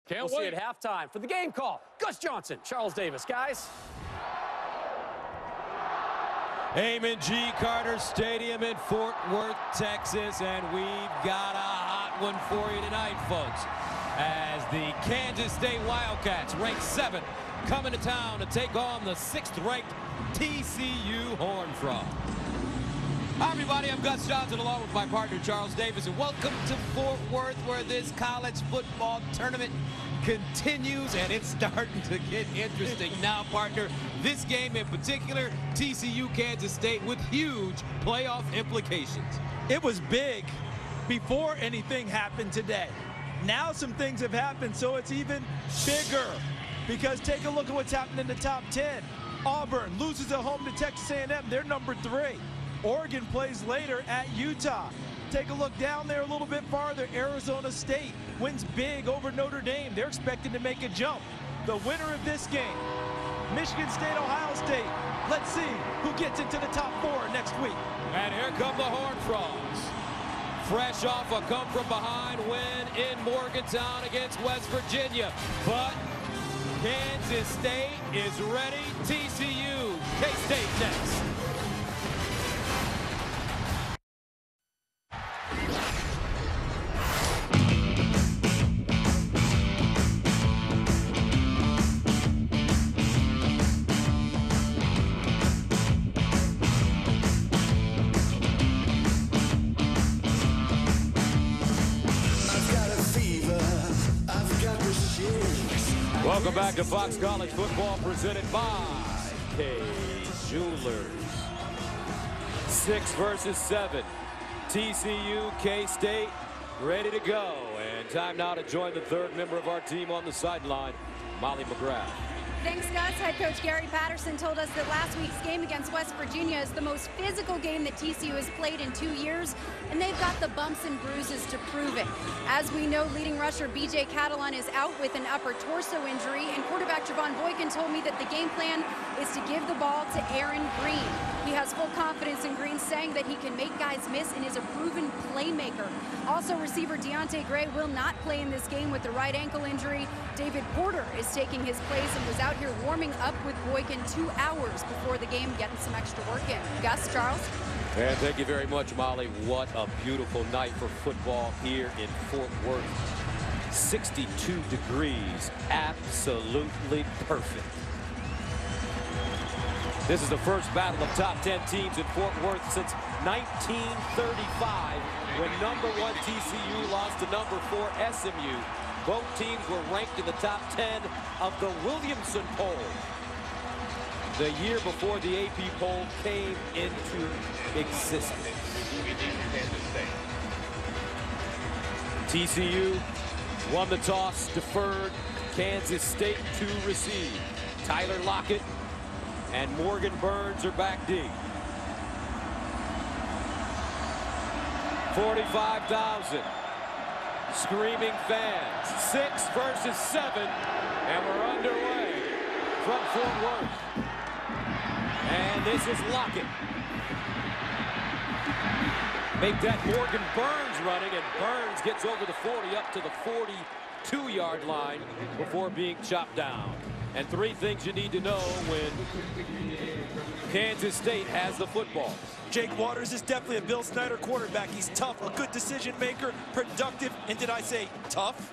We'll see at halftime. For the game call, Gus Johnson, Charles Davis. Guys. Amon G. Carter Stadium in Fort Worth, Texas, and we've got a hot one for you tonight, folks, as the Kansas State Wildcats, ranked 7th, coming to town to take on the 6th-ranked TCU Horned Frog. Hi, everybody. I'm Gus Johnson, along with my partner, Charles Davis, and welcome to Fort Worth, where this college football tournament continues, and it's starting to get interesting now, partner. This game in particular, TCU Kansas State, with huge playoff implications. It was big before anything happened today. Now some things have happened, so it's even bigger. Because take a look at what's happened in the top 10. Auburn loses at home to Texas A&M. They're number 3. Oregon plays later at Utah. Take a look down there a little bit farther. Arizona State wins big over Notre Dame. They're expected to make a jump. The winner of this game, Michigan State, Ohio State. Let's see who gets into the top 4 next week. And here come the Horned Frogs. Fresh off a come-from-behind win in Morgantown against West Virginia. But Kansas State is ready. TCU, K-State next. Welcome back to Fox College Football, presented by K Jewelers. 6 versus 7. TCU, K-State, ready to go. And time now to join the 3rd member of our team on the sideline, Molly McGrath. Thanks, Gus. Head coach Gary Patterson told us that last week's game against West Virginia is the most physical game that TCU has played in 2 years, and they've got the bumps and bruises to prove it. As we know, leading rusher B.J. Catalon is out with an upper torso injury, and quarterback Javon Boykin told me that the game plan is to give the ball to Aaron Green. He has full confidence in Green, saying that he can make guys miss and is a proven playmaker. Also, receiver Deontay Gray will not play in this game with the right ankle injury. David Porter is taking his place and was out here warming up with Boykin 2 hours before the game, getting some extra work in. Gus, Charles? And thank you very much, Molly. What a beautiful night for football here in Fort Worth. 62 degrees, absolutely perfect. This is the first battle of top 10 teams in Fort Worth since 1935, when number 1 TCU lost to number 4 SMU. Both teams were ranked in the top 10 of the Williamson poll, the year before the AP poll came into existence. TCU won the toss, deferred. Kansas State to receive. Tyler Lockett and Morgan Burns are back deep. 45,000 screaming fans. 6 versus 7, and we're underway from Fort Worth. And this is Lockett. Make that Morgan Burns running, and Burns gets over the 40 up to the 42-yard line before being chopped down. And 3 things you need to know when Kansas State has the football. Jake Waters is definitely a Bill Snyder quarterback. He's tough, a good decision maker, productive, and did I say tough?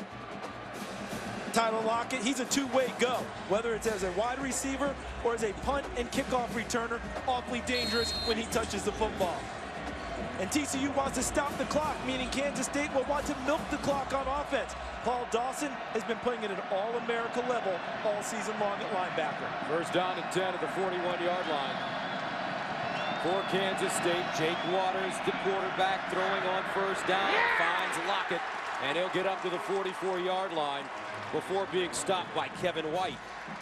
Tyler Lockett, he's a two-way go, whether it's as a wide receiver or as a punt and kickoff returner. Awfully dangerous when he touches the football. And TCU wants to stop the clock, meaning Kansas State will want to milk the clock on offense. Paul Dawson has been playing at an All-America level all season long at linebacker. First down and 10 at the 41-yard line. For Kansas State, Jake Waters, the quarterback, throwing on first down, finds Lockett, and he'll get up to the 44-yard line before being stopped by Kevin White.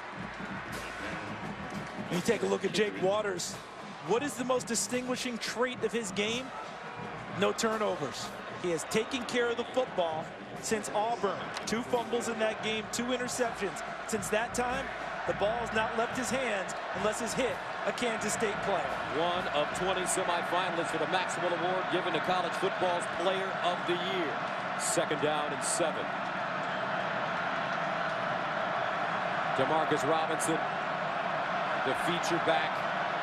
When you take a look at Jake Waters, what is the most distinguishing trait of his game? No turnovers. He has taken care of the football since Auburn. 2 fumbles in that game, 2 interceptions. Since that time, the ball has not left his hands unless it's hit a Kansas State player. One of 20 semifinalists for the Maxwell Award given to college football's Player of the Year. 2nd down and 7. Demarcus Robinson, the feature back.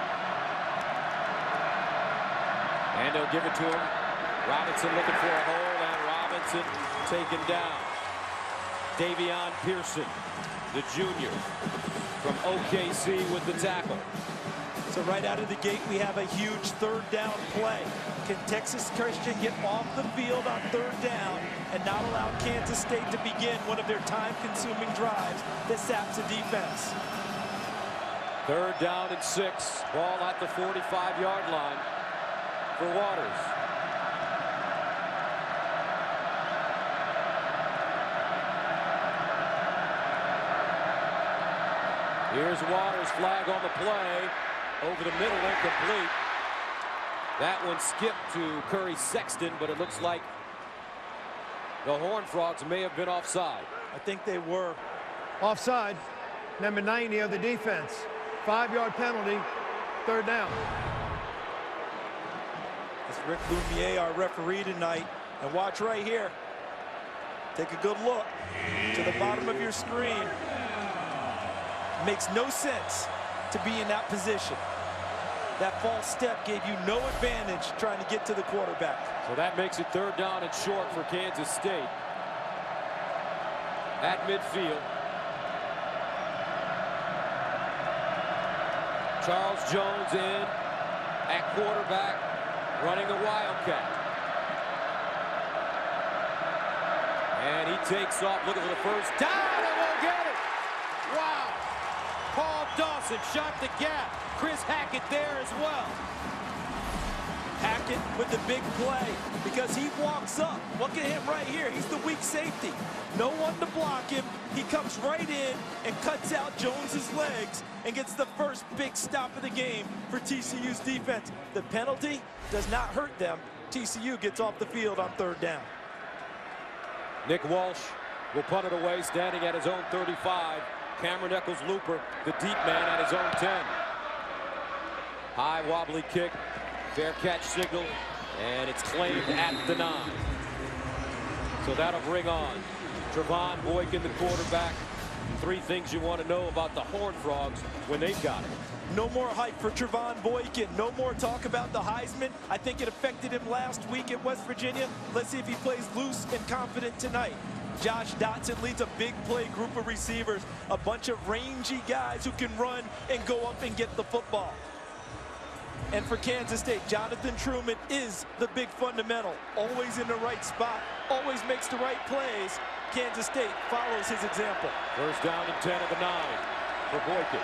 And they'll give it to him. Robinson looking for a hole, and Robinson taken down. Davion Pearson, the junior from OKC with the tackle. So right out of the gate, we have a huge third down play. Can Texas Christian get off the field on third down and not allow Kansas State to begin one of their time-consuming drives that saps the defense? 3rd down and 6. Ball at the 45-yard line for Waters. Here's Waters, flag on the play. Over the middle, incomplete. That one skipped to Curry Sexton, but it looks like the Horned Frogs may have been offside. I think they were. Offside, number 90 of the defense. 5-yard penalty, 3rd down. It's Rick Lumiere, our referee tonight. And watch right here. Take a good look to the bottom of your screen. Makes no sense to be in that position. That false step gave you no advantage trying to get to the quarterback. So that makes it 3rd down and short for Kansas State. At midfield. Charles Jones in at quarterback, running a Wildcat. And he takes off looking for the first down and won't get it. Wow. Paul Dawson shot the gap. Chris Hackett there as well. Hackett with the big play because he walks up. Look at him right here. He's the weak safety. No one to block him. He comes right in and cuts out Jones's legs and gets the first big stop of the game for TCU's defense. The penalty does not hurt them. TCU gets off the field on 3rd down. Nick Walsh will punt it away, standing at his own 35. Cameron Eccles-Looper, the deep man, at his own 10. High wobbly kick, fair catch signal, and it's claimed at the 9. So that'll bring on Trevon Boykin, the quarterback. 3 things you want to know about the Horned Frogs when they've got it. No more hype for Trevon Boykin. No more talk about the Heisman. I think it affected him last week at West Virginia. Let's see if he plays loose and confident tonight. Josh Dotson leads a big play group of receivers, a bunch of rangy guys who can run and go up and get the football. And for Kansas State, Jonathan Truman is the big fundamental, always in the right spot, always makes the right plays. Kansas State follows his example. 1st down and 10 of the 9 for Boykin.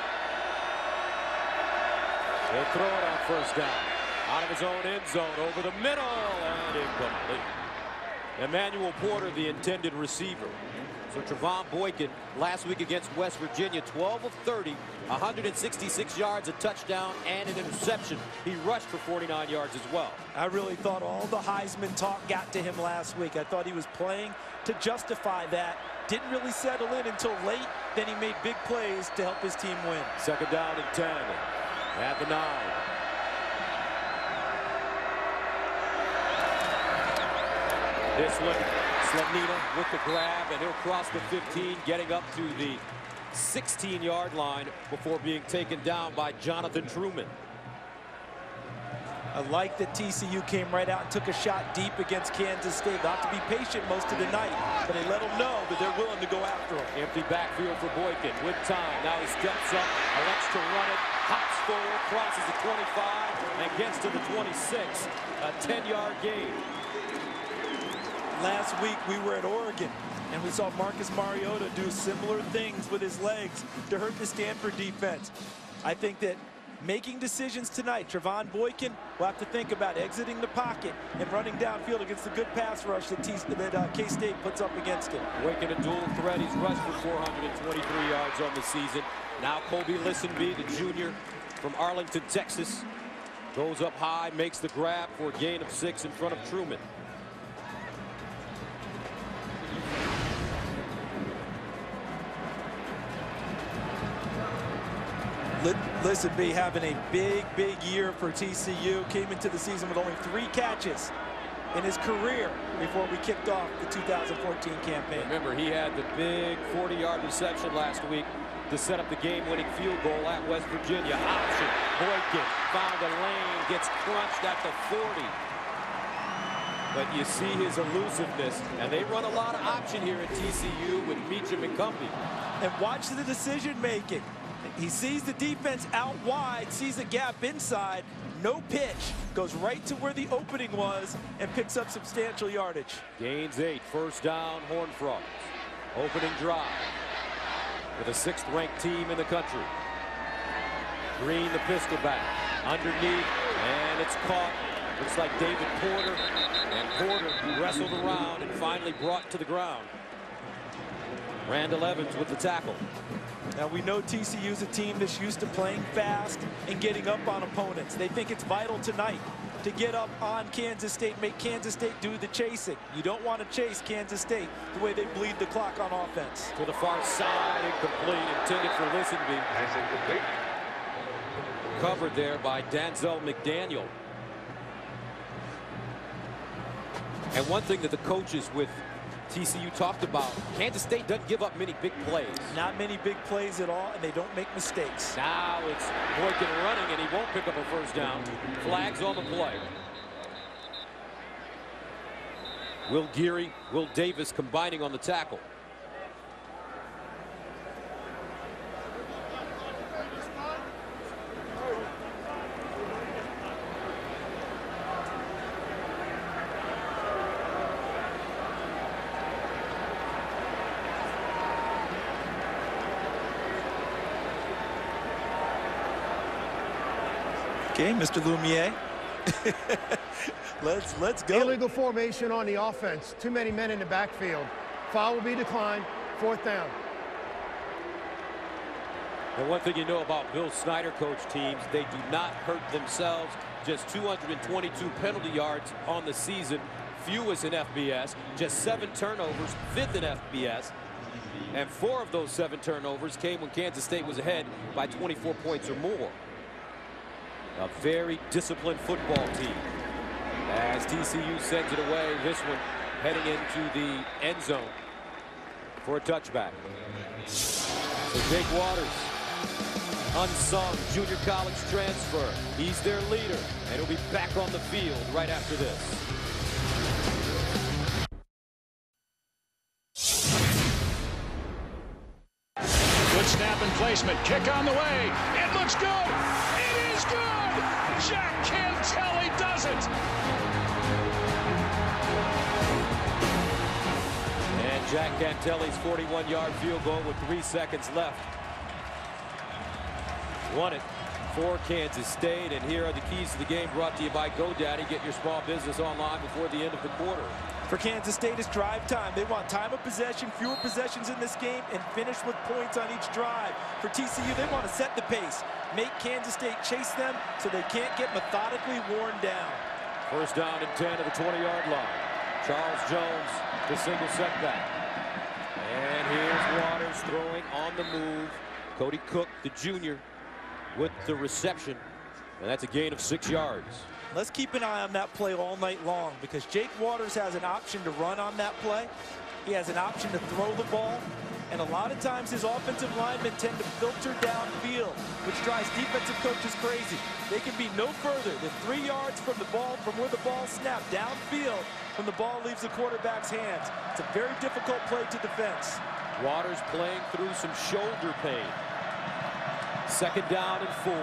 He'll throw it on 1st down. Out of his own end zone, over the middle, and incomplete. Emmanuel Porter, the intended receiver. So Trevon Boykin, last week against West Virginia, 12 of 30, 166 yards, a touchdown, and an interception. He rushed for 49 yards as well. I really thought all the Heisman talk got to him last week. I thought he was playing to justify that. Didn't really settle in until late. Then he made big plays to help his team win. 2nd down and 10 at the 9. This one, Slanina with the grab, and he'll cross the 15, getting up to the 16-yard line before being taken down by Jonathan Truman. I like that TCU came right out and took a shot deep against Kansas State. They'll have to be patient most of the night, but they let them know that they're willing to go after him. Empty backfield for Boykin with time. Now he steps up, elects to run it, hops forward, crosses the 25, and gets to the 26. A 10-yard gain. Last week we were at Oregon and we saw Marcus Mariota do similar things with his legs to hurt the Stanford defense. I think that making decisions tonight, Trevon Boykin will have to think about exiting the pocket and running downfield against the good pass rush that K-State puts up against him. Boykin a dual threat. He's rushed for 423 yards on the season. Now Colby Listenby, the junior from Arlington, Texas, goes up high, makes the grab for a gain of 6 in front of Truman. Listenby having a big year for TCU. Came into the season with only 3 catches. in his career before we kicked off the 2014 campaign. Remember, he had the big 40-yard reception last week to set up the game-winning field goal at West Virginia. Option, Boykin found a lane, gets crunched at the 40. But you see his elusiveness, and they run a lot of option here at TCU with Meacham and Cumbie. And watch the decision-making. He sees the defense out wide, sees a gap inside, no pitch, goes right to where the opening was, and picks up substantial yardage. Gains 8, first down, Horned Frogs. Opening drive with a 6th-ranked team in the country. Green, the pistol back, underneath, and it's caught. Looks like David Porter, and Porter, who wrestled around and finally brought to the ground. Randall Evans with the tackle. Now we know TCU is a team that's used to playing fast and getting up on opponents. They think it's vital tonight to get up on Kansas State, make Kansas State do the chasing. You don't want to chase Kansas State the way they bleed the clock on offense. To the far side, incomplete, intended for Lisenby. That's incomplete. Covered there by Denzel McDaniel. And one thing that the coaches with TCU talked about, Kansas State doesn't give up many big plays. Not many big plays at all, and they don't make mistakes. Now it's Boykin running, and he won't pick up a first down. Flags on the play. Will Geary, Will Davis combining on the tackle. Okay, Mr. Lumiere. let's go. Illegal formation on the offense. Too many men in the backfield. Foul will be declined. 4th down. And one thing you know about Bill Snyder coach teams, they do not hurt themselves. Just 222 penalty yards on the season, fewest in FBS, just 7 turnovers, 5th in FBS. And 4 of those 7 turnovers came when Kansas State was ahead by 24 points or more. A very disciplined football team. As TCU sends it away, this one heading into the end zone for a touchback. So Jake Waters, unsung junior college transfer. He's their leader, and he'll be back on the field right after this. Good snap and placement. Kick on the way. It looks good. It is good. Jack Cantelli does it. And Jack Cantelli's 41-yard field goal with 3 seconds left. Won it for Kansas State. And here are the keys to the game brought to you by GoDaddy. Get your small business online before the end of the quarter. For Kansas State, it's drive time. They want time of possession, fewer possessions in this game, and finish with points on each drive. For TCU, they want to set the pace, make Kansas State chase them so they can't get methodically worn down. First down and 10 at the 20-yard line. Charles Jones, the single setback. And here's Waters throwing on the move. Cody Cook, the junior, with the reception. And that's a gain of 6 yards. Let's keep an eye on that play all night long, because Jake Waters has an option to run on that play. He has an option to throw the ball. And a lot of times his offensive linemen tend to filter downfield, which drives defensive coaches crazy. They can be no further than 3 yards from the ball, from where the ball snapped downfield when the ball leaves the quarterback's hands. It's a very difficult play to defense. Waters playing through some shoulder pain. 2nd down and 4.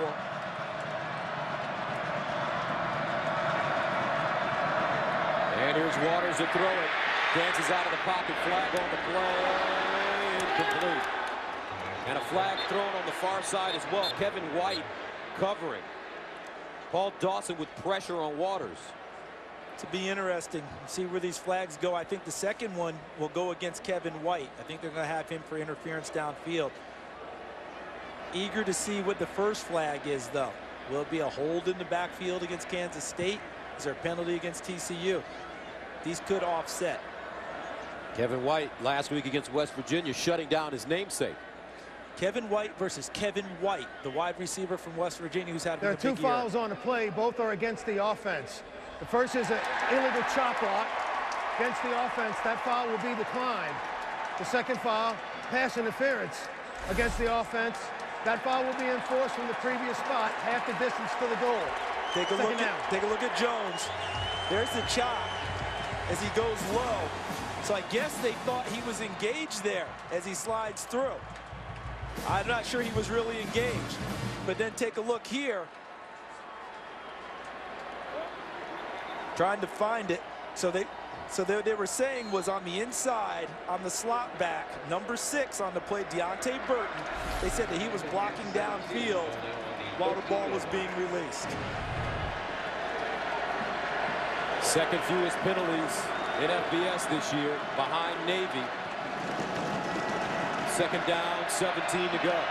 And here's Waters to throw it. Dances out of the pocket. Flag on the play. Incomplete. And a flag thrown on the far side as well. Kevin White covering. Paul Dawson with pressure on Waters. To be interesting, see where these flags go. I think the second one will go against Kevin White. I think they're going to have him for interference downfield. Eager to see what the first flag is, though. Will it be a hold in the backfield against Kansas State? Is there a penalty against TCU? These could offset. Kevin White last week against West Virginia shutting down his namesake. Kevin White versus Kevin White, the wide receiver from West Virginia who's had There are a 2 big year. fouls on the play. Both are against the offense. The first is an illegal chop block against the offense. That foul will be declined. The second foul, pass interference against the offense. That foul will be enforced from the previous spot, half the distance to the goal. Take a look at Jones. There's the chop as he goes low. So I guess they thought he was engaged there as he slides through. I'm not sure he was really engaged. But then take a look here. Trying to find it. So they were saying was on the inside, on the slot back, number 6 on the play, Deontay Burton. They said that he was blocking downfield while the ball was being released. Second fewest penalties in FBS this year, behind Navy. Second down, 17 to go.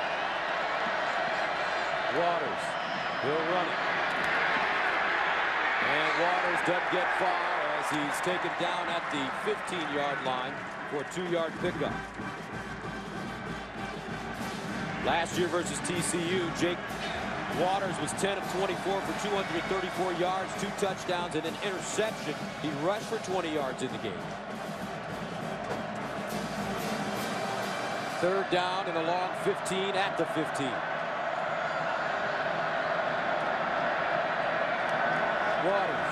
Waters will run it. And Waters doesn't get far as he's taken down at the 15-yard line for a 2-yard pickup. Last year versus TCU, Jake Waters was 10 of 24 for 234 yards, 2 touchdowns, and an interception. He rushed for 20 yards in the game. Third down and a long 15 at the 15. Waters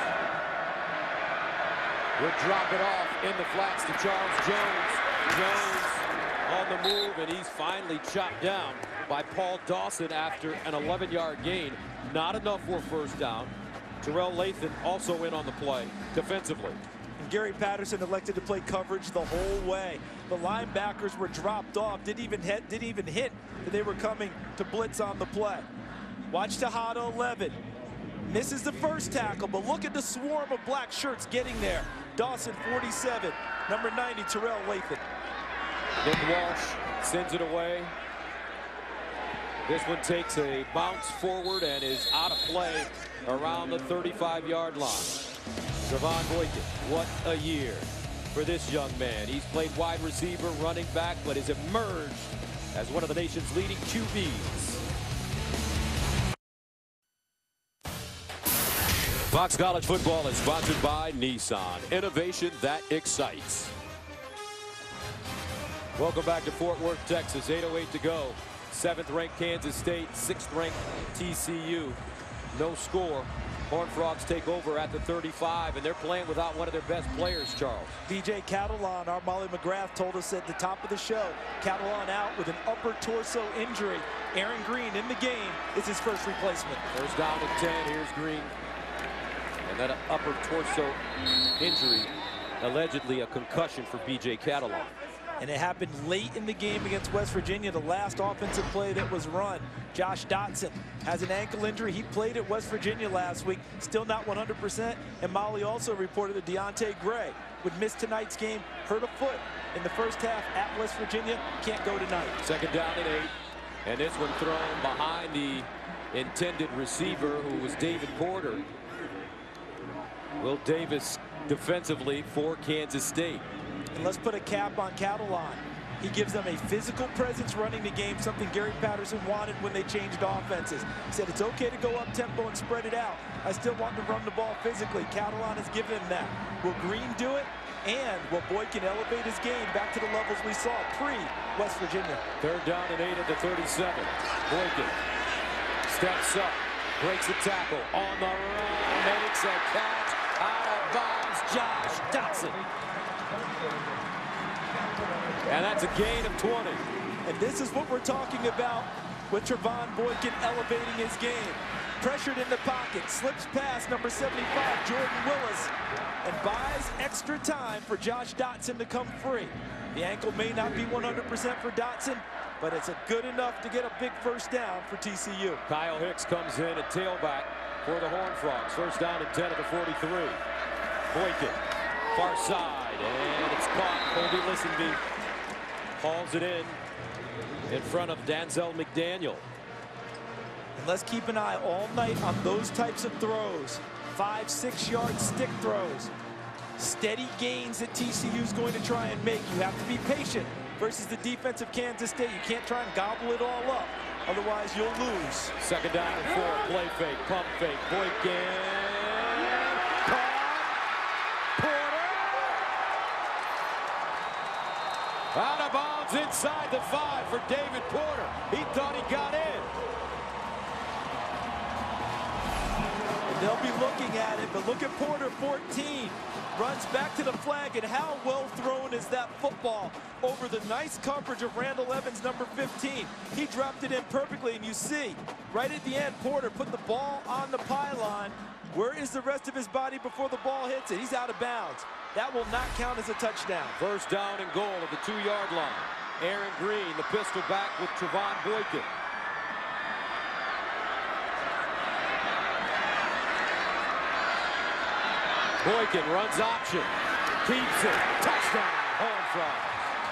would drop it off in the flats to Charles Jones. Jones on the move, and he's finally chopped down by Paul Dawson after an 11-yard gain. Not enough for a first down. Terrell Lathan also in on the play defensively. And Gary Patterson elected to play coverage the whole way. The linebackers were dropped off, didn't even hint that they were coming to blitz on the play. Watch Tejada 11. Misses the first tackle, but look at the swarm of black shirts getting there. Dawson 47, number 90, Terrell Lathan. Nick Walsh sends it away. This one takes a bounce forward and is out of play around the 35-yard line. Trevon Boykin, what a year for this young man. He's played wide receiver, running back, but has emerged as one of the nation's leading QBs. Fox College Football is sponsored by Nissan. Innovation that excites. Welcome back to Fort Worth, Texas. 8:08 to go. 7th-ranked Kansas State, 6th-ranked TCU. No score. Horned Frogs take over at the 35, and they're playing without one of their best players, Charles. DJ Catalan, our Molly McGrath told us at the top of the show, Catalan out with an upper torso injury. Aaron Green in the game is his first replacement. First down at 10. Here's Green. And that upper torso injury, allegedly a concussion for B.J. Catalan. And it happened late in the game against West Virginia, the last offensive play that was run. Josh Dotson has an ankle injury. He played at West Virginia last week, still not 100%. And Molly also reported that Deontay Gray would miss tonight's game, hurt a foot in the first half at West Virginia, can't go tonight. Second down and 8. And this one thrown behind the intended receiver, who was David Porter. Will Davis defensively for Kansas State. And let's put a cap on Catalan. He gives them a physical presence running the game, something Gary Patterson wanted when they changed offenses. He said it's okay to go up tempo and spread it out. I still want to run the ball physically. Catalan has given him that. Will Green do it? And will Boykin elevate his game back to the levels we saw pre-West Virginia? Third down and 8 at the 37. Boykin steps up, breaks a tackle on the run, makes a catch out of bounds. Josh Dotson. And that's a gain of 20. And this is what we're talking about with Trevon Boykin elevating his game. Pressured in the pocket, slips past number 75, Jordan Willis, and buys extra time for Josh Dotson to come free. The ankle may not be 100% for Dotson, but it's good enough to get a big first down for TCU. Kyle Hicks comes in at tailback for the Horned Frogs. First down and 10 at the 43. Boykin, far side, and it's caught. Colby Listenby hauls it in front of Danzel McDaniel. And let's keep an eye all night on those types of throws. 5-6 yard stick throws. Steady gains that TCU is going to try and make. You have to be patient versus the defense of Kansas State. You can't try and gobble it all up. Otherwise, you'll lose. Second down and 4. Play fake, pump fake. Boykin Comes inside the 5 for David Porter. He thought he got in. And they'll be looking at it, but look at Porter, 14. Runs back to the flag, and how well thrown is that football over the nice coverage of Randall Evans, number 15. He dropped it in perfectly, and you see, right at the end, Porter put the ball on the pylon. Where is the rest of his body before the ball hits it? He's out of bounds. That will not count as a touchdown. First down and goal at the 2-yard line. Aaron Green, the pistol back with Trevon Boykin. Boykin runs option, keeps it, touchdown, Horned Frogs.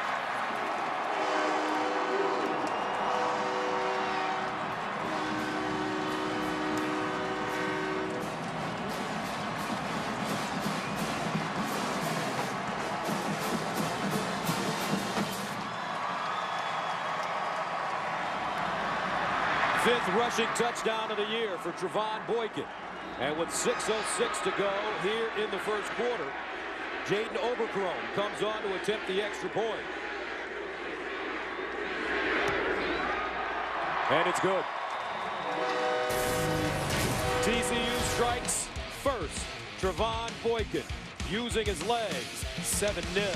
Fifth rushing touchdown of the year for Trevon Boykin. And with 6:06 to go here in the first quarter, Jaden Obercrone comes on to attempt the extra point. And it's good. TCU strikes first. Trevon Boykin using his legs. 7-0.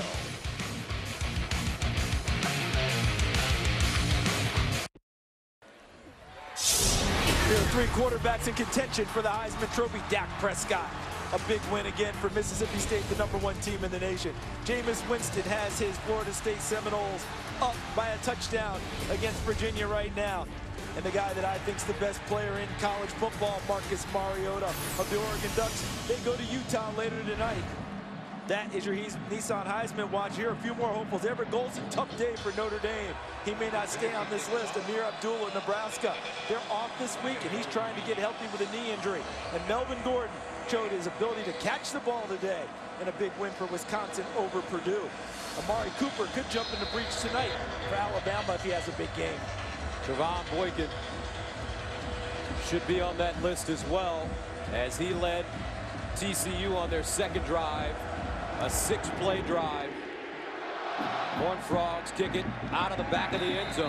There are 3 quarterbacks in contention for the Heisman Trophy. Dak Prescott, a big win again for Mississippi State, the #1 team in the nation. Jameis Winston has his Florida State Seminoles up by a touchdown against Virginia right now. And the guy that I think is the best player in college football, Marcus Mariota of the Oregon Ducks. They go to Utah later tonight. That is your Nissan Heisman watch. Here are a few more hopefuls. Everett Golson, tough day for Notre Dame. He may not stay on this list. Amir Abdullah, Nebraska. They're off this week, and he's trying to get healthy with a knee injury. And Melvin Gordon showed his ability to catch the ball today in a big win for Wisconsin over Purdue. Amari Cooper could jump in the breach tonight for Alabama if he has a big game. Trevon Boykin should be on that list as well, as he led TCU on their second drive. A 6-play drive. Horned Frogs kick it out of the back of the end zone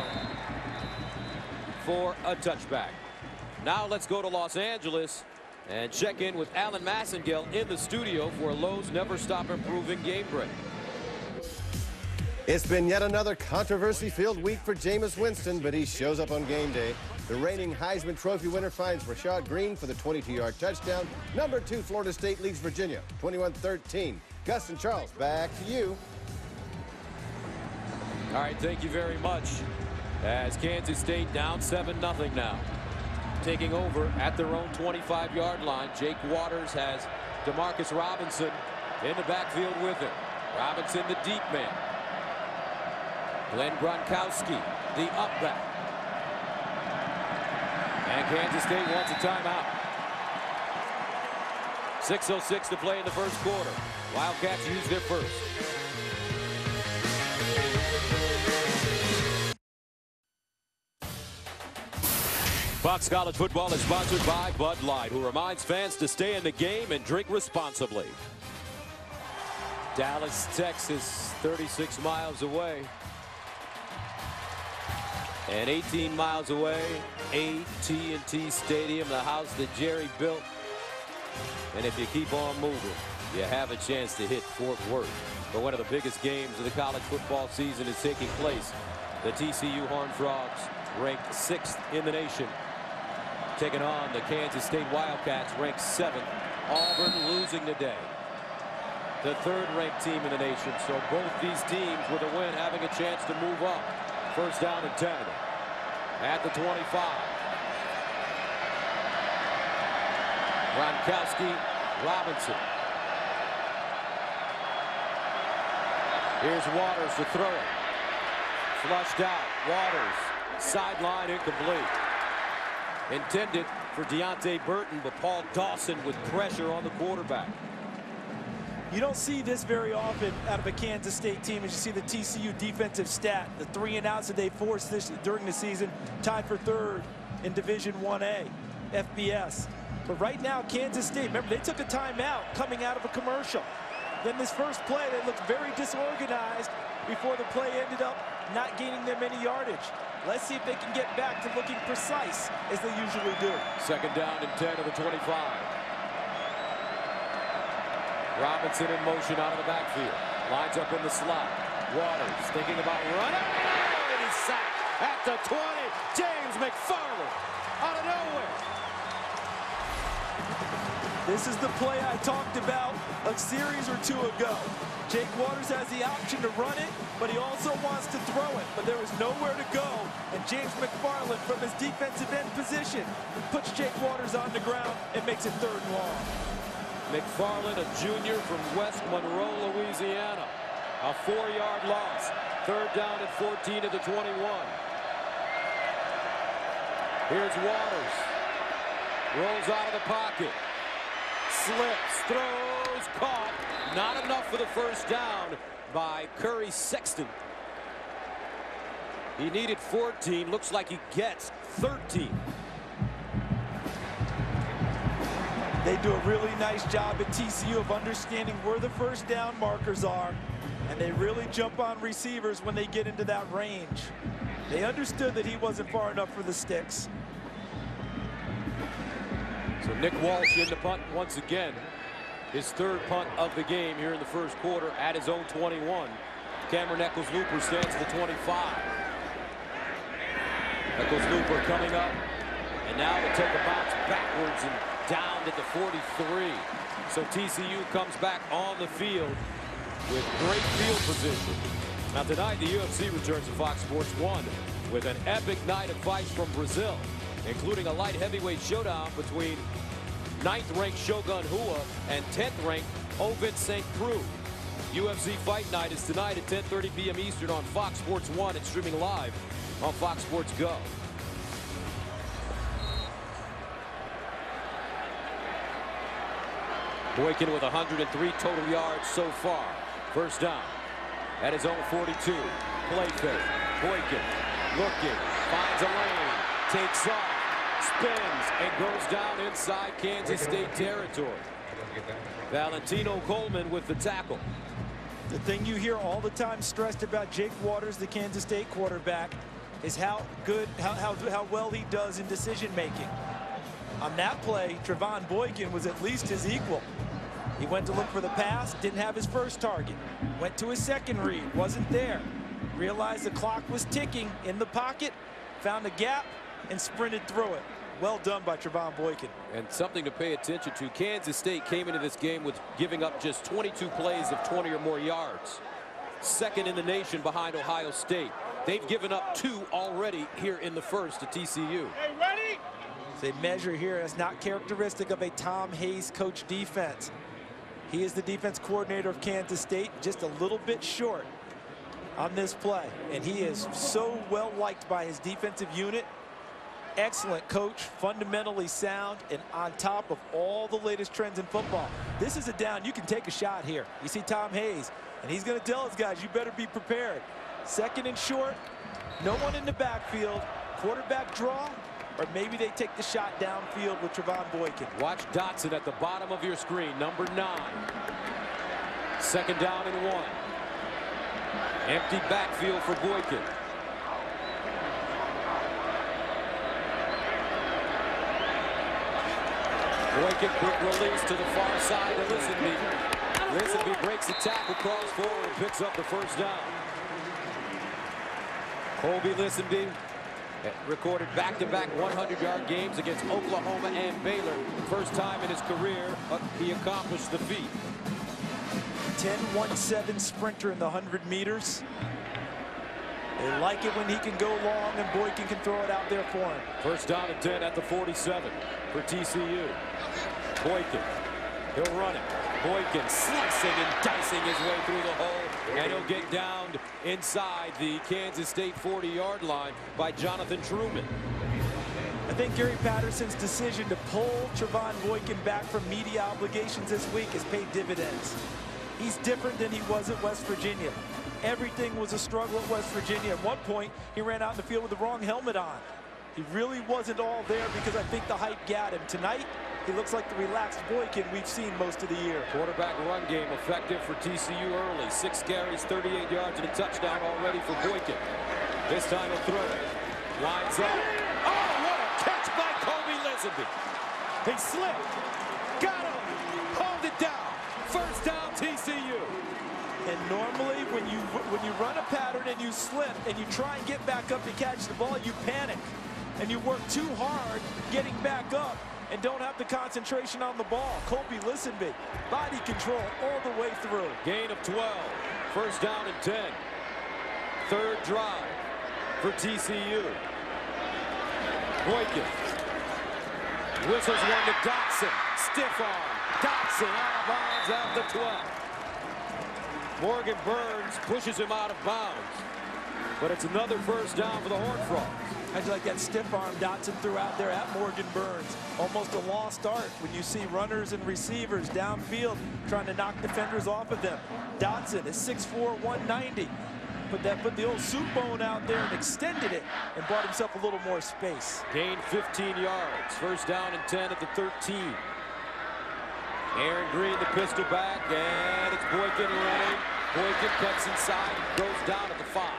for a touchback. Now let's go to Los Angeles and check in with Alan Massengale in the studio for a Lowe's Never Stop Improving game break. It's been yet another controversy-filled week for Jameis Winston, but he shows up on game day. The reigning Heisman Trophy winner finds Rashad Green for the 22-yard touchdown. #2 Florida State leads Virginia 21-13. Gus and Charles, back to you. All right, thank you very much. As Kansas State down 7-0 now. Taking over at their own 25-yard line. Jake Waters has DeMarcus Robinson in the backfield with him. Robinson, the deep man. Glenn Gronkowski, the up back. And Kansas State wants a timeout. 6:06 to play in the first quarter. Wildcats use their first. Fox College Football is sponsored by Bud Light, who reminds fans to stay in the game and drink responsibly. Dallas, Texas, 36 miles away. And 18 miles away, AT&T Stadium, the house that Jerry built. And if you keep on moving, you have a chance to hit Fort Worth. But one of the biggest games of the college football season is taking place. The TCU Horned Frogs, ranked 6th in the nation, taking on the Kansas State Wildcats, ranked 7th. Auburn losing today, the 3rd-ranked team in the nation. So both these teams with a win having a chance to move up. First down and 10 at the 25. Gronkowski, Robinson. Here's Waters to throw it. Flushed out. Waters, sideline incomplete. Intended for Deontay Burton, but Paul Dawson with pressure on the quarterback. You don't see this very often out of a Kansas State team as you see the TCU defensive stat. The 3-and-outs that they forced during the season, tied for 3rd in Division 1A, FBS. But right now, Kansas State, remember, they took a timeout coming out of a commercial. Then this first play, they looked very disorganized. before the play ended up not gaining them any yardage. Let's see if they can get back to looking precise as they usually do. Second down and 10 of the 25. Robinson in motion out of the backfield. Lines up in the slot. Waters thinking about running. Oh, and he's sacked at the 20. James McFarland out of nowhere. This is the play I talked about a series or two ago. Jake Waters has the option to run it, but he also wants to throw it. But there was nowhere to go, and James McFarland from his defensive end position puts Jake Waters on the ground and makes it 3rd and long. McFarland, a junior from West Monroe, Louisiana. A 4-yard loss. 3rd down and 14 to the 21. Here's Waters. Rolls out of the pocket. Slips, throws, caught. Not enough for the 1st down by Curry Sexton. He needed 14. Looks like he gets 13. They do a really nice job at TCU of understanding where the 1st down markers are, and they really jump on receivers when they get into that range. They understood that he wasn't far enough for the sticks. So Nick Walsh in the punt once again. His 3rd punt of the game here in the 1st quarter at his own 21. Cameron Eccles-Looper stands at the 25. Eccles-Looper coming up, and now to take a bounce backwards and down at the 43. So TCU comes back on the field with great field position. Now tonight the UFC returns to Fox Sports 1 with an epic night of fights from Brazil, including a light heavyweight showdown between 9th-ranked Shogun Rua and 10th-ranked Ovince St. Preux. UFC Fight Night is tonight at 10:30 p.m. Eastern on Fox Sports 1 and streaming live on Fox Sports Go. Boykin with 103 total yards so far. 1st down at his own 42. Play fake. Boykin looking, finds a lane, takes off, spins, and goes down inside Kansas State territory. Valentino Coleman with the tackle. The thing you hear all the time stressed about Jake Waters, the Kansas State quarterback, is how well he does in decision making. On that play, Trevon Boykin was at least his equal. He went to look for the pass, didn't have his 1st target. Went to his 2nd read, wasn't there. Realized the clock was ticking in the pocket, found a gap, and sprinted through it. Well done by Trevon Boykin. And something to pay attention to, Kansas State came into this game with giving up just 22 plays of 20 or more yards. 2nd in the nation behind Ohio State. They've given up 2 already here in the 1st to TCU. Hey, ready? They measure here as not characteristic of a Tom Hayes coach defense. He is the defense coordinator of Kansas State, just a little bit short on this play. And he is so well liked by his defensive unit. Excellent coach, fundamentally sound, and on top of all the latest trends in football. This is a down. You can take a shot here. You see Tom Hayes, and he's going to tell his guys, you better be prepared. 2nd and short, no one in the backfield, quarterback draw, or maybe they take the shot downfield with Trevon Boykin. Watch Dotson at the bottom of your screen, number 9. 2nd down and 1. Empty backfield for Boykin. Boykin, quick release to the far side to Lisenby. Lisenby breaks the tackle, crawls forward, and picks up the 1st down. Colby Lisenby recorded back-to-back 100-yard games against Oklahoma and Baylor. First time in his career he accomplished the feat. 10-1-7 sprinter in the 100 meters. They like it when he can go long and Boykin can throw it out there for him. 1st down and 10 at the 47 for TCU. Boykin, he'll run it. Boykin slicing and dicing his way through the hole, and he'll get downed inside the Kansas State 40-yard line by Jonathan Truman. I think Gary Patterson's decision to pull Trevon Boykin back from media obligations this week has paid dividends. He's different than he was at West Virginia. Everything was a struggle at West Virginia. At one point, he ran out in the field with the wrong helmet on. He really wasn't all there because I think the hype got him. Tonight, He looks like the relaxed Boykin we've seen most of the year. Quarterback run game effective for TCU early. 6 carries, 38 yards, and a touchdown already for Boykin. This time he'll throw it. Lines up. Oh, what a catch by Kobe Lisenby. He slipped. Got him. Hold it down. First down, TCU. And normally when you run a pattern and you slip and you try and get back up to catch the ball, you panic. And you work too hard getting back up and don't have the concentration on the ball. Kobe Lisenby, body control all the way through. Gain of 12. First down and 10. Third drive for TCU. Boykin. Whistles one to Dotson. Stiff arm. Dotson out of bounds at the 12. Morgan Burns pushes him out of bounds. But it's another first down for the Horned Frogs. How'd you like that stiff arm Dotson threw out there at Morgan Burns? Almost a lost art when you see runners and receivers downfield trying to knock defenders off of them. Dotson is 6'4", 190. Put the old soup bone out there and extended it and brought himself a little more space. Gained 15 yards. First down and 10 at the 13. Aaron Green, the pistol back, and it's Boykin running. Boykin cuts inside, goes down at the 5.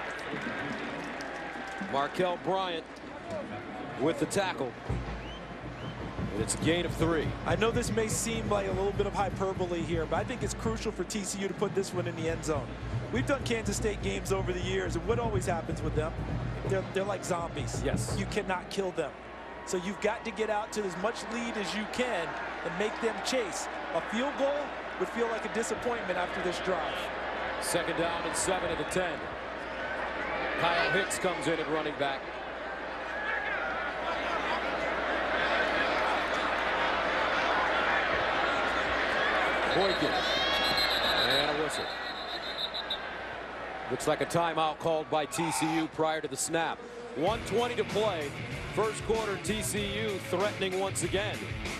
Markel Bryant with the tackle. And it's a gain of 3. I know this may seem like a little bit of hyperbole here, but I think it's crucial for TCU to put this one in the end zone. We've done Kansas State games over the years, and what always happens with them, they're like zombies. Yes. You cannot kill them. So you've got to get out to as much lead as you can and make them chase. A field goal would feel like a disappointment after this drive. Second down and 7 at the 10. Kyle Hicks comes in at running back. Boykin. And a whistle. Looks like a timeout called by TCU prior to the snap. 1:20 to play. First quarter, TCU threatening once again.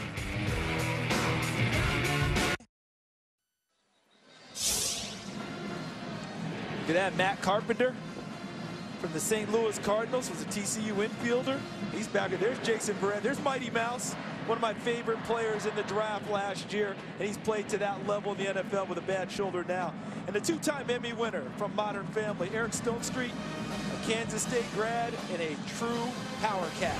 Look at that, Matt Carpenter from the St. Louis Cardinals was a TCU infielder. He's back. There's Jason Barrett. There's Mighty Mouse, one of my favorite players in the draft last year, and he's played to that level in the NFL with a bad shoulder now. And a 2-time Emmy winner from Modern Family, Eric Stonestreet, a Kansas State grad and a true power cat.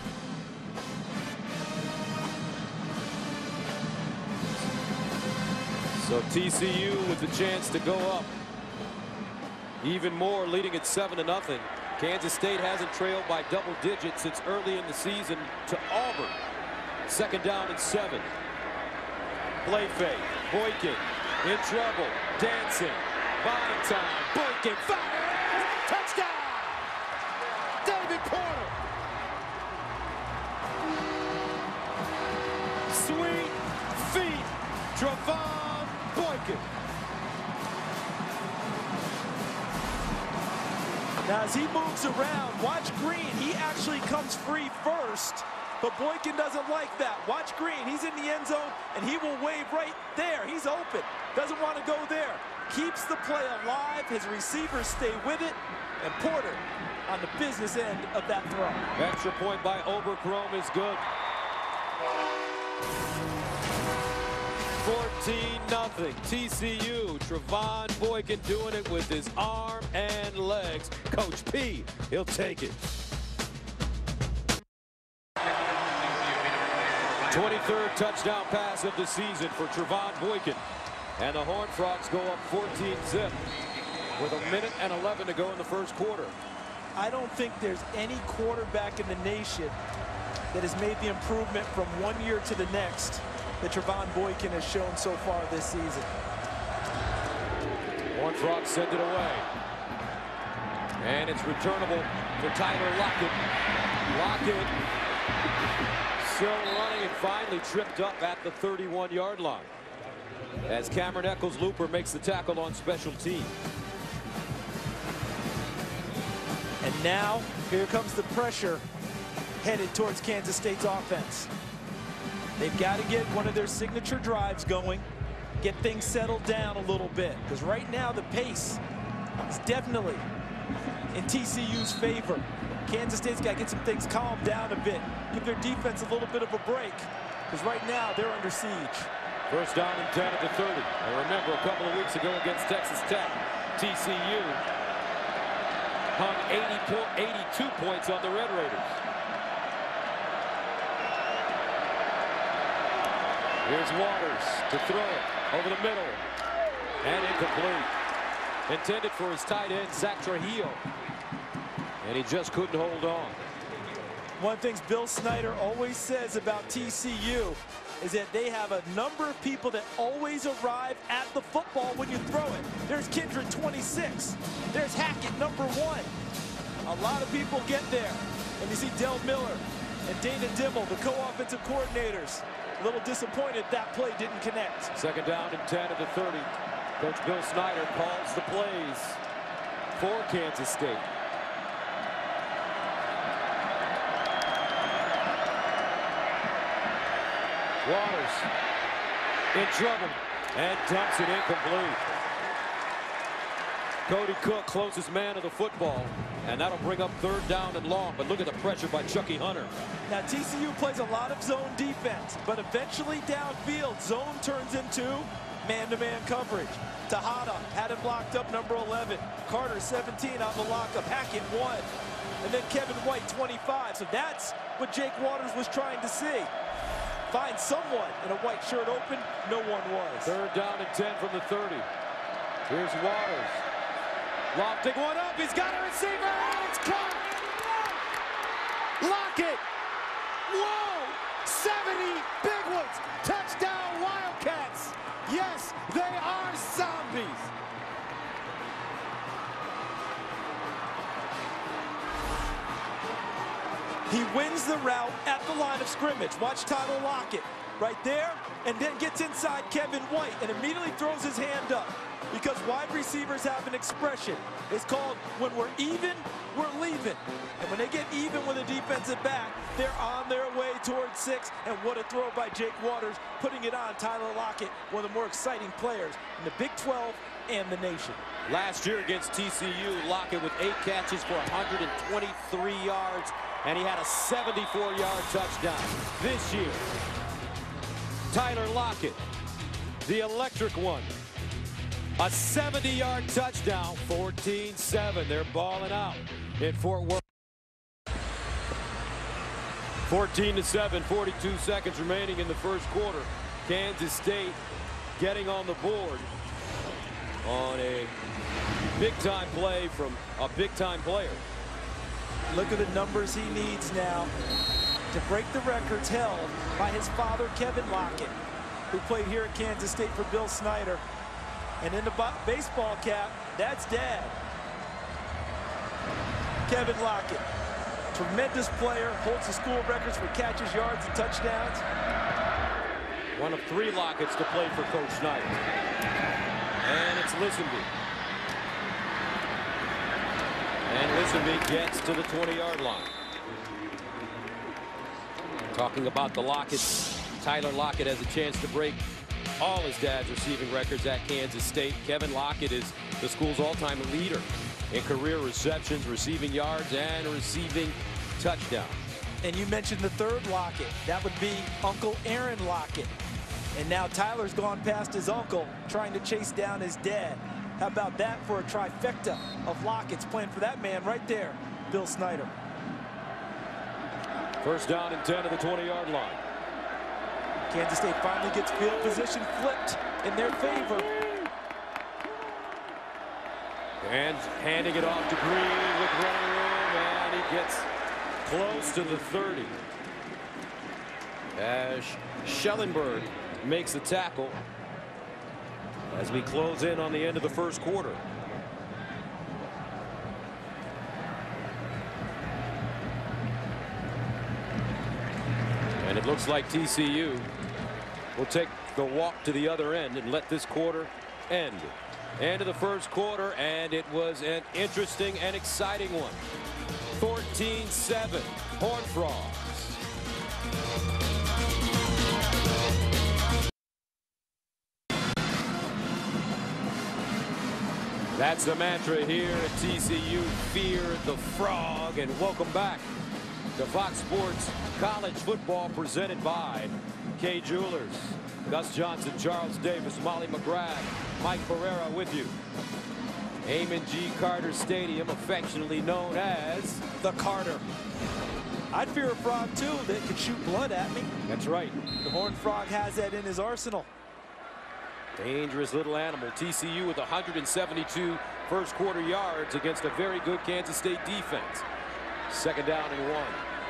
So TCU with the chance to go up even more, leading at 7-0. Kansas State hasn't trailed by double digits since early in the season to Auburn. Second down and 7. Play fake. Boykin in trouble. Dancing. Buying time. Boykin fires. Touchdown! David Porter. Sweet feet. Trevon Boykin. Now, as he moves around, watch Green. He actually comes free first, but Boykin doesn't like that. Watch Green. He's in the end zone, and he will wave right there. He's open. Doesn't want to go there. Keeps the play alive. His receivers stay with it, and Porter on the business end of that throw. Extra point by Oberkrom is good. 14-0 TCU. Trevon Boykin doing it with his arm and legs. Coach P, he'll take it. 23rd touchdown pass of the season for Trevon Boykin. And the Horned Frogs go up 14-0 with 1:11 to go in the first quarter. I don't think there's any quarterback in the nation that has made the improvement from one year to the next that Trevon Boykin has shown so far this season. Horned Frogs send it away. And it's returnable for Tyler Lockett. Lockett still running and finally tripped up at the 31-yard line as Cameron Eccles-Looper makes the tackle on special teams. And now, here comes the pressure headed towards Kansas State's offense. They've got to get one of their signature drives going, get things settled down a little bit, because right now the pace is definitely in TCU's favor. Kansas State's got to get some things calmed down a bit, give their defense a little bit of a break. because right now they're under siege. First down and 10 at the 30. I remember a couple of weeks ago against Texas Tech, TCU hung 82 points on the Red Raiders. Here's Waters to throw it over the middle. And incomplete. Intended for his tight end, Zach Trujillo. And he just couldn't hold on. One of the things Bill Snyder always says about TCU is that they have a number of people that always arrive at the football when you throw it. There's Kindred, 26. There's Hackett, number 1. A lot of people get there. And you see Del Miller and Dana Dimmel, the co-offensive coordinators, a little disappointed that play didn't connect. Second down and 10 at the 30. Coach Bill Snyder calls the plays for Kansas State. Waters in trouble and dumps it incomplete. Cody Cook, closest man of the football, and that'll bring up third down and long. But look at the pressure by Chucky Hunter. Now TCU plays a lot of zone defense, but eventually downfield, zone turns into man-to-man coverage. Tejada had it blocked up, number 11. Carter, 17 on the lockup. Hackett, 1. And then Kevin White, 25. So that's what Jake Waters was trying to see. Find someone in a white shirt open. No one was. Third down and 10 from the 30. Here's Waters. Lofting one up. He's got a receiver. It's caught. Lockett. Whoa. 70 big ones. Touchdown Wildcats. Yes, they are zombies. He wins the route at the line of scrimmage. Watch Tyler Lockett right there, and then gets inside Kevin White and immediately throws his hand up, because wide receivers have an expression. It's called, when we're even, we're leaving. And when they get even with a defensive back, they're on their way towards 6. And what a throw by Jake Waters, putting it on Tyler Lockett, one of the more exciting players in the Big 12 and the nation. Last year against TCU, Lockett with 8 catches for 123 yards, and he had a 74-yard touchdown. This year, Tyler Lockett, the electric one, a 70-yard touchdown, 14-7. They're balling out in Fort Worth. 14-7, 42 seconds remaining in the first quarter. Kansas State getting on the board on a big-time play from a big-time player. Look at the numbers he needs now to break the records held by his father, Kevin Lockett, who played here at Kansas State for Bill Snyder. And in the baseball cap, that's Dad. Kevin Lockett, tremendous player, holds the school records for catches, yards, and touchdowns. One of 3 Locketts to play for Coach Snyder. And it's Lisenby. And Lisenby gets to the 20-yard line. Talking about the Locketts, Tyler Lockett has a chance to break all his dad's receiving records at Kansas State. Kevin Lockett is the school's all-time leader in career receptions, receiving yards, and receiving touchdowns. And you mentioned the third Lockett. That would be Uncle Aaron Lockett. And now Tyler's gone past his uncle, trying to chase down his dad. How about that for a trifecta of Locketts playing for that man right there, Bill Snyder. First down and 10 to the 20-yard line. Kansas State finally gets field position flipped in their favor. And handing it off to Green with running room, and he gets close to the 30. As Schellenberg makes the tackle as we close in on the end of the first quarter. And it looks like TCU will take the walk to the other end and let this quarter end. End of the first quarter, and it was an interesting and exciting one. 14-7, Horned Frogs. That's the mantra here at TCU, fear the frog. And welcome back to Fox Sports College Football, presented by Kay Jewelers, Gus Johnson, Charles Davis, Molly McGrath, Mike Pereira with you. Amon G. Carter Stadium, affectionately known as the Carter. I'd fear a frog too that could shoot blood at me. That's right. The Horned Frog has that in his arsenal. Dangerous little animal. TCU with 172 first quarter yards against a very good Kansas State defense. Second down and 1.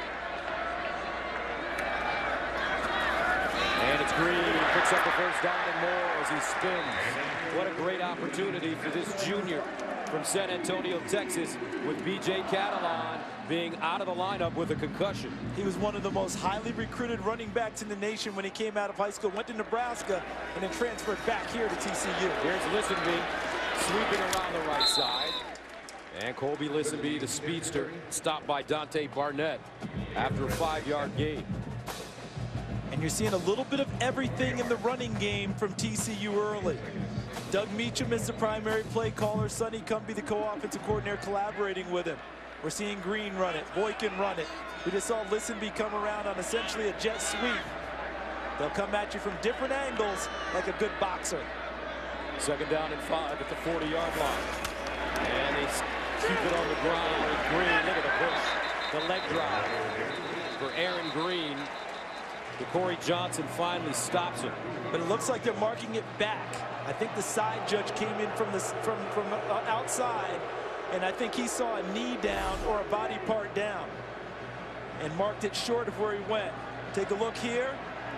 And it's Green, picks up the first down and more as he spins. What a great opportunity for this junior from San Antonio, Texas, with B.J. Catalan being out of the lineup with a concussion. He was one of the most highly recruited running backs in the nation when he came out of high school, went to Nebraska, and then transferred back here to TCU. Here's Listenby sweeping around the right side. And Colby Listenby, the speedster, stopped by Dante Barnett after a 5-yard gain. And you're seeing a little bit of everything in the running game from TCU early. Doug Meacham is the primary play caller. Sonny Cumbie, the co-offensive coordinator, collaborating with him. We're seeing Green run it, Boykin run it. We just saw Listenby come around on essentially a jet sweep. They'll come at you from different angles like a good boxer. Second down and 5 at the 40-yard line. And they keep it on the ground with Green. Look at the push. The leg drive for Aaron Green. Corey Johnson finally stops him. But it looks like they're marking it back. I think the side judge came in from outside, and I think he saw a knee down or a body part down and marked it short of where he went. Take a look here.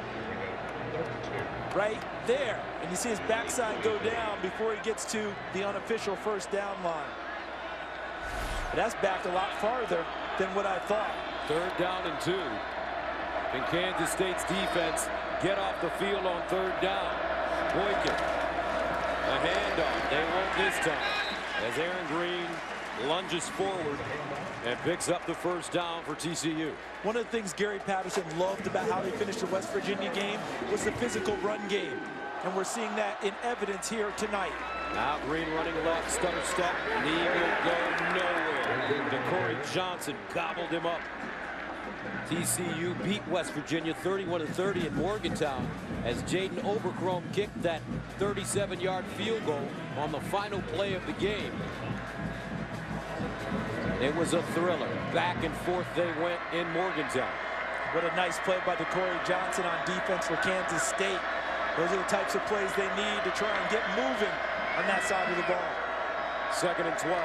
Right there. And you see his backside go down before he gets to the unofficial first down line. But that's back a lot farther than what I thought. Third down and 2. And Kansas State's defense get off the field on third down. Boykin, a handoff. They won't this time. As Aaron Green lunges forward and picks up the first down for TCU. One of the things Gary Patterson loved about how they finished the West Virginia game was the physical run game. And we're seeing that in evidence here tonight. Now Green running left, stutter step. Knee will go nowhere. Corey Johnson gobbled him up. TCU beat West Virginia 31-30 in Morgantown as Jaden Oberchrome kicked that 37-yard field goal on the final play of the game. It was a thriller. Back and forth they went in Morgantown. What a nice play by Corey Johnson on defense for Kansas State. Those are the types of plays they need to try and get moving on that side of the ball. Second and 12.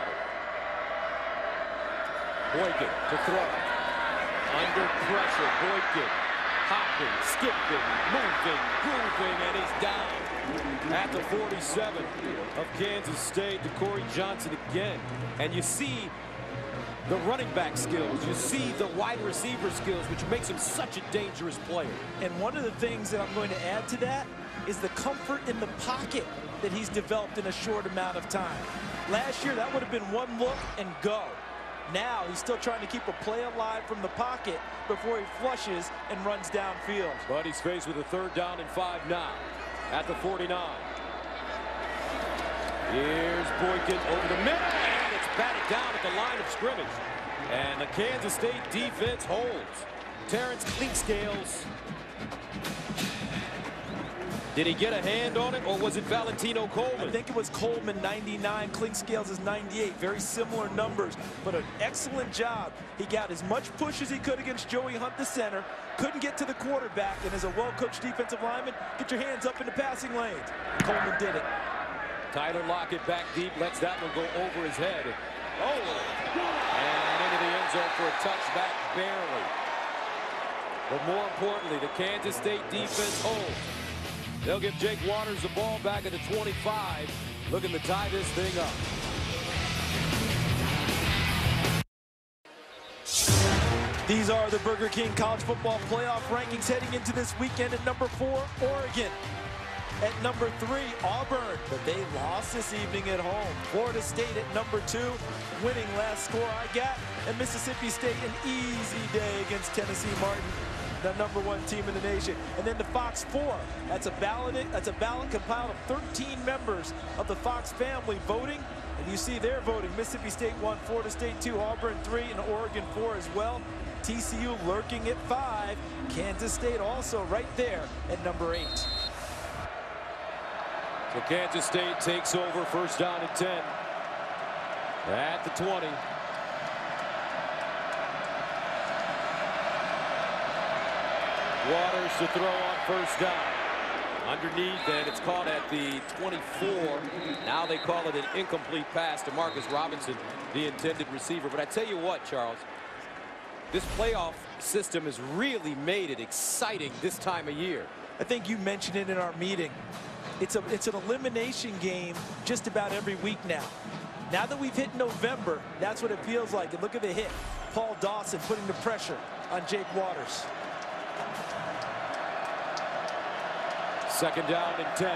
Boykin to throw. Under pressure, Boykin hopping, skipping, moving, and he's down at the 47 of Kansas State. Corey Johnson again. And you see the running back skills. You see the wide receiver skills, which makes him such a dangerous player. And one of the things that I'm going to add to that is the comfort in the pocket that he's developed in a short amount of time. Last year, that would have been one look and go. Now he's still trying to keep a play alive from the pocket before he flushes and runs downfield. But he's faced with a third down and 5 now at the 49. Here's Boykin over the middle, and it's batted down at the line of scrimmage. And the Kansas State defense holds. Terrence Clinkscales. Did he get a hand on it, or was it Valentino Coleman? I think it was Coleman, 99. Clinkscales is 98. Very similar numbers, but an excellent job. He got as much push as he could against Joey Hunt, the center. Couldn't get to the quarterback, and as a well-coached defensive lineman, get your hands up in the passing lanes. Coleman did it. Tyler Lockett back deep, lets that one go over his head. Oh! And into the end zone for a touchback, barely. But more importantly, the Kansas State defense holds. They'll give Jake Waters the ball back at the 25, looking to tie this thing up. These are the Burger King College Football Playoff rankings heading into this weekend. At number 4, Oregon. At number 3, Auburn, but they lost this evening at home. Florida State at number 2, winning last score I got. And Mississippi State, an easy day against Tennessee Martin. the #1 team in the nation. And then the Fox 4, that's a ballot compiled of 13 members of the Fox family voting. And you see they're voting. Mississippi State 1, Florida State 2, Auburn 3, and Oregon 4 as well. TCU lurking at 5. Kansas State also right there at number 8. So Kansas State takes over, first down and 10 at the 20. Waters to throw on first down. Underneath, and it's caught at the 24. Now they call it an incomplete pass to Marcus Robinson, the intended receiver. But I tell you what, Charles, this playoff system has really made it exciting this time of year. I think you mentioned it in our meeting. It's an elimination game just about every week now. Now that we've hit November, that's what it feels like. And look at the hit. Paul Dawson putting the pressure on Jake Waters. Second down and 10.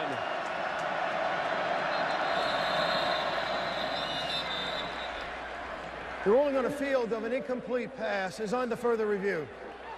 The ruling on a field of an incomplete pass is under further review.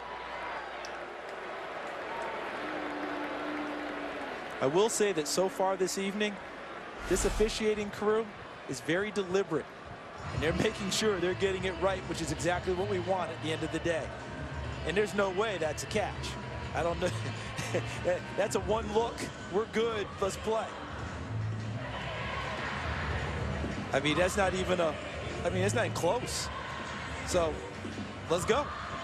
I will say that so far this evening, this officiating crew is very deliberate. And they're making sure they're getting it right, which is exactly what we want at the end of the day. And there's no way that's a catch. I don't know. That's a one look. We're good. Let's play. I mean, that's not even a, it's not even close. So let's go.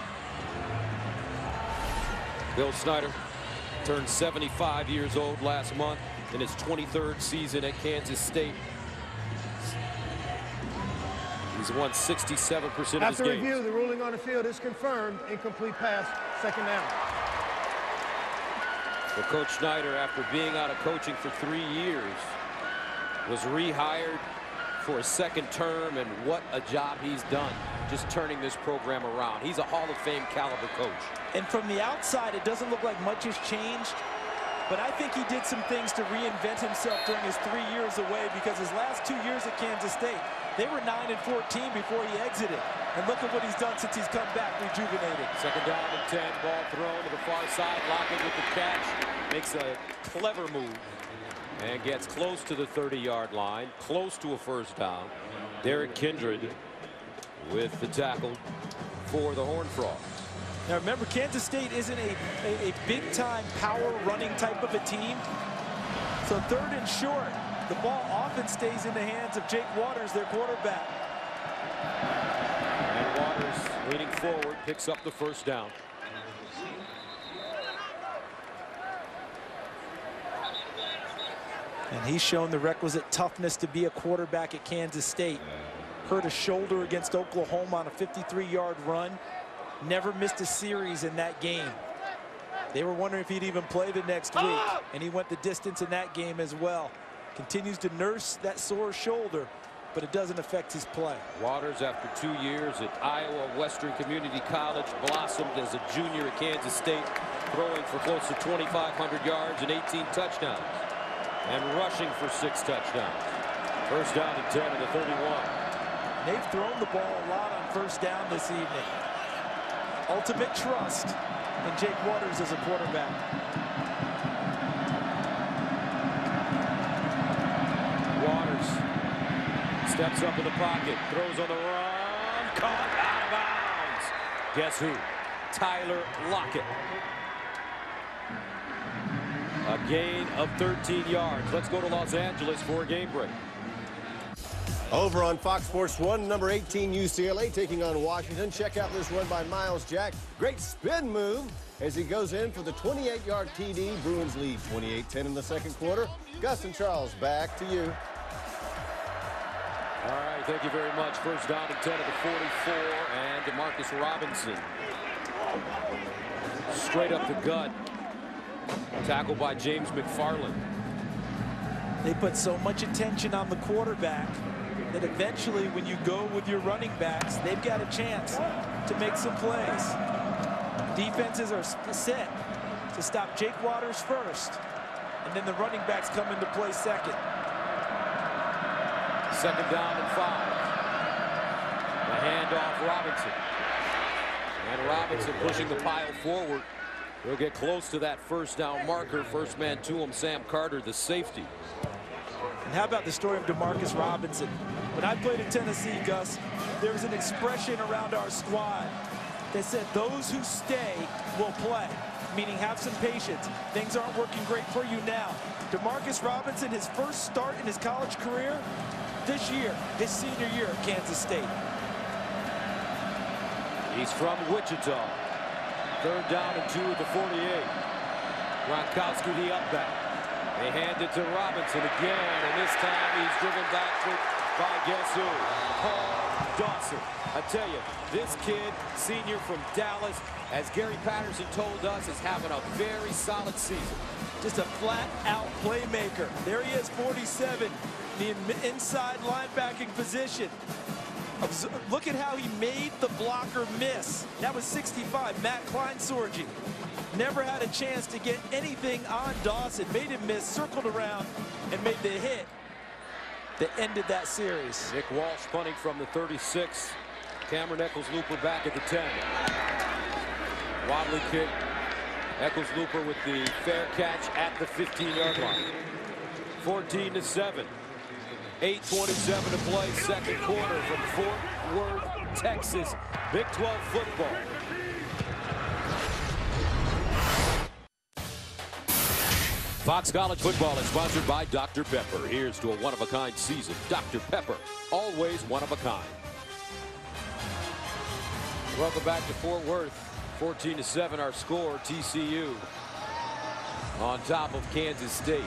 Bill Snyder turned 75 years old last month in his 23rd season at Kansas State. He's won 67% of his games. After review, the ruling on the field is confirmed. Incomplete pass, second down. Well, Coach Snyder, after being out of coaching for 3 years, was rehired for a second term, and what a job he's done just turning this program around. He's a Hall of Fame caliber coach. And from the outside, it doesn't look like much has changed, but I think he did some things to reinvent himself during his 3 years away, because his last 2 years at Kansas State, they were 9-14 before he exited. And look at what he's done since he's come back, rejuvenated. Second down and 10, ball thrown to the far side, Lockett with the catch, makes a clever move and gets close to the 30-yard line, close to a first down. Derek Kindred with the tackle for the Horned Frogs. Now remember, Kansas State isn't a big-time power running type of a team. So third and short, the ball often stays in the hands of Jake Waters, their quarterback. And Waters, leaning forward, picks up the first down. And he's shown the requisite toughness to be a quarterback at Kansas State. Hurt a shoulder against Oklahoma on a 53-yard run. Never missed a series in that game. They were wondering if he'd even play the next week, and he went the distance in that game as well. Continues to nurse that sore shoulder, but it doesn't affect his play. Waters, after 2 years at Iowa Western Community College, blossomed as a junior at Kansas State, throwing for close to 2,500 yards and 18 touchdowns, and rushing for 6 touchdowns. First down and 10 at the 31. They've thrown the ball a lot on first down this evening. Ultimate trust in Jake Waters as a quarterback. Waters steps up in the pocket, throws on the run, caught out of bounds. Guess who? Tyler Lockett. A gain of 13 yards. Let's go to Los Angeles for a game break. Over on Fox Sports 1, number 18 UCLA taking on Washington. Check out this run by Miles Jack. Great spin move as he goes in for the 28-yard TD. Bruins lead 28-10 in the second quarter. Gus and Charles, back to you. All right, thank you very much. First down and 10 at the 44, and DeMarcus Robinson. Straight up the gut. Tackled by James McFarland. They put so much attention on the quarterback that eventually when you go with your running backs, they've got a chance to make some plays. Defenses are set to stop Jake Waters first, and then the running backs come into play second. Second down and 5. The handoff, Robinson. And Robinson pushing the pile forward. He'll get close to that first down marker. First man to him, Sam Carter, the safety. And how about the story of Demarcus Robinson? When I played in Tennessee, Gus, there was an expression around our squad that said those who stay will play, meaning have some patience. Things aren't working great for you now. Demarcus Robinson, his first start in his college career this year, his senior year at Kansas State. He's from Wichita. Third down and 2 at the 48. Gronkowski the up back. They hand it to Robinson again, and this time he's driven backward by guess who? Paul Dawson. I tell you, this kid, senior from Dallas, as Gary Patterson told us, is having a very solid season. Just a flat-out playmaker. There he is, 47, the inside linebacking position. Look at how he made the blocker miss. That was 65, Matt Kleinsorgi. Never had a chance to get anything on Dawson. Made him miss, circled around, and made the hit that ended that series. Nick Walsh punting from the 36. Cameron Eccles-Looper back at the 10. Waddley kick. Eccles-Looper with the fair catch at the 15-yard line. 14-7. 8:27 to play, second quarter from Fort Worth, Texas. Big 12 football. Fox College Football is sponsored by Dr. Pepper. Here's to a one-of-a-kind season. Dr. Pepper, always one of a kind. Welcome back to Fort Worth. 14-7 our score. TCU on top of Kansas State.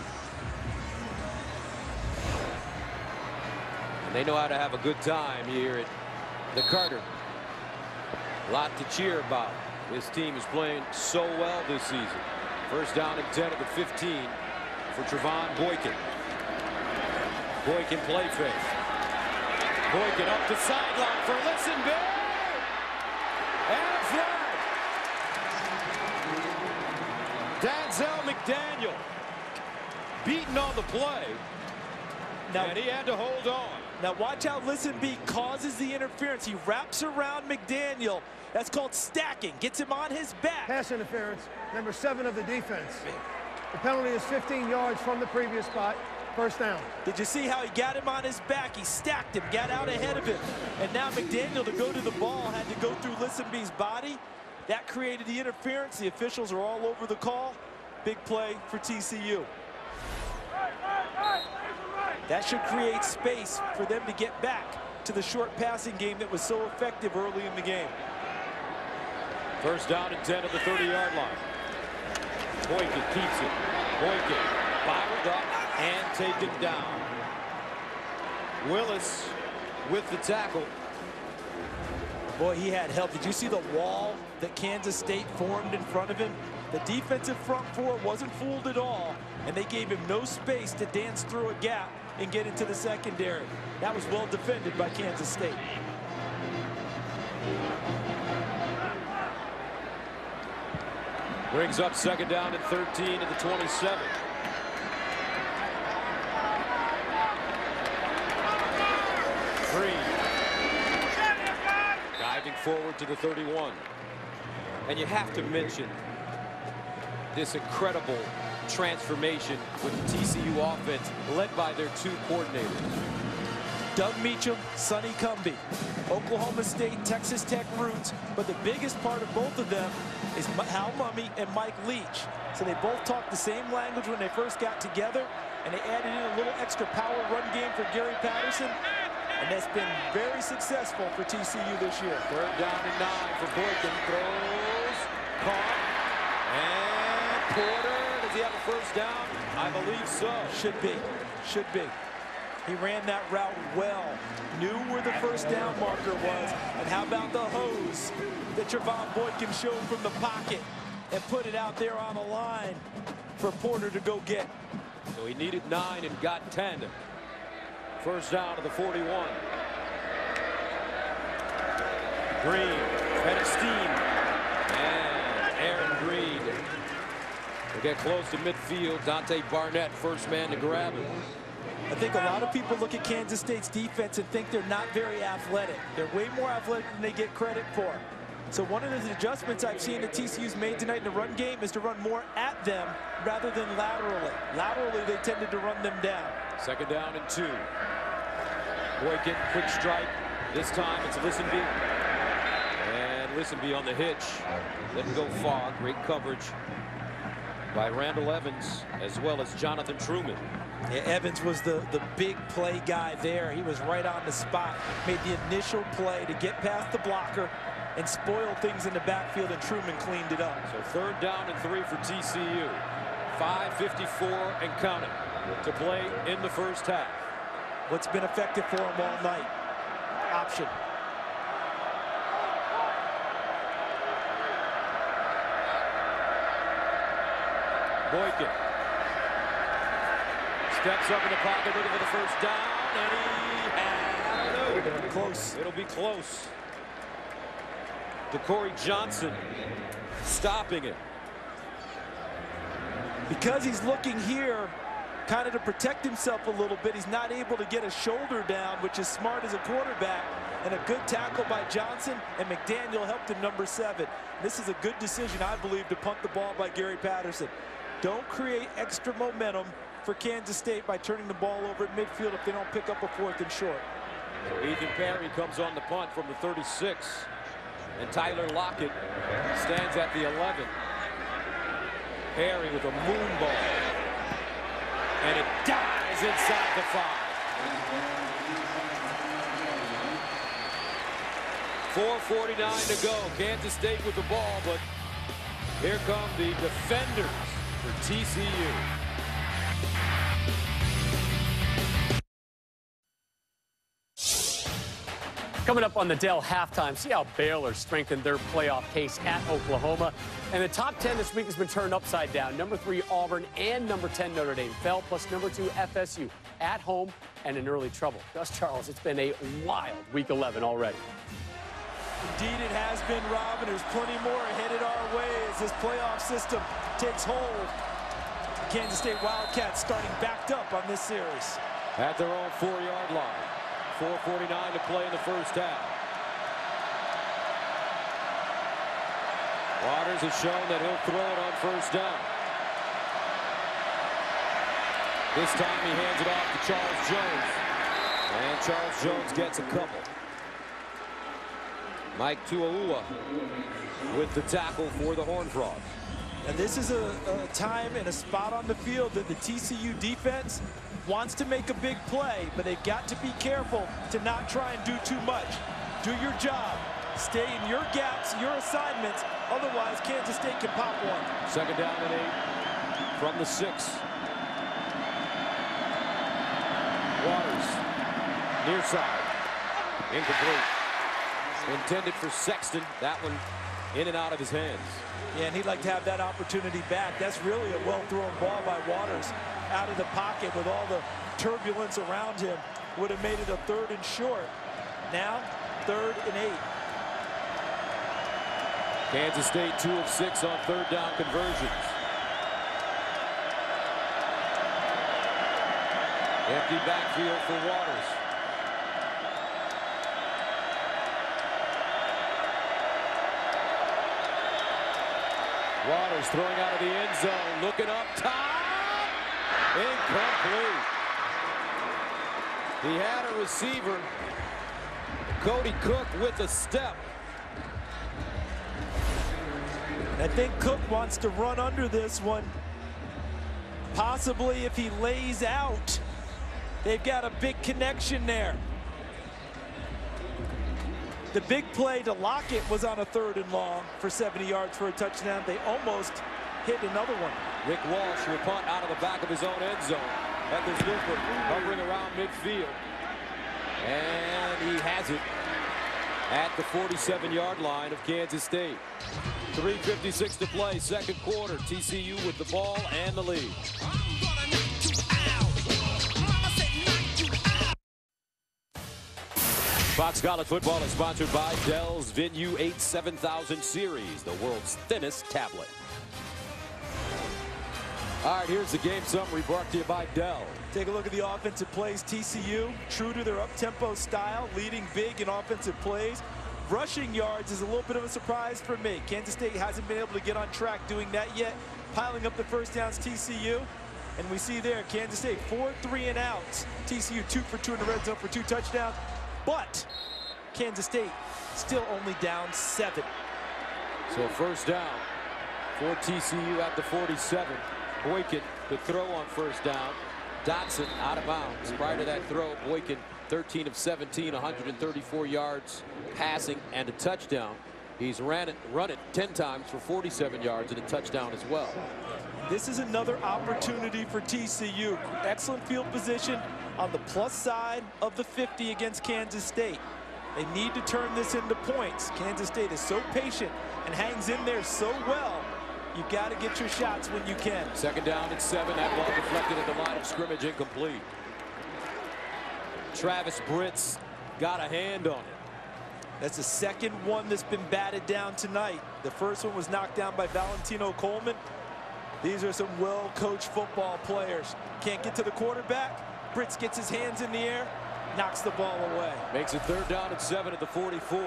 And they know how to have a good time here at the Carter. A lot to cheer about. This team is playing so well this season. First down and 10 at the 15 for Trevon Boykin. Boykin play fake. Boykin up the sideline for Listenberry. And a flag. Denzel McDaniel beaten on the play. Now, and he had to hold on. Now watch how Listenberry causes the interference. He wraps around McDaniel. That's called stacking. Gets him on his back. Pass interference, number 7 of the defense. The penalty is 15 yards from the previous spot. First down. Did you see how he got him on his back? He stacked him, got out ahead of him. And now McDaniel, to go to the ball, had to go through Listenberry's body. That created the interference. The officials are all over the call. Big play for TCU. That should create space for them to get back to the short passing game that was so effective early in the game. First down and 10 at the 30-yard line. Boykin keeps it. Boykin fired up and taken down. Willis with the tackle. Boy, he had help. Did you see the wall that Kansas State formed in front of him? The defensive front four wasn't fooled at all, and they gave him no space to dance through a gap and get into the secondary. That was well defended by Kansas State. Brings up second down and 13 at the 27. Green diving forward to the 31. And you have to mention this incredible transformation with the TCU offense led by their 2 coordinators. Doug Meacham, Sonny Cumbie. Oklahoma State, Texas Tech roots, but the biggest part of both of them is Hal Mumme and Mike Leach. So they both talked the same language when they first got together, and they added in a little extra power run game for Gary Patterson, and that's been very successful for TCU this year. Third down and 9 for Boykin. Throws, caught, and Porter. Does he have a first down? I believe so. Should be. Should be. He ran that route well. Knew where the first down marker was. And how about the hose that Trevon Boykin showed from the pocket and put it out there on the line for Porter to go get. So he needed 9 and got 10. First down to the 41. Green, head of steam. And Aaron Green will get close to midfield. Dante Barnett, first man to grab it. I think a lot of people look at Kansas State's defense and think they're not very athletic. They're way more athletic than they get credit for. So one of the adjustments I've seen that TCU's made tonight in the run game is to run more at them rather than laterally. Laterally, they tended to run them down. Second down and 2. Boykin, quick strike. This time it's Listenby. And Listenby on the hitch. Didn't go far. Great coverage by Randall Evans as well as Jonathan Truman. Yeah, Evans was the big play guy there. He was right on the spot. Made the initial play to get past the blocker and spoil things in the backfield, and Truman cleaned it up. So third down and 3 for TCU. 5:54 and counting to play in the first half. What's been effective for him all night? Option. Boykin steps up in the pocket, looking for the first down, and he had it. It'll be close. It'll be close. DeCorey Johnson stopping it. Because he's looking here kind of to protect himself a little bit, he's not able to get a shoulder down, which is smart as a quarterback, and a good tackle by Johnson, and McDaniel helped him, number 7. This is a good decision, I believe, to punt the ball by Gary Patterson. Don't create extra momentum for Kansas State by turning the ball over at midfield if they don't pick up a 4th and short. So Ethan Perry comes on the punt from the 36. And Tyler Lockett stands at the 11. Perry with a moon ball. And it dies inside the 5. 4:49 to go. Kansas State with the ball, but here come the defenders for TCU. Coming up on the Dell halftime, see how Baylor strengthened their playoff case at Oklahoma. And the top 10 this week has been turned upside down. Number 3, Auburn, and number 10, Notre Dame fell, plus number 2, FSU, at home and in early trouble. Gus Charles, it's been a wild Week 11 already. Indeed, it has been, Rob, and there's plenty more headed our way as this playoff system takes hold. Kansas State Wildcats starting backed up on this series. At their own 4-yard line. 4:49 to play in the first half. Waters has shown that he'll throw it on first down. This time he hands it off to Charles Jones. And Charles Jones gets a couple. Mike Tuaua with the tackle for the Horned Frogs. And this is a time and a spot on the field that the TCU defense wants to make a big play, but they've got to be careful to not try and do too much. Do your job. Stay in your gaps, your assignments. Otherwise, Kansas State can pop one. Second down and 8 from the 6. Waters, near side, incomplete. Intended for Sexton. That one in and out of his hands. Yeah, and he'd like to have that opportunity back. That's really a well-thrown ball by Waters out of the pocket with all the turbulence around him. Would have made it a 3rd and short. Now, 3rd and 8. Kansas State 2 of 6 on 3rd down conversions. Empty backfield for Waters. Waters throwing out of the end zone, looking up top. Incomplete. He had a receiver. Cody Cook with a step. I think Cook wants to run under this one. Possibly if he lays out. They've got a big connection there. The big play to Lockett was on a 3rd and long for 70 yards for a touchdown. They almost hit another one. Rick Walsh will punt out of the back of his own end zone. Eccles Newport hovering around midfield. And he has it at the 47-yard line of Kansas State. 3:56 to play, second quarter. TCU with the ball and the lead. Fox College Football is sponsored by Dell's Venue 8 7000 series, the world's thinnest tablet. All right, here's the game summary brought to you by Dell. Take a look at the offensive plays. TCU, true to their up-tempo style, leading big in offensive plays. rushing yards is a little bit of a surprise for me. Kansas State hasn't been able to get on track doing that yet. Piling up the first downs, TCU. And we see there, Kansas State 4 3-and-outs. TCU 2 for 2 in the red zone for 2 touchdowns. But Kansas State still only down 7. So first down for TCU at the 47. Boykin, the throw on first down. Dotson out of bounds. Prior to that throw, Boykin 13 of 17, 134 yards passing and a touchdown. He's run it 10 times for 47 yards and a touchdown as well. This is another opportunity for TCU. Excellent field position on the plus side of the 50 against Kansas State. They need to turn this into points. Kansas State is so patient and hangs in there so well. You've got to get your shots when you can. Second down and 7. That ball deflected at the line of scrimmage, incomplete. Travis Britt's got a hand on it. That's the second one that's been batted down tonight. The first one was knocked down by Valentino Coleman. These are some well-coached football players. Can't get to the quarterback. Britz gets his hands in the air, knocks the ball away. Makes it third down and 7 at the 44.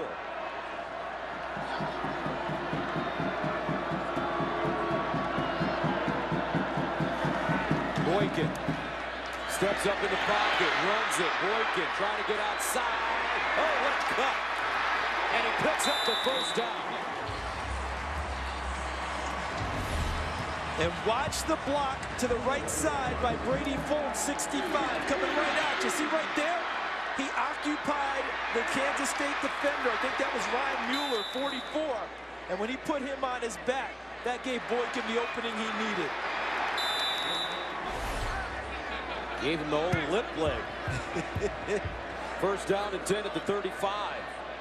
Boykin steps up in the pocket, runs it. Boykin trying to get outside. Oh, what a cut. And he picks up the first down. And watch the block to the right side by Brady Fulton, 65, coming right out. You see right there? He occupied the Kansas State defender. I think that was Ryan Mueller, 44. And when he put him on his back, that gave Boykin the opening he needed. Gave him the old lip leg. First down and 10 at the 35.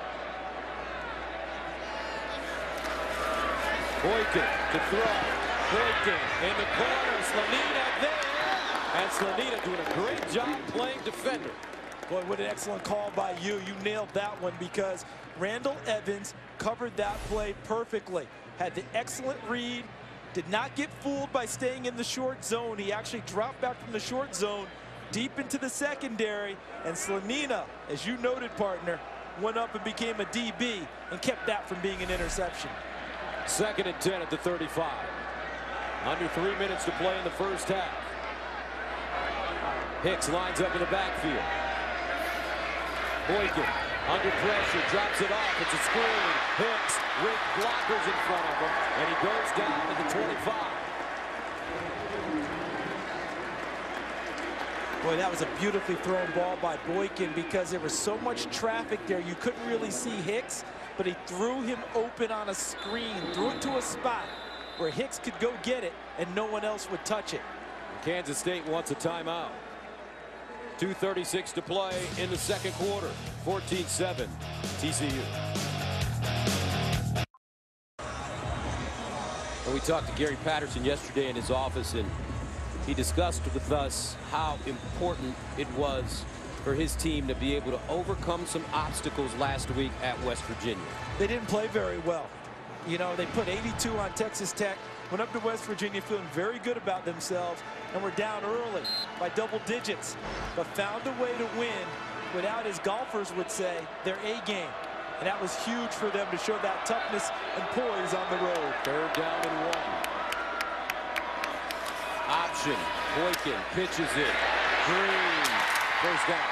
Boykin to throw. Boykin in the corner. Slanina there. And Slanina doing a great job playing defender. Boy, what an excellent call by you. You nailed that one because Randall Evans covered that play perfectly. Had the excellent read. Did not get fooled by staying in the short zone. He actually dropped back from the short zone deep into the secondary. And Slanina, as you noted, partner, went up and became a DB and kept that from being an interception. Second and 10 at the 35. Under 3 minutes to play in the first half. Hicks lines up in the backfield. Boykin under pressure, drops it off. It's a screen. Hicks with blockers in front of him, and he goes down to the 25. Boy, that was a beautifully thrown ball by Boykin because there was so much traffic there. You couldn't really see Hicks, but he threw him open on a screen, threw it to a spot where Hicks could go get it and no one else would touch it. Kansas State wants a timeout. 2:36 to play in the second quarter. 14-7 TCU. And we talked to Gary Patterson yesterday in his office, and he discussed with us how important it was for his team to be able to overcome some obstacles last week at West Virginia. They didn't play very well. You know, they put 82 on Texas Tech, went up to West Virginia feeling very good about themselves, and were down early by double digits, but found a way to win without, as golfers would say, their A game. And that was huge for them to show that toughness and poise on the road. Third down and 1. Option. Boykin pitches it. Green. First down.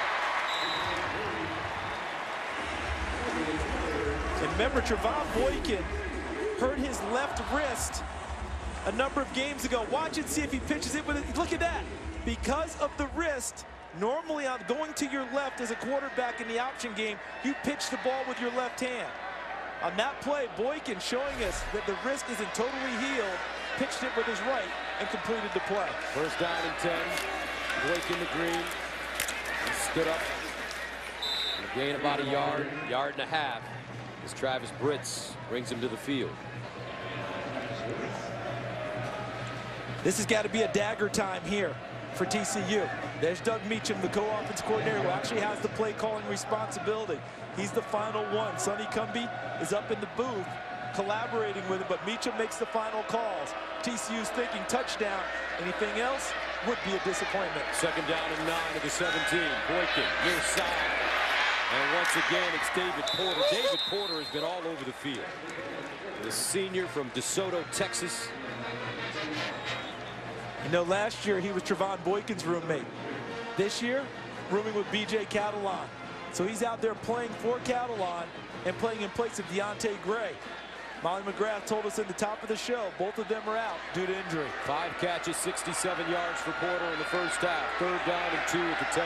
And remember, Trevon Boykin hurt his left wrist a number of games ago. Watch and see if he pitches it with it. Look at that. Because of the wrist, normally on going to your left as a quarterback in the option game, you pitch the ball with your left hand. On that play, Boykin showing us that the wrist isn't totally healed, pitched it with his right and completed the play. First down and 10. Boykin to Green. He stood up. And gain about a yard and a half as Travis Britz brings him to the field. This has got to be a dagger time here for TCU. There's Doug Meacham, the co-offense coordinator, who actually has the play calling responsibility. He's the final one. Sonny Cumbie is up in the booth collaborating with him, but Meacham makes the final calls. TCU's thinking touchdown. Anything else would be a disappointment. Second down and 9 at the 17. Boykin near side. And once again, it's David Porter. David Porter has been all over the field. The senior from DeSoto, Texas. You know, last year he was Trevon Boykin's roommate. This year, rooming with B.J. Catalan. So he's out there playing for Catalan and playing in place of Deontay Gray. Molly McGrath told us at the top of the show, both of them are out due to injury. 5 catches, 67 yards for Porter in the first half. 3rd down and 2 at the 10.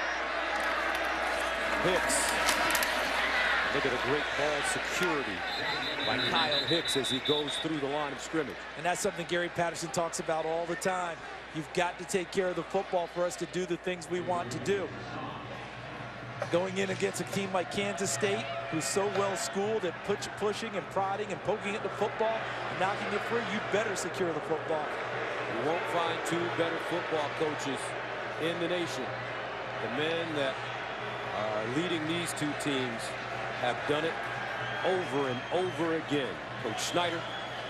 Hicks. Look at a great ball security by Kyle Hicks as he goes through the line of scrimmage. And that's something Gary Patterson talks about all the time. You've got to take care of the football for us to do the things we want to do. Going in against a team like Kansas State, who's so well schooled at pushing and prodding and poking at the football and knocking it free, you better secure the football. You won't find 2 better football coaches in the nation. The men that are leading these 2 teams have done it over and over again. Coach Snyder,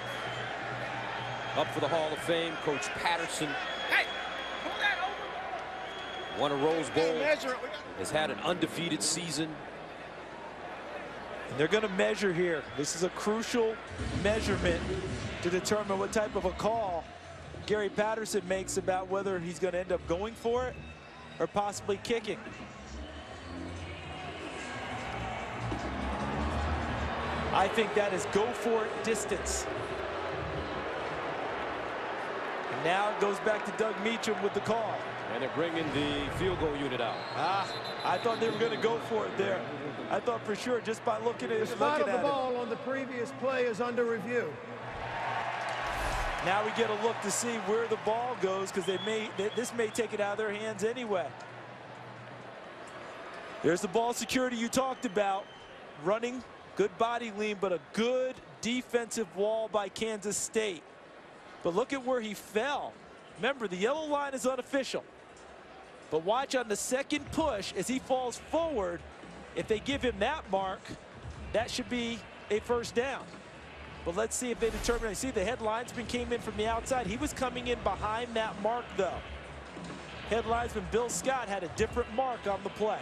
up for the Hall of Fame. Coach Patterson, won a Rose Bowl, has had an undefeated season. And they're going to measure here. This is a crucial measurement to determine what type of a call Gary Patterson makes about whether he's going to end up going for it or possibly kicking. I think that is go for it distance. And now it goes back to Doug Meacham with the call. And they're bringing the field goal unit out. I thought they were going to go for it there. I thought for sure just by looking at it. The spot of the ball on the previous play is under review. Now we get a look to see where the ball goes, because this may take it out of their hands anyway. There's the ball security you talked about. Running, good body lean, but a good defensive wall by Kansas State. But look at where he fell. Remember, the yellow line is unofficial. But watch on the second push as he falls forward. If they give him that mark, that should be a first down. But let's see if they determine. See, the head linesman came in from the outside. He was coming in behind that mark, though. Head linesman Bill Scott had a different mark on the play.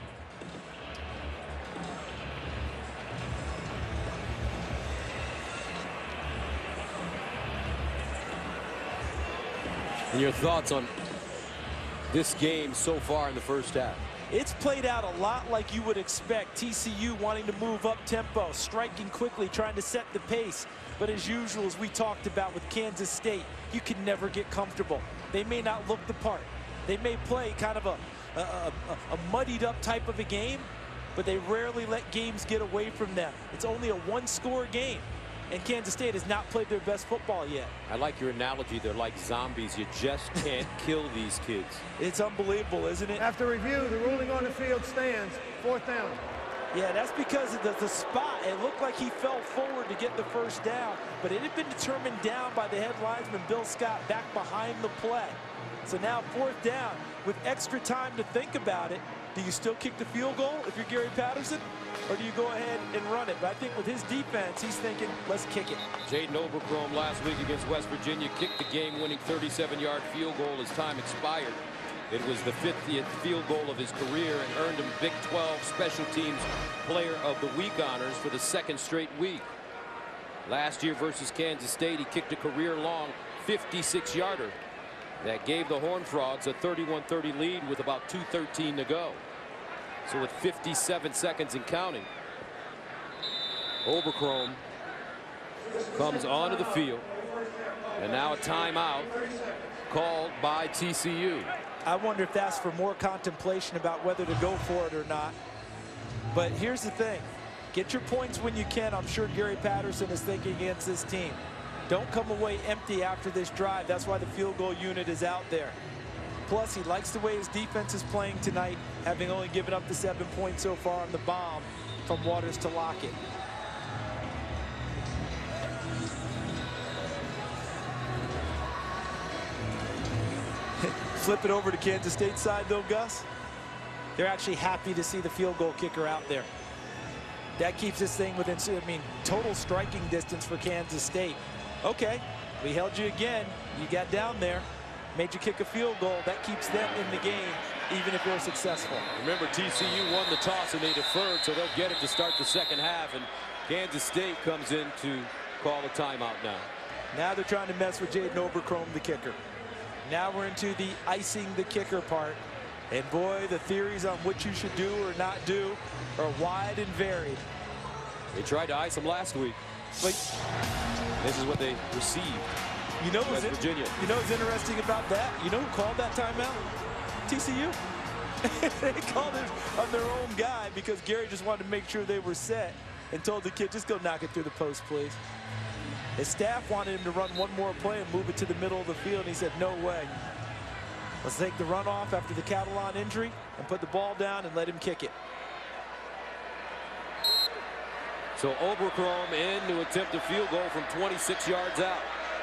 And your thoughts on this game so far in the first half? It's played out a lot like you would expect. TCU wanting to move up tempo, striking quickly, trying to set the pace. But as usual, as we talked about with Kansas State, you can never get comfortable. They may not look the part. They may play kind of a muddied up type of a game, but they rarely let games get away from them. It's only a 1-score game. And Kansas State has not played their best football yet. I like your analogy. They're like zombies. You just can't kill these kids. It's unbelievable, isn't it? After review, the ruling on the field stands. 4th down. Yeah, that's because of the spot. It looked like he fell forward to get the first down, but it had been determined down by the head linesman, Bill Scott, back behind the play. So now 4th down with extra time to think about it. Do you still kick the field goal if you're Gary Patterson? Or do you go ahead and run it? But I think with his defense, he's thinking, let's kick it. Jaden Oberchrome last week against West Virginia kicked the game-winning 37-yard field goal as time expired. It was the 50th field goal of his career and earned him Big 12 Special Teams Player of the Week honors for the 2nd straight week. Last year versus Kansas State, he kicked a career-long 56-yarder that gave the Horned Frogs a 31-30 lead with about 2:13 to go. So with 57 seconds and counting, Oberchrome comes onto the field, and now a timeout called by TCU. I wonder if that's for more contemplation about whether to go for it or not. But here's the thing. Get your points when you can. I'm sure Gary Patterson is thinking against this team. Don't come away empty after this drive. That's why the field goal unit is out there. Plus, he likes the way his defense is playing tonight, having only given up the 7 points so far on the bomb from Waters to Lockett. Flip it over to Kansas State side, though, Gus. They're actually happy to see the field goal kicker out there. That keeps this thing within, total striking distance for Kansas State. Okay, we held you again. You got down there. Made you kick a field goal. That keeps them in the game even if they're successful. Remember, TCU won the toss and they deferred, so they'll get it to start the second half. And Kansas State comes in to call a timeout now. Now they're trying to mess with Jaden Oberchrome, the kicker. Now we're into the icing the kicker part. And boy, the theories on what you should do or not do are wide and varied. They tried to ice him last week. Like, this is what they received. You know West Virginia. You know what's interesting about that? You know who called that timeout? TCU. They called it on their own guy because Gary just wanted to make sure they were set and told the kid, just go knock it through the post, please. His staff wanted him to run one more play and move it to the middle of the field, and he said, no way. Let's take the run off after the Catalan injury and put the ball down and let him kick it. So Oberchrome in to attempt a field goal from 26 yards out.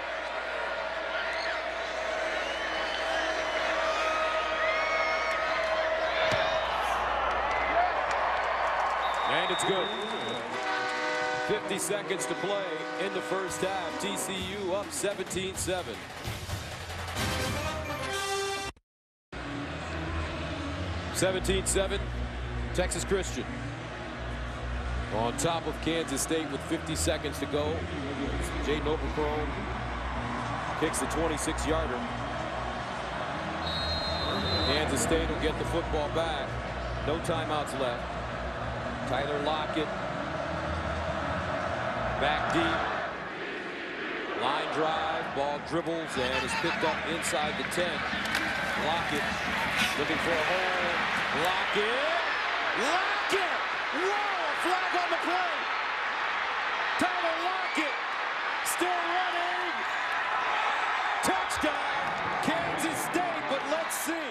And it's good. 50 seconds to play in the first half. TCU up 17-7. Texas Christian on top of Kansas State with 50 seconds to go. Jaden Oberchrome kicks the 26-yarder. Kansas State will get the football back. No timeouts left. Tyler Lockett back deep. Line drive, ball dribbles and is picked up inside the 10. Lockett looking for a hole. Lockett! Whoa! Flag on the play. Tyler Lockett still running. Touchdown, Kansas State, but let's see.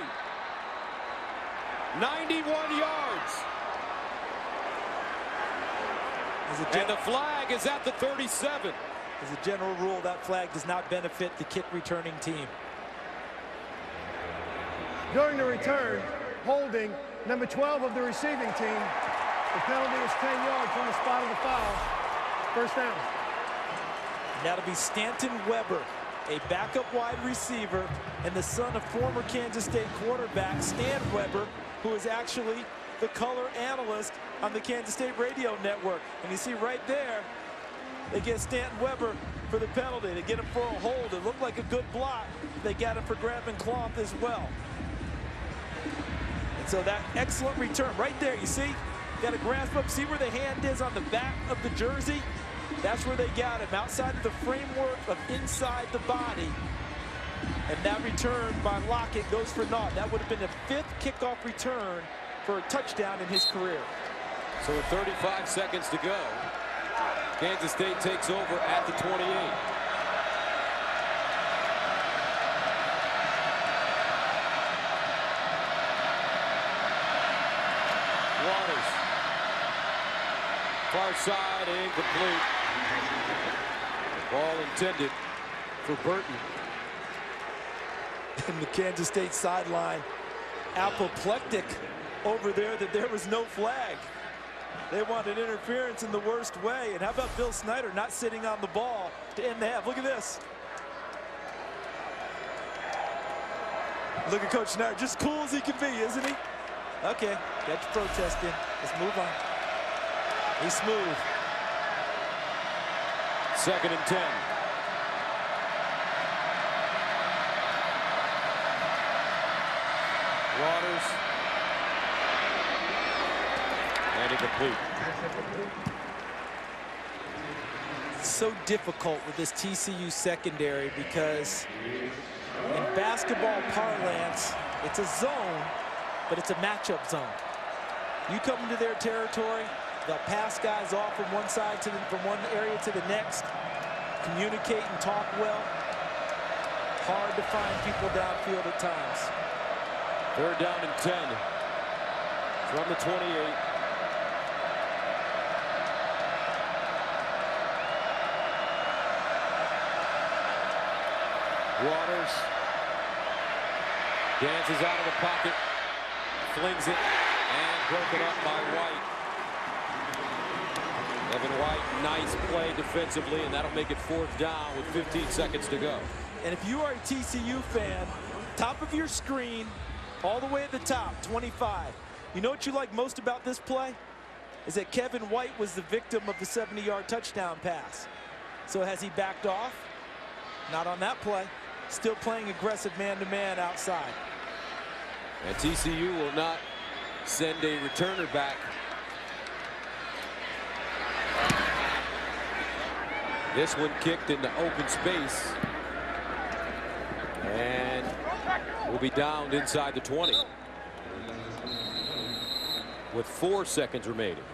91 yards. And the flag is at the 37. As a general rule, that flag does not benefit the kick returning team. During the return, holding number 12 of the receiving team. The penalty is 10 yards from the spot of the foul. First down. That'll be Stanton Weber, a backup wide receiver and the son of former Kansas State quarterback Stan Weber, who is actually the color analyst on the Kansas State radio network. And you see right there, they get Stanton Weber for the penalty. They get him for a hold. It looked like a good block. They got him for grabbing cloth as well. And so that excellent return right there, you see, got a grasp up, see where the hand is on the back of the jersey? That's where they got him, outside of the framework of inside the body. And that return by Lockett goes for naught. That would have been the 5th kickoff return for a touchdown in his career. So with 35 seconds to go, Kansas State takes over at the 28. Waters. Far side, incomplete. Ball intended for Burton. And the Kansas State sideline, apoplectic over there that there was no flag. They wanted interference in the worst way. And how about Bill Snyder not sitting on the ball to end the half? Look at this. Look at Coach Snyder, just cool as he can be, isn't he? Okay, got your protest in. Let's move on. He's smooth. 2nd and 10. Waters. And incomplete. It's so difficult with this TCU secondary because in basketball parlance, it's a zone, but it's a matchup zone. You come into their territory, they'll pass guys off from one side to from one area to the next, communicate and talk well. Hard to find people downfield at times. 3rd down and 10 from the 28. Waters dances out of the pocket, flings it, and broken up by White. Evan White, nice play defensively, and that'll make it 4th down with 15 seconds to go. And if you are a TCU fan, top of your screen, all the way at the top, 25. You know what you like most about this play? Is that Kevin White was the victim of the 70-yard touchdown pass. So has he backed off? Not on that play. Still playing aggressive man-to-man outside. And TCU will not send a returner back. This one kicked into open space. And will be downed inside the 20. With 4 seconds remaining.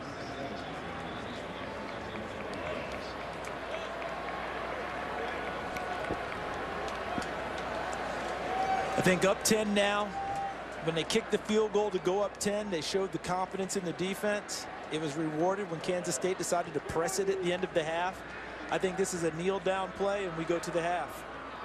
I think up 10 now. When they kicked the field goal to go up 10, they showed the confidence in the defense. It was rewarded when Kansas State decided to press it at the end of the half. I think this is a kneel down play and we go to the half.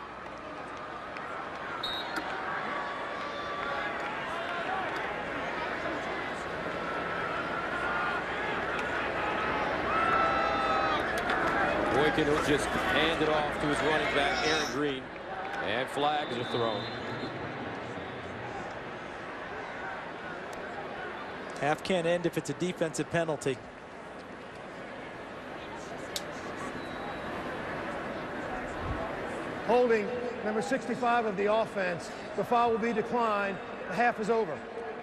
Boykin will just hand it off to his running back, Aaron Green. And flags are thrown. Half can't end if it's a defensive penalty. Holding number 65 of the offense. The foul will be declined. The half is over.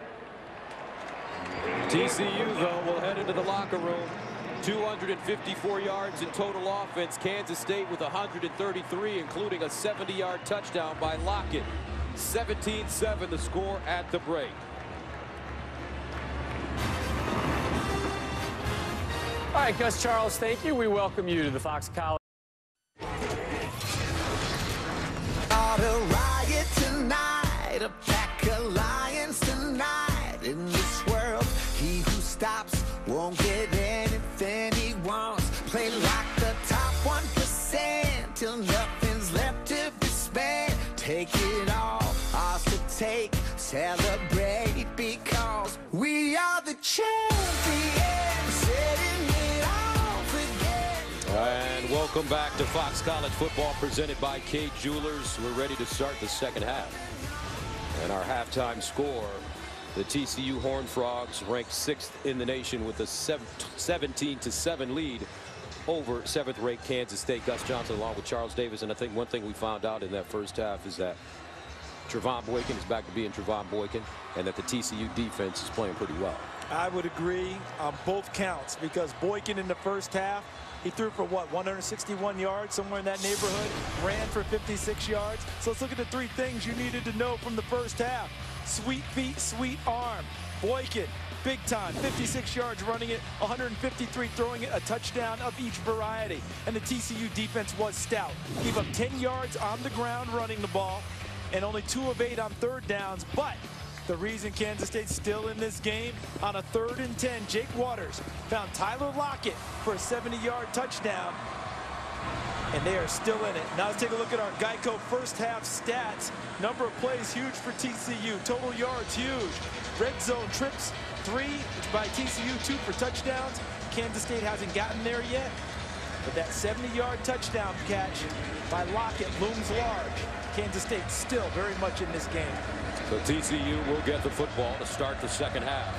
TCU, though, will head into the locker room. 254 yards in total offense. Kansas State with 133, including a 70-yard touchdown by Lockett. 17-7 the score at the break. All right, Gus Charles, thank you. We welcome you to the Fox College. A riot tonight, a pack of lions tonight. In this world, he who stops won't get anything he wants. Play like the top 1% till nothing's left to be spent. Take it all, ours to take, celebrate because we are the champions, setting it off again. And welcome back to Fox College Football presented by Kay Jewelers. We're ready to start the second half. And our halftime score, the TCU Horned Frogs ranked 6th in the nation with a 17-7 lead over 7th-ranked Kansas State. Gus Johnson along with Charles Davis. And I think one thing we found out in that first half is that Trevon Boykin is back to being Trevon Boykin and that the TCU defense is playing pretty well. I would agree on both counts because Boykin in the first half, he threw for what, 161 yards, somewhere in that neighborhood, ran for 56 yards. So let's look at the 3 things you needed to know from the first half. Sweet feet, sweet arm. Boykin, big time, 56 yards running it, 153 throwing it, a touchdown of each variety. And the TCU defense was stout. Gave up 10 yards on the ground running the ball and only 2 of 8 on third downs. But the reason Kansas State's still in this game, on a 3rd and 10, Jake Waters found Tyler Lockett for a 70-yard touchdown. And they are still in it. Now let's take a look at our Geico first half stats. Number of plays huge for TCU. Total yards huge. Red zone trips 3 by TCU, 2 for touchdowns. Kansas State hasn't gotten there yet. But that 70-yard touchdown catch by Lockett looms large. Kansas State still very much in this game. So TCU will get the football to start the second half.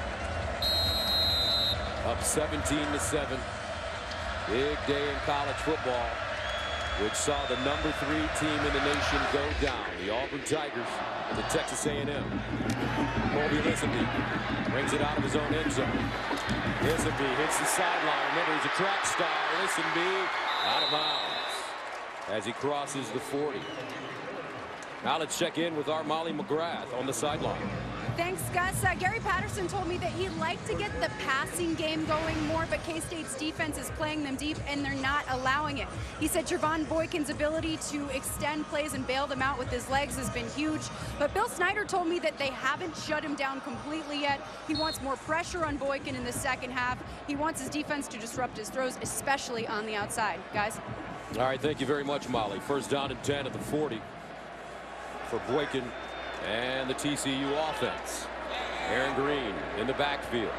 Up 17-7. Big day in college football, which saw the number 3 team in the nation go down. The Auburn Tigers to Texas A&M. Colby Lisenby brings it out of his own end zone. Lisenby hits the sideline. Remember, he's a track star. Lisenby out of bounds as he crosses the 40. Now let's check in with our Molly McGrath on the sideline. Thanks, Gus. Gary Patterson told me that he'd like to get the passing game going more, but K-State's defense is playing them deep, and they're not allowing it. He said Trevon Boykin's ability to extend plays and bail them out with his legs has been huge, but Bill Snyder told me that they haven't shut him down completely yet. He wants more pressure on Boykin in the second half. He wants his defense to disrupt his throws, especially on the outside. Guys? All right, thank you very much, Molly. First down and 10 at the 40 for Boykin and the TCU offense. Aaron Green in the backfield.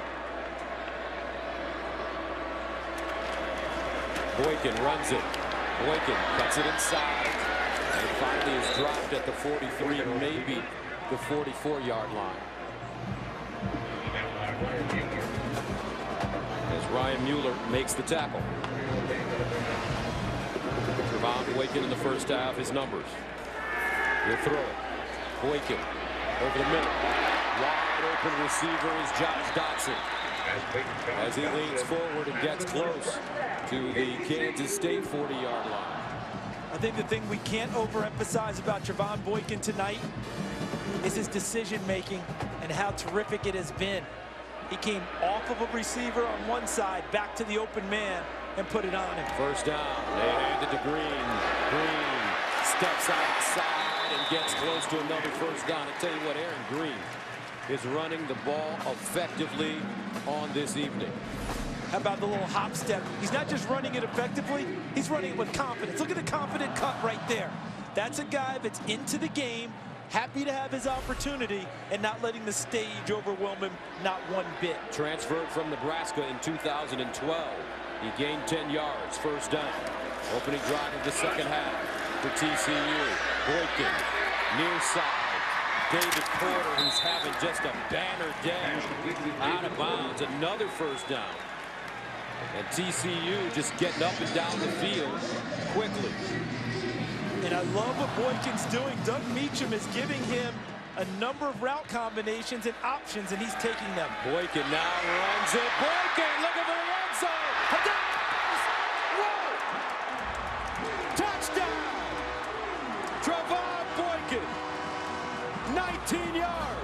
Boykin runs it. Boykin cuts it inside. And finally is dropped at the 43, maybe the 44-yard line. As Ryan Mueller makes the tackle. Trevon Boykin in the first half, his numbers. He'll throw it. Boykin over the middle. Wide open receiver is Josh Dotson. As he leans forward and gets close to the Kansas State 40-yard line. I think the thing we can't overemphasize about Trevon Boykin tonight is his decision-making and how terrific it has been. He came off of a receiver on one side, back to the open man, and put it on him. First down. They hand it to Green. Green steps outside and gets close to another first down. I tell you what, Aaron Green is running the ball effectively on this evening. How about the little hop step? He's not just running it effectively, he's running it with confidence. Look at the confident cut right there. That's a guy that's into the game, happy to have his opportunity, and not letting the stage overwhelm him, not one bit. Transferred from Nebraska in 2012. He gained 10 yards, first down. Opening drive of the second half for TCU. Boykin, near side. David Porter, who's having just a banner day, out of bounds. Another first down. And TCU just getting up and down the field quickly. And I love what Boykin's doing. Doug Meacham is giving him a number of route combinations and options, and he's taking them. Boykin now runs it. Boykin looking for the end zone. Touchdown! Trevon Boykin, 19 yards.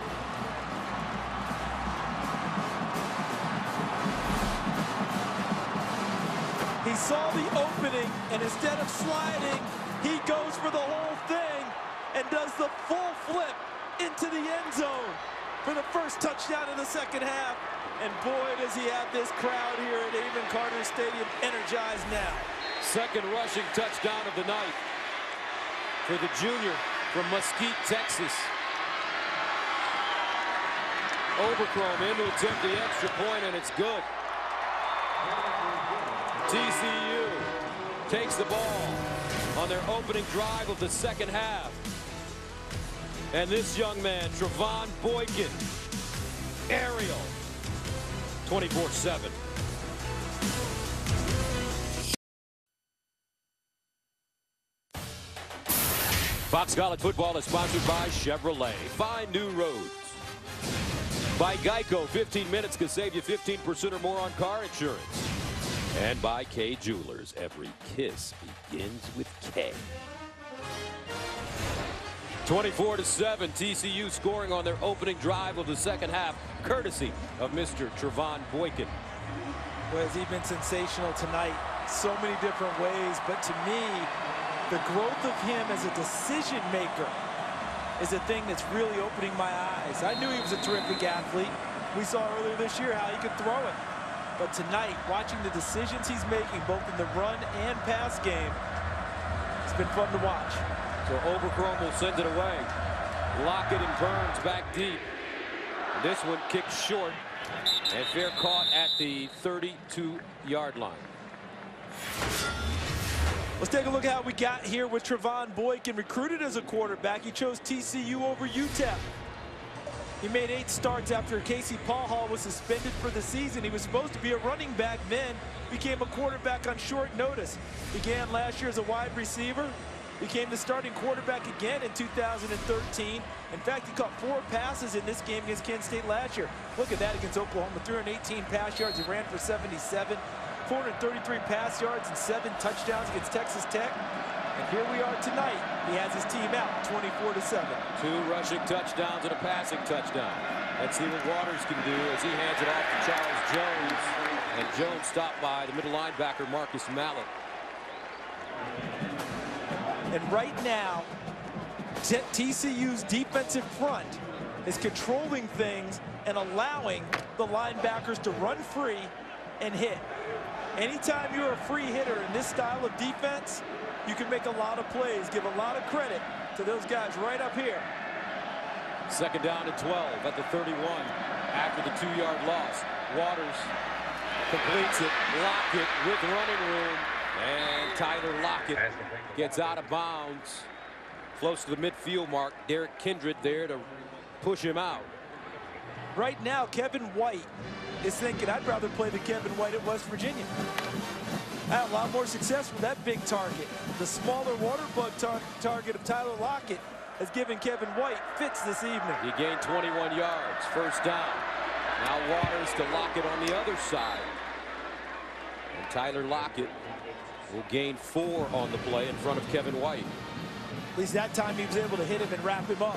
He saw the opening, and instead of sliding, he goes for the whole thing and does the full flip into the end zone for the first touchdown of the second half. And boy, does he have this crowd here at Amon Carter Stadium energized now. Second rushing touchdown of the night for the junior from Mesquite, Texas. Overchrome in to attempt the extra point, and it's good. TCU takes the ball on their opening drive of the second half. And this young man, Trevon Boykin, aerial, 24/7. Fox College Football is sponsored by Chevrolet. Find new roads. By Geico, 15 minutes can save you 15% or more on car insurance. And by K Jewelers, every kiss begins with K. 24-7, TCU scoring on their opening drive of the second half, courtesy of Mr. Trevon Boykin. Well, has he been sensational tonight? So many different ways, but to me, the growth of him as a decision maker is a thing that's really opening my eyes. I knew he was a terrific athlete. We saw earlier this year how he could throw it. But tonight, watching the decisions he's making, both in the run and pass game, it's been fun to watch. So Overchrome will send it away. Lockett and Burns back deep. This one kicked short, and fair caught at the 32-yard line. Let's take a look at how we got here with Trevon Boykin. Recruited as a quarterback, he chose TCU over UTEP. He made 8 starts after Casey Paul was suspended for the season. He was supposed to be a running back, then became a quarterback on short notice. Began last year as a wide receiver, became the starting quarterback again in 2013. In fact, he caught 4 passes in this game against Kansas State last year. Look at that against Oklahoma, 318 pass yards. He ran for 77, 433 pass yards and 7 touchdowns against Texas Tech. And here we are tonight. He has his team out 24-7. 2 rushing touchdowns and a passing touchdown. Let's see what Waters can do as he hands it off to Charles Jones. And Jones stopped by the middle linebacker, Marcus Mallett. And right now, TCU's defensive front is controlling things and allowing the linebackers to run free and hit. Anytime you're a free hitter in this style of defense, you can make a lot of plays. Give a lot of credit to those guys right up here. Second down and 12 at the 31 after the 2-yard loss. Waters completes it. Lockett with running room. And Tyler Lockett gets out of bounds close to the midfield mark. Derek Kindred there to push him out. Right now, Kevin White is thinking, I'd rather play the Kevin White at West Virginia. I had a lot more success with that big target. The smaller water bug target of Tyler Lockett has given Kevin White fits this evening. He gained 21 yards, first down. Now Waters to Lockett on the other side. And Tyler Lockett will gain 4 on the play in front of Kevin White. At least that time he was able to hit him and wrap him up.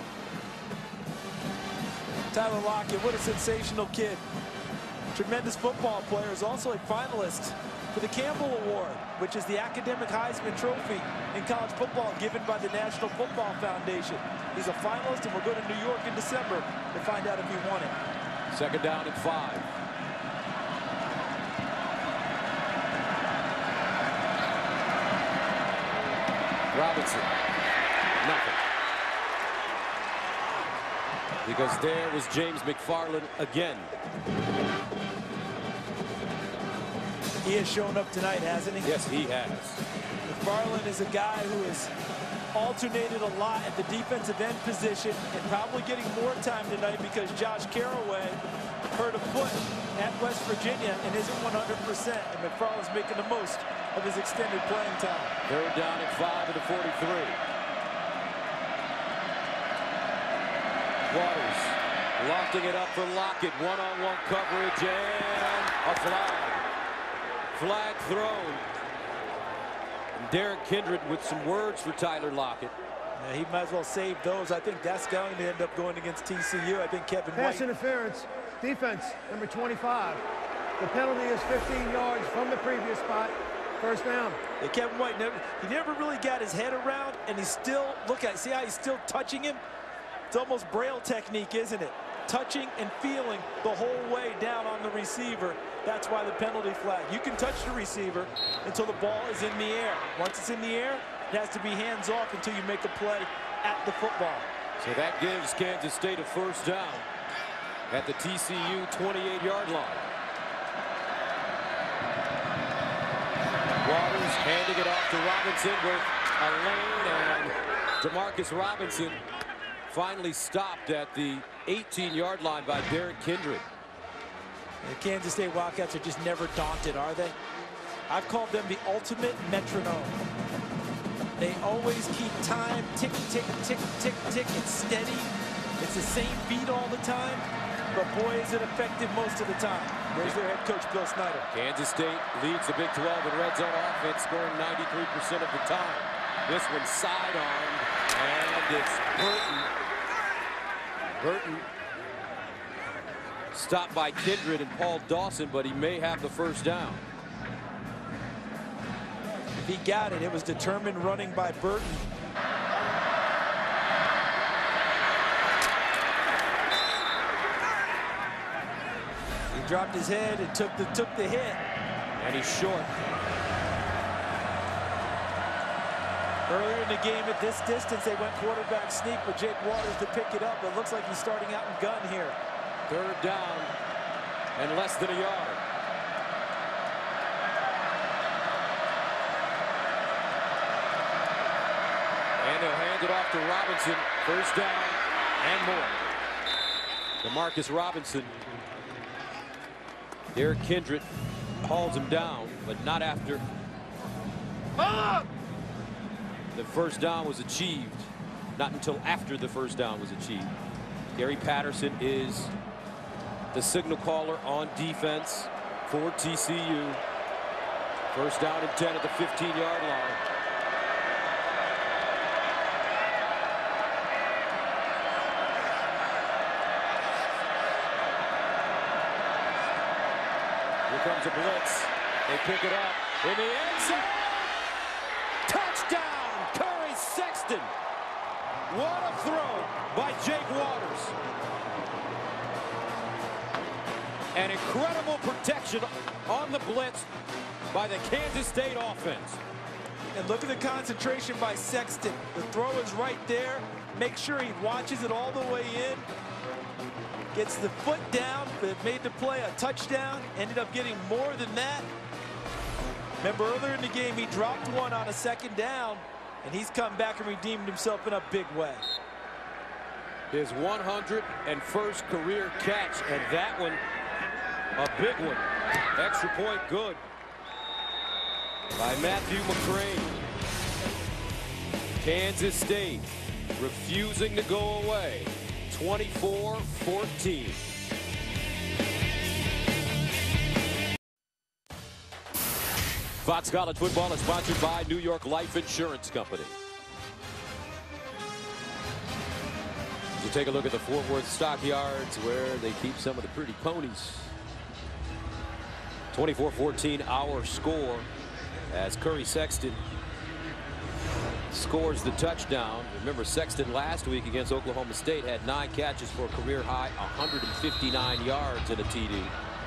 Tyler Lockett, what a sensational kid. Tremendous football player, is also a finalist for the Campbell Award, which is the academic Heisman Trophy in college football given by the National Football Foundation. He's a finalist and will go to New York in December to find out if he won it. Second down and 5. Robinson, nothing. Because there was James McFarland again. He has shown up tonight, hasn't he? Yes, he has. McFarland is a guy who has alternated a lot at the defensive end position and probably getting more time tonight because Josh Caraway hurt a foot at West Virginia and isn't 100%. And McFarland's making the most of his extended playing time. Third down and 5 at the 43. Waters lofting it up for Lockett. One-on-one coverage and a flag. Flag thrown. And Derek Kindred with some words for Tyler Lockett. Yeah, he might as well save those. I think that's going to end up going against TCU. I think Kevin White. Pass interference, defense, number 25. The penalty is 15 yards from the previous spot. First down. Yeah, Kevin White, never really got his head around, and he's still, see how he's still touching him? It's almost Braille technique, isn't it? Touching and feeling the whole way down on the receiver. That's why the penalty flag. You can touch the receiver until the ball is in the air. Once it's in the air, it has to be hands off until you make a play at the football. So that gives Kansas State a first down at the TCU 28-yard line. Waters handing it off to Robinson with a lane, and Demarcus Robinson finally stopped at the 18-yard line by Derek Kindred. The Kansas State Wildcats are just never daunted, are they? I've called them the ultimate metronome. They always keep time, tick, tick, tick, tick, tick. It's steady. It's the same beat all the time, but boy, is it effective most of the time. There's their head coach, Bill Snyder. Kansas State leads the Big 12 in red zone offense, scoring 93% of the time. This one sidearmed, and it's Burton stopped by Kindred and Paul Dawson, but he may have the first down. If he got it, it was determined running by Burton. He dropped his head and took the hit. And he's short. Earlier in the game at this distance, they went quarterback sneak with Jake Waters to pick it up. It looks like he's starting out in gun here. Third down and less than a yard. And they'll hand it off to Robinson. First down and more. Demarcus Robinson. Derek Kindred hauls him down, but not after the first down was achieved. Not until after the first down was achieved. Gary Patterson is the signal caller on defense for TCU. First down and 10 at the 15-yard line. Here comes a blitz. They pick it up in the end zone. Touchdown, Curry Sexton. What a throw by Jake Waters. An incredible protection on the blitz by the Kansas State offense. And look at the concentration by Sexton. The throw is right there. Make sure he watches it all the way in. Gets the foot down, but made the play a touchdown. Ended up getting more than that. Remember earlier in the game, he dropped one on a second down. And he's come back and redeemed himself in a big way. His 101st career catch, and that one a big one. Extra point good by Matthew McCrane. Kansas State refusing to go away. 24-14. Fox College Football is sponsored by New York Life Insurance Company. You take a look at the Fort Worth stockyards where they keep some of the pretty ponies. 24-14 our score as Curry Sexton scores the touchdown. Remember, Sexton last week against Oklahoma State had 9 catches for a career high 159 yards in a TD.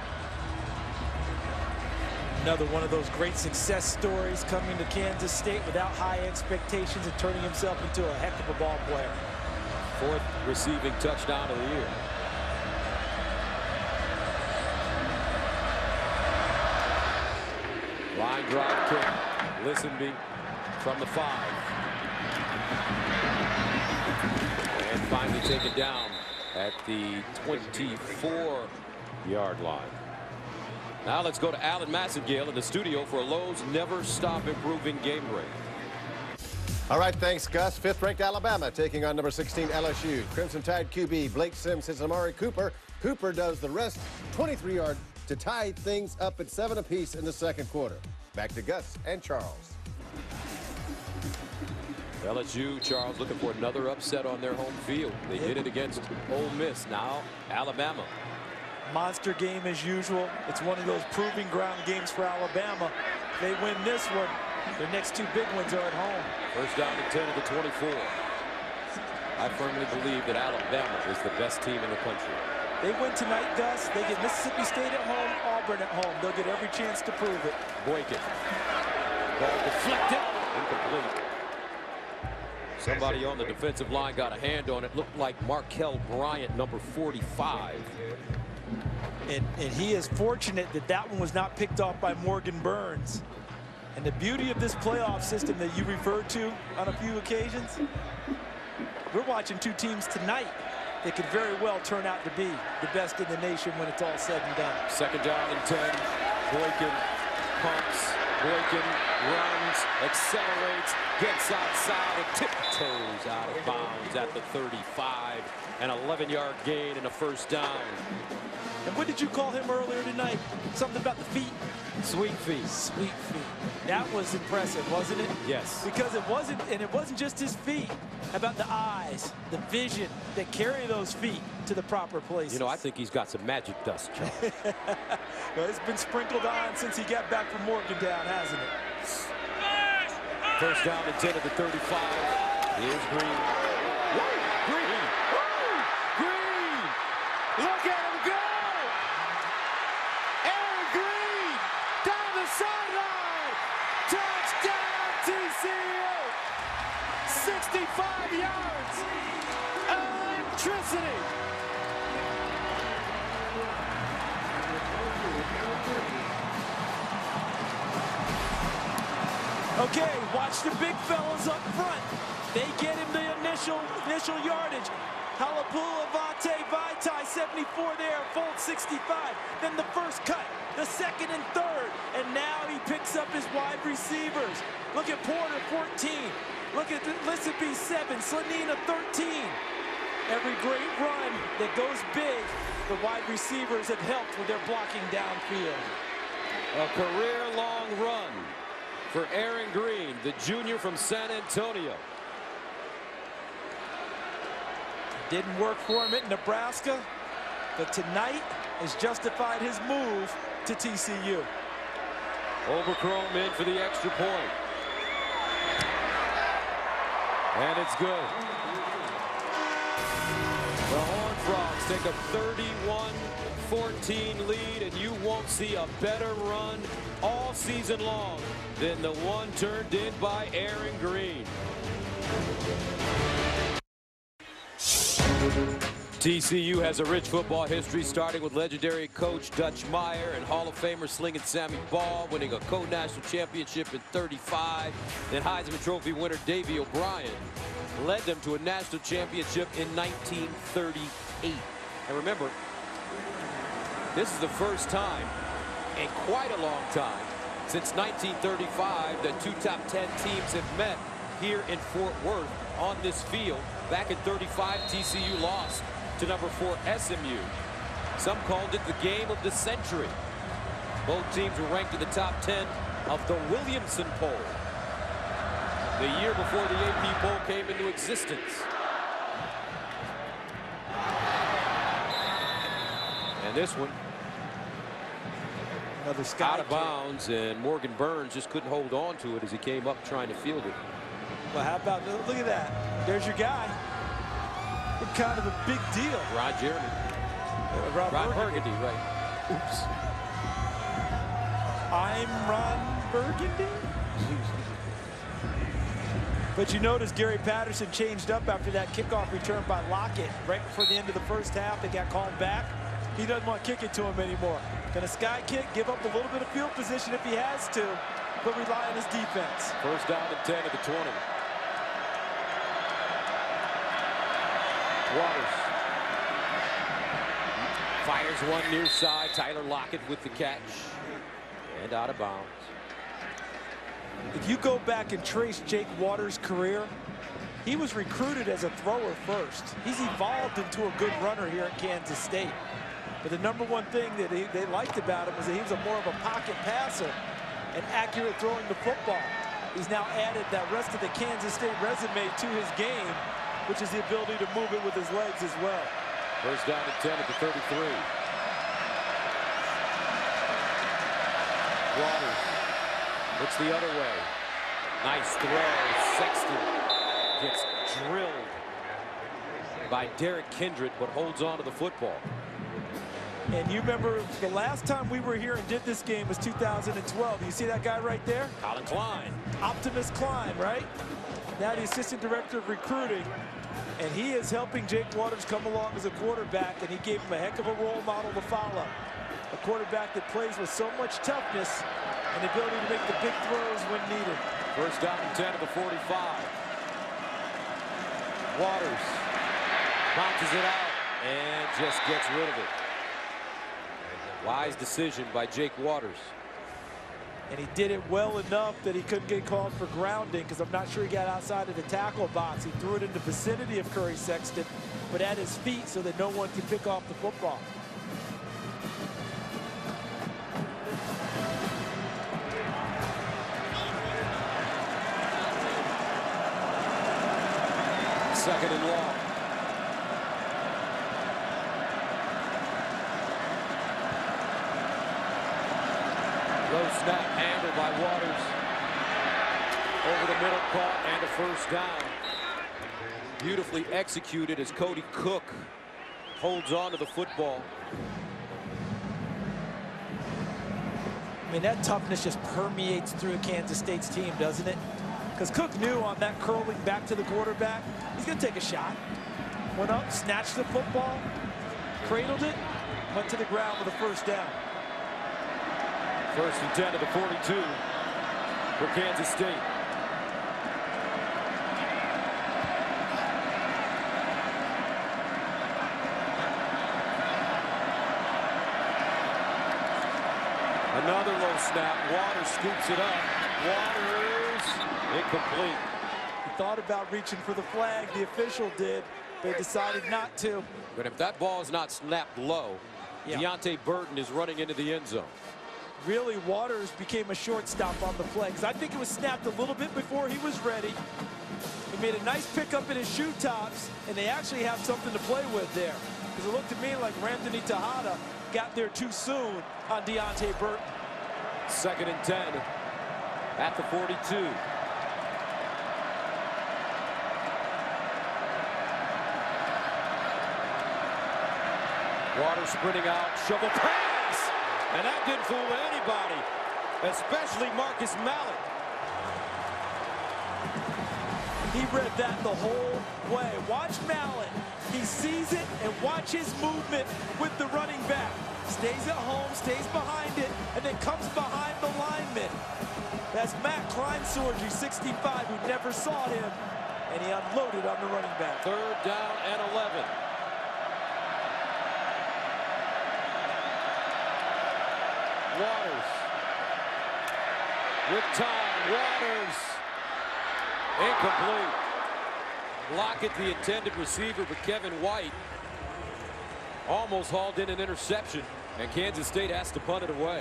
Another one of those great success stories, coming to Kansas State without high expectations and turning himself into a heck of a ball player. 4th receiving touchdown of the year. Line drive kick. Listenby from the 5. And finally taken down at the 24-yard line. Now let's go to Alan Massengale in the studio for a Lowe's Never Stop Improving game break. All right, thanks, Gus. 5th-ranked Alabama taking on number 16 LSU. Crimson Tide QB Blake Sims hits Amari Cooper. Cooper does the rest. 23 yards to tie things up at 7 apiece in the second quarter. Back to Gus and Charles. LSU, Charles, looking for another upset on their home field. They did it against Ole Miss. Now Alabama. Monster game as usual. It's one of those proving ground games for Alabama. If they win this one, their next 2 big ones are at home. First down and 10 of the 24. I firmly believe that Alabama is the best team in the country. They win tonight, Gus. They get Mississippi State at home, Auburn at home. They'll get every chance to prove it. Boykin. Ball deflected. Incomplete. Somebody on the defensive line got a hand on it. Looked like Markel Bryant, number 45. And he is fortunate that that one was not picked off by Morgan Burns. And the beauty of this playoff system that you referred to on a few occasions, we're watching 2 teams tonight that could very well turn out to be the best in the nation when it's all said and done. Second down and 10. Boykin pumps. Boykin runs, accelerates, gets outside and tiptoes out of bounds at the 35. An 11-yard gain and a first down. And what did you call him earlier tonight? Something about the feet? Sweet feet. Sweet feet. That was impressive, wasn't it? Yes. Because it wasn't just his feet. How about the eyes, the vision that carry those feet to the proper places? You know, I think he's got some magic dust, Charles. Well, it's been sprinkled on since he got back from Morgantown, hasn't it? First down and 10 at the 35. Here's Green. Woo! Green! Woo! Green! Look at him go! Aaron Green down the sideline! Touchdown TCU! 65 yards! Electricity! Okay, watch the big fellas up front. They get him the initial yardage. Halapula, Vate, Vaitai, 74 there, Fold 65. Then the first cut, the second and third. And now he picks up his wide receivers. Look at Porter, 14. Look at Lissipi, 7. Slanina, 13. Every great run that goes big, the wide receivers have helped with their blocking downfield. A career-long run for Aaron Green, the junior from San Antonio. Didn't work for him at Nebraska, but tonight has justified his move to TCU. Overchrome in for the extra point. And it's good. The Horned Frogs take a 31-14 lead, and you won't see a better run all season long than the one turned in by Aaron Green. TCU has a rich football history, starting with legendary coach Dutch Meyer and Hall of Famer Slinging Sammy Ball, winning a co-national championship in '35. Then Heisman Trophy winner Davey O'Brien led them to a national championship in 1938. And remember, this is the first time in quite a long time since 1935 that two top 10 teams have met here in Fort Worth on this field. Back in '35, TCU lost to number 4 SMU. Some called it the game of the century. Both teams were ranked in the top 10 of the Williamson poll, the year before the AP poll came into existence. And this one, another sky out of bounds, and Morgan Burns just couldn't hold on to it as he came up trying to field it. Well, how about, look at that. There's your guy. What kind of a big deal. Ron Jeremy. Ron Burgundy, right. Oops. I'm Ron Burgundy. But you notice Gary Patterson changed up after that kickoff return by Lockett right before the end of the first half. They got called back. He doesn't want to kick it to him anymore. Gonna sky kick, give up a little bit of field position if he has to, but rely on his defense. First down and 10 at the 20. Waters fires one near side. Tyler Lockett with the catch and out of bounds. If you go back and trace Jake Waters' career, he was recruited as a thrower first. He's evolved into a good runner here at Kansas State. But the number one thing that they liked about him was that he was more of a pocket passer and accurate throwing the football. He's now added that rest of the Kansas State resume to his game, which is the ability to move it with his legs as well. First down and 10 at the 33. Waters looks the other way. Nice throw. Sexton gets drilled by Derek Kindred, but holds on to the football. And you remember the last time we were here and did this game was 2012. You see that guy right there? Colin Klein. Optimus Klein, right? Now the assistant director of recruiting. And he is helping Jake Waters come along as a quarterback, and he gave him a heck of a role model to follow. A quarterback that plays with so much toughness and the ability to make the big throws when needed. First down and 10 at the 45. Waters bounces it out and just gets rid of it. Wise decision by Jake Waters. And he did it well enough that he couldn't get called for grounding, because I'm not sure he got outside of the tackle box. He threw it in the vicinity of Curry Sexton, but at his feet so that no one could pick off the football. Second and long. Low snap handled by Waters. Over the middle, caught, and a first down. Beautifully executed as Cody Cook holds on to the football. I mean, that toughness just permeates through Kansas State's team, doesn't it? Because Cook knew on that curling back to the quarterback, he's going to take a shot. Went up, snatched the football, cradled it, went to the ground with a first down. First and 10 to the 42 for Kansas State. Another low snap. Waters scoops it up. Waters incomplete. He thought about reaching for the flag. The official did. They decided not to. But if that ball is not snapped low, Deontay Burton is running into the end zone. Really, Waters became a shortstop on the play, because I think it was snapped a little bit before he was ready. He made a nice pickup in his shoe tops, and they actually have something to play with there. Because it looked to me like Anthony Tejada got there too soon on Deontay Burton. Second and 10 at the 42. Waters sprinting out, shovel pass, and that didn't fool anybody, especially Marcus Mallett. He read that the whole way. Watch Mallett. He sees it, and watch his movement with the running back. Stays at home, stays behind it, and then comes behind the lineman. That's Matt Kleinsorge, 65, who never saw him, and he unloaded on the running back. 3rd down and 11. Waters. With time, Waters. Incomplete. Lockett, the intended receiver, but Kevin White almost hauled in an interception, and Kansas State has to punt it away.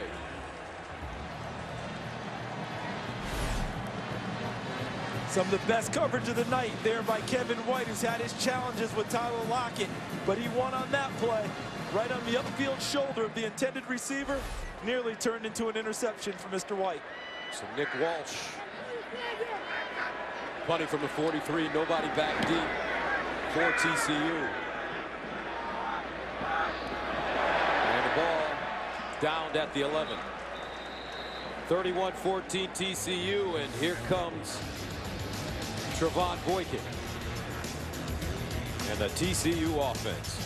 Some of the best coverage of the night there by Kevin White, who's had his challenges with Tyler Lockett, but he won on that play. Right on the upfield shoulder of the intended receiver, nearly turned into an interception for Mr. White. So Nick Walsh punting from the 43, nobody back deep for TCU. And the ball downed at the 11. 31-14 TCU, and here comes Trevon Boykin and the TCU offense.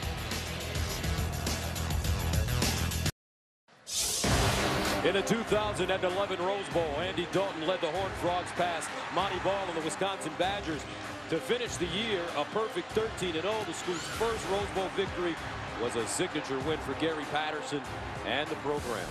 In the 2011 Rose Bowl, Andy Dalton led the Horned Frogs past Monty Ball and the Wisconsin Badgers to finish the year a perfect 13-0. The school's first Rose Bowl victory was a signature win for Gary Patterson and the program.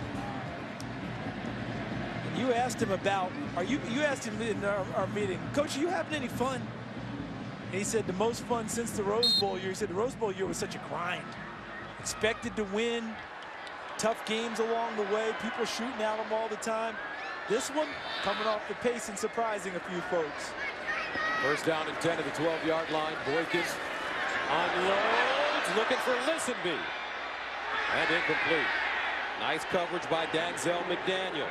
You asked him about, you asked him in our meeting, Coach, are you having any fun? And he said the most fun since the Rose Bowl year. He said the Rose Bowl year was such a grind. Expected to win. Tough games along the way, people shooting at them all the time. This one coming off the pace and surprising a few folks. 1st down and 10 at the 12-yard line. Boykin unloads, looking for Listenby. And incomplete. Nice coverage by Denzel McDaniel.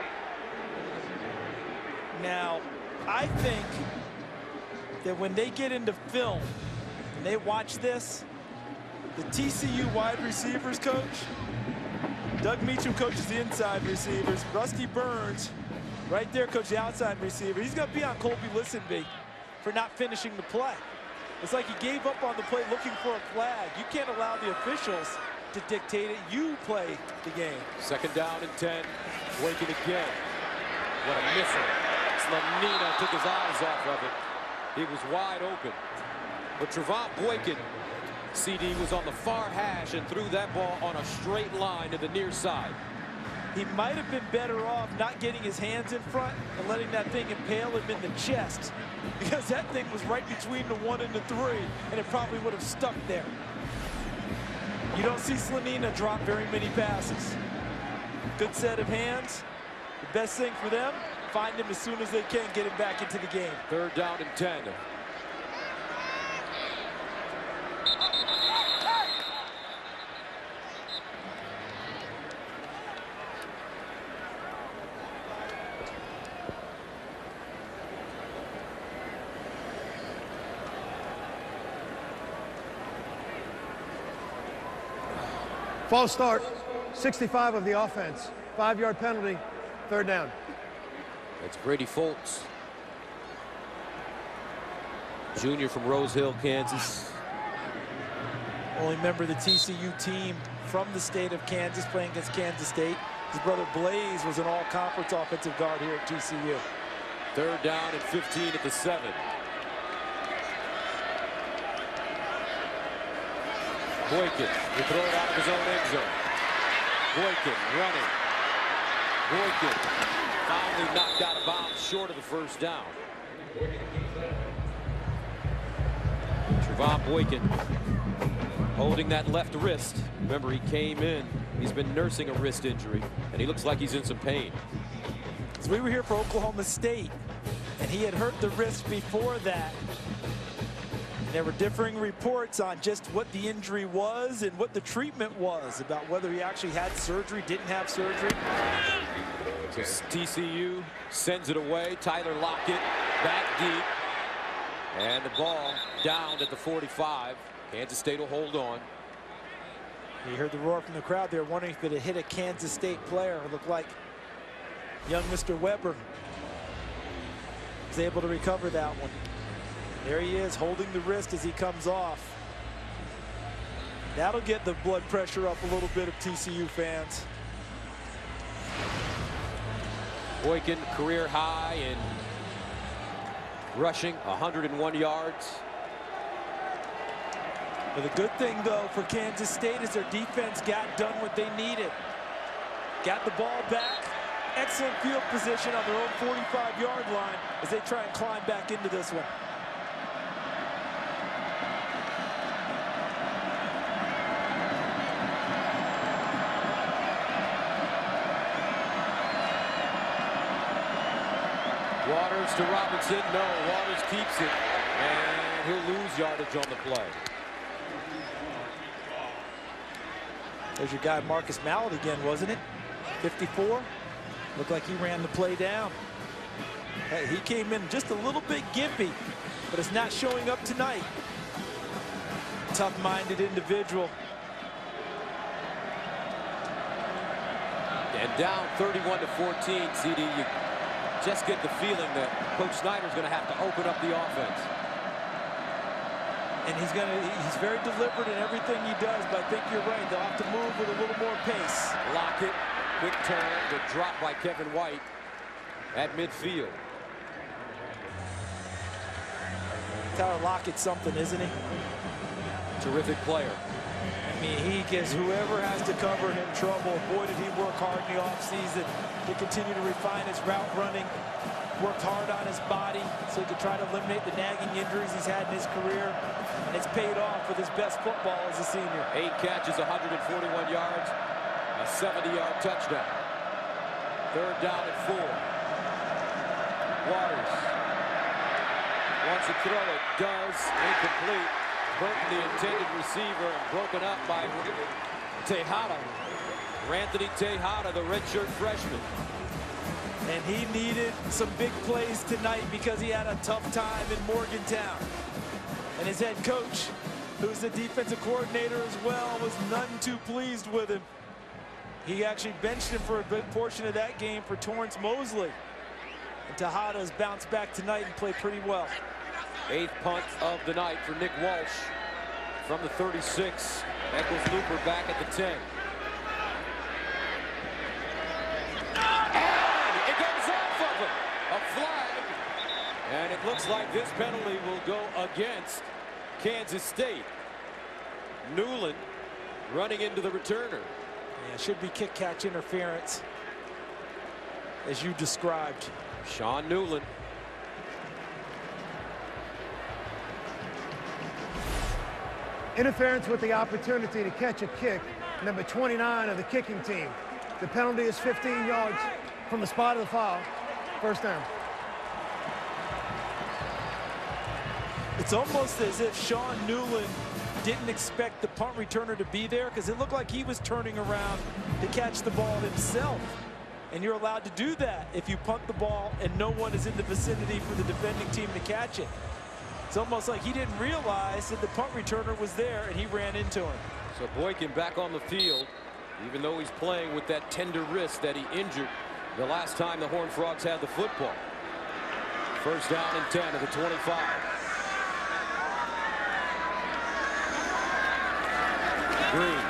Now, I think that when they get into film and they watch this, the TCU wide receivers coach, Doug Meacham coaches the inside receivers. Rusty Burns, right there, coaches the outside receiver. He's going to be on Colby Listenby for not finishing the play. It's like he gave up on the play looking for a flag. You can't allow the officials to dictate it. You play the game. 2nd down and 10. Boykin again. What a missile. Slanina took his eyes off of it. He was wide open. But Trevon Boykin, CD, was on the far hash and threw that ball on a straight line to the near side. He might have been better off not getting his hands in front and letting that thing impale him in the chest, because that thing was right between the 1 and the 3, and it probably would have stuck there. You don't see Slanina drop very many passes. Good set of hands. The best thing for them, find him as soon as they can, get him back into the game. 3rd down and 10. False start, 65 of the offense. 5-yard penalty, 3rd down. That's Brady Foltz, junior from Rose Hill, Kansas. Only member of the TCU team from the state of Kansas, playing against Kansas State. His brother Blaze was an all-conference offensive guard here at TCU. 3rd down and 15 at the 7. Boykin will throw it out of his own end zone. Boykin running. Boykin finally knocked out of bounds short of the 1st down. Trevon Boykin holding that left wrist. Remember, he came in. He's been nursing a wrist injury, and he looks like he's in some pain. So we were here for Oklahoma State, and he had hurt the wrist before that. There were differing reports on just what the injury was and what the treatment was, about whether he actually had surgery, didn't have surgery. So TCU sends it away. Tyler Lockett back deep. And the ball down at the 45. Kansas State will hold on. You heard the roar from the crowd there, wondering if it had hit a Kansas State player. It looked like young Mr. Weber was able to recover that one. There he is, holding the wrist as he comes off. That'll get the blood pressure up a little bit of TCU fans. Boykin, career high in rushing, 101 yards. But the good thing, though, for Kansas State is their defense got done what they needed. Got the ball back. Excellent field position on their own 45-yard line as they try and climb back into this one. Waters to Robinson. No, Waters keeps it. And he'll lose yardage on the play. There's your guy Marcus Mallet again, wasn't it? 54. Looked like he ran the play down. Hey, he came in just a little bit gimpy, but it's not showing up tonight. Tough-minded individual. And down 31-14, CD. You just get the feeling that Coach Snyder's going to have to open up the offense. And he's very deliberate in everything he does, but I think you're right. They'll have to move with a little more pace. Lockett, quick turn, the drop by Kevin White at midfield. Tyler Lockett's something, isn't he? Terrific player. I mean, he gives whoever has to cover him trouble. Boy, did he work hard in the offseason to continue to refine his route running. Worked hard on his body so he could try to eliminate the nagging injuries he's had in his career. And it's paid off with his best football as a senior. 8 catches, 141 yards, a 70-yard touchdown. Third down at 4. Waters wants to throw it, does, incomplete. Burton, the intended receiver, and broken up by Tejada. Anthony Tejada, the redshirt freshman. And he needed some big plays tonight because he had a tough time in Morgantown. And his head coach, who's the defensive coordinator as well, was none too pleased with him. He actually benched him for a big portion of that game for Torrance Mosley. And Tejada's bounced back tonight and played pretty well. 8th punt of the night for Nick Walsh from the 36. Eccles Looper back at the 10. And it goes off of him. A flag. And it looks like this penalty will go against Kansas State. Newland running into the returner. Yeah, it should be kick-catch interference, as you described. Sean Newland. Interference with the opportunity to catch a kick, number 29 of the kicking team. The penalty is 15 yards from the spot of the foul. First down. It's almost as if Sean Newland didn't expect the punt returner to be there, because it looked like he was turning around to catch the ball himself. And you're allowed to do that if you punt the ball and no one is in the vicinity for the defending team to catch it. It's almost like he didn't realize that the punt returner was there and he ran into him. So Boykin back on the field, even though he's playing with that tender wrist that he injured the last time the Horned Frogs had the football. First down and 10 of the 25. Green.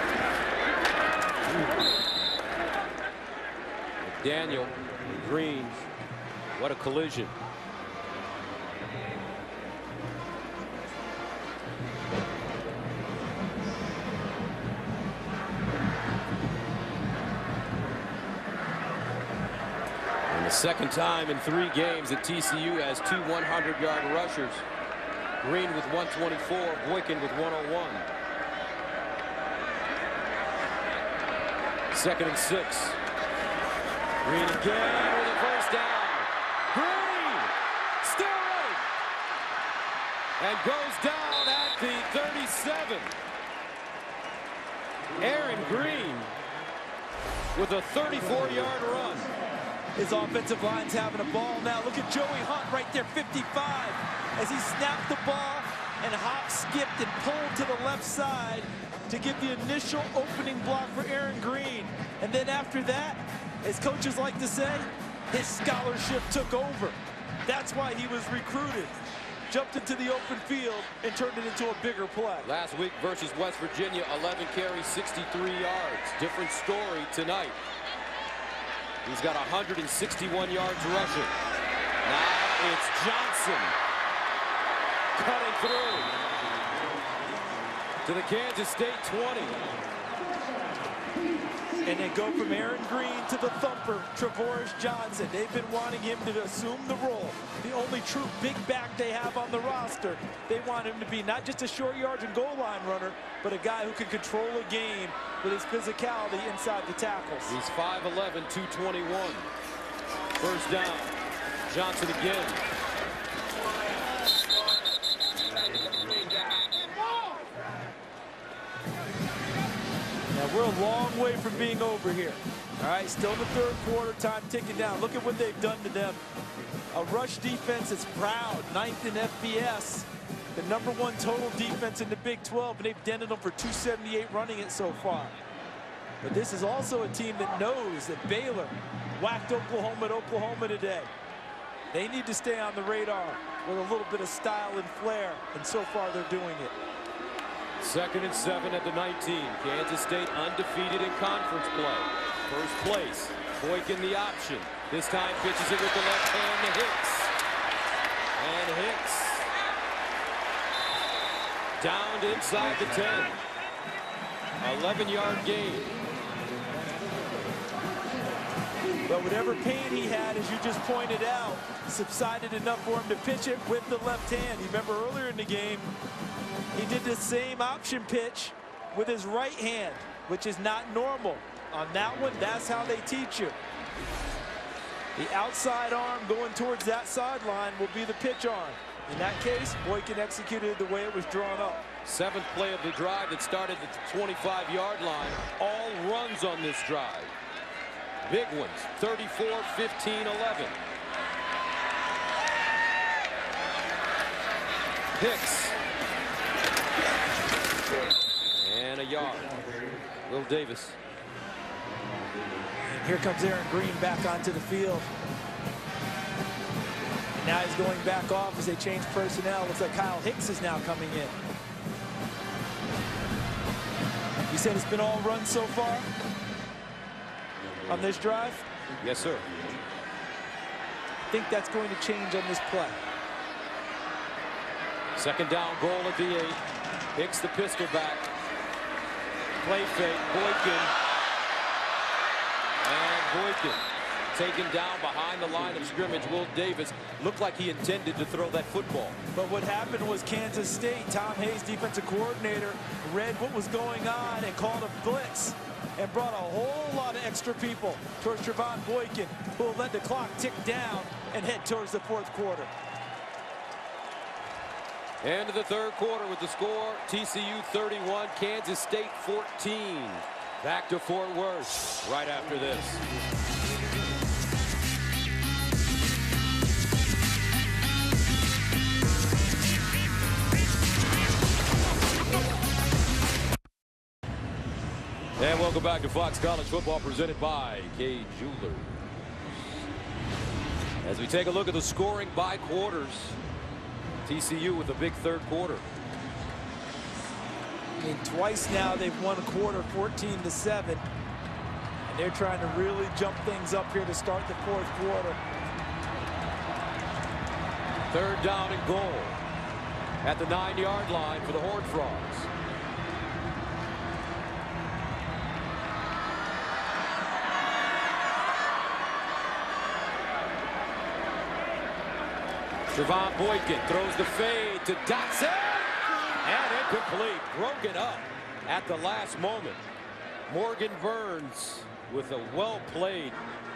McDaniel and Green. What a collision. And the second time in 3 games that TCU has 2 100-yard rushers. Green with 124, Boykin with 101. Second and 6. Green again with a first down. Green still running and goes down at the 37. Aaron Green with a 34-yard run. His offensive line's having a ball now. Look at Joey Hunt right there, 55, as he snapped the ball and hop, skipped, and pulled to the left side to give the initial opening block for Aaron Green. And then after that, as coaches like to say, his scholarship took over. That's why he was recruited. jumped into the open field and turned it into a bigger play. Last week versus West Virginia, 11 carries, 63 yards. Different story tonight. He's got 161 yards rushing. Now it's Johnson cutting through to the Kansas State 20. And they go from Aaron Green to the thumper, Trevorris Johnson. They've been wanting him to assume the role. The only true big back they have on the roster. They want him to be not just a short yards and goal line runner, but a guy who can control a game with his physicality inside the tackles. He's 5'11", 221. First down. Johnson again. Now we're a long way from being over here. All right, still in the third quarter, time ticking down. Look at what they've done to them. A rush defense that's proud, 9th in FBS, the #1 total defense in the Big 12, and they've dented them for 278 running it so far. But this is also a team that knows that Baylor whacked Oklahoma at Oklahoma today. They need to stay on the radar with a little bit of style and flair, and so far they're doing it. 2nd and 7 at the 19. Kansas State undefeated in conference play. First place. Boykin the option. This time pitches it with the left hand to Hicks. And Hicks down to inside the 10. 11-yard gain. But whatever pain he had, as you just pointed out, subsided enough for him to pitch it with the left hand. You remember earlier in the game, he did the same option pitch with his right hand, which is not normal. On that one, that's how they teach you. The outside arm going towards that sideline will be the pitch arm. In that case, Boykin executed the way it was drawn up. 7th play of the drive that started at the 25-yard line. All runs on this drive. Big ones, 34, 15, 11. Hicks. And a yard. Will Davis. And here comes Aaron Green back onto the field. And now he's going back off as they change personnel. Looks like Kyle Hicks is now coming in. You said it's been all run so far on this drive? Yes, sir. I think that's going to change on this play. 2nd down, goal at the 8. Hicks the pistol back. Play fake, Boykin. And Boykin taken down behind the line of scrimmage. Will Davis looked like he intended to throw that football. But what happened was Kansas State, Tom Hayes, defensive coordinator, read what was going on and called a blitz and brought a whole lot of extra people towards Trevon Boykin, who will let the clock tick down and head towards the 4th quarter. End of the 3rd quarter with the score, TCU 31, Kansas State 14. Back to Fort Worth right after this. And welcome back to Fox College Football, presented by K Jewelers. As we take a look at the scoring by quarters, TCU with a big 3rd quarter. I mean, twice now they've won a quarter 14-7. And they're trying to really jump things up here to start the 4th quarter. 3rd down and goal at the 9-yard line for the Horned Frogs. Trevon Boykin throws the fade to Dotson. And incomplete. Broken up at the last moment. Morgan Burns with a well-played.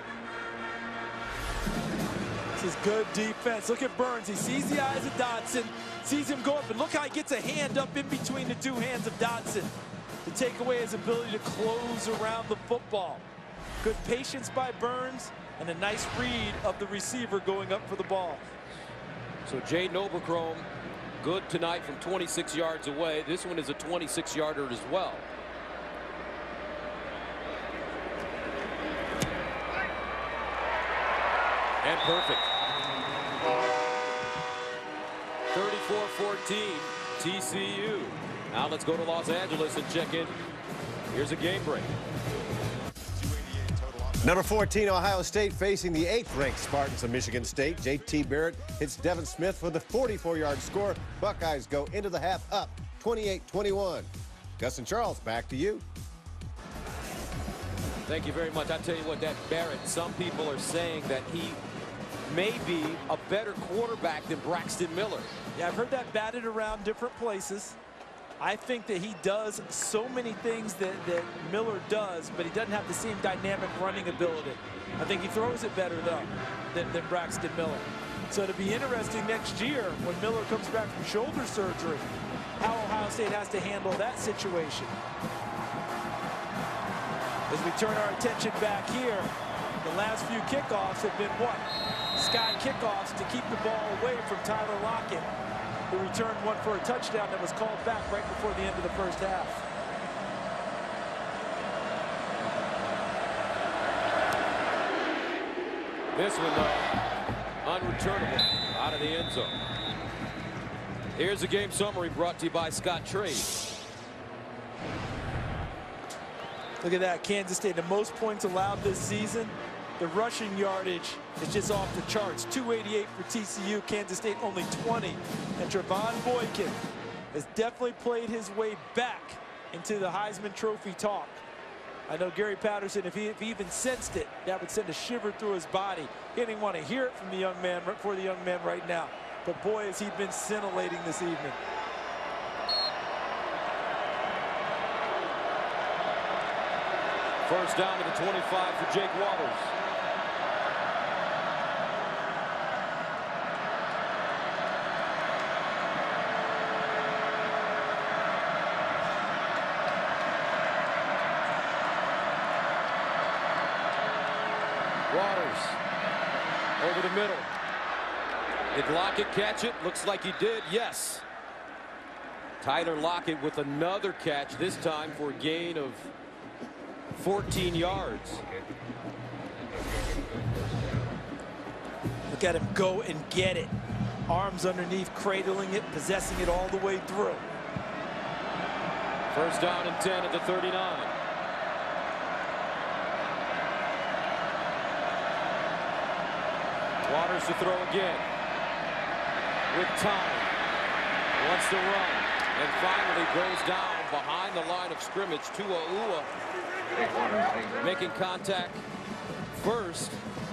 This is good defense. Look at Burns. He sees the eyes of Dotson, sees him go up, and look how he gets a hand up in between the 2 hands of Dotson to take away his ability to close around the football. Good patience by Burns and a nice read of the receiver going up for the ball. So Jaden Oberchrome, good tonight from 26 yards away. This one is a 26-yarder as well. And perfect. 24-14, TCU. Now let's go to Los Angeles and check in. Here's a game break. Number 14, Ohio State facing the 8th-ranked Spartans of Michigan State. J.T. Barrett hits Devin Smith for the 44-yard score. Buckeyes go into the half up 28-21. Gus and Charles, back to you. Thank you very much. I tell you what, that Barrett, some people are saying that he may be a better quarterback than Braxton Miller. Yeah, I've heard that batted around different places. I think that he does so many things that Miller does, but he doesn't have the same dynamic running ability. I think he throws it better, though, than Braxton Miller. So it'll be interesting next year when Miller comes back from shoulder surgery, how Ohio State has to handle that situation. As we turn our attention back here, the last few kickoffs have been what? Sky kickoffs to keep the ball away from Tyler Lockett, who returned one for a touchdown that was called back right before the end of the first half. This one, though, unreturnable out of the end zone. Here's a game summary brought to you by Scott Trade. Look at that, Kansas State, the most points allowed this season. The rushing yardage is just off the charts. 288 for TCU, Kansas State only 20. And Trevon Boykin has definitely played his way back into the Heisman Trophy talk. I know Gary Patterson, if he even sensed it, that would send a shiver through his body. He didn't want to hear it from the young man, right now. But boy, has he been scintillating this evening. First down to the 25 for Jake Waters. Waters over the middle. Did Lockett catch it? Looks like he did, yes. Tyler Lockett with another catch, this time for a gain of 14 yards. Look at him go and get it. Arms underneath, cradling it, possessing it all the way through. First down and 10 at the 39. Waters to throw again. With time. Wants to run. And finally goes down behind the line of scrimmage. Tua making contact first.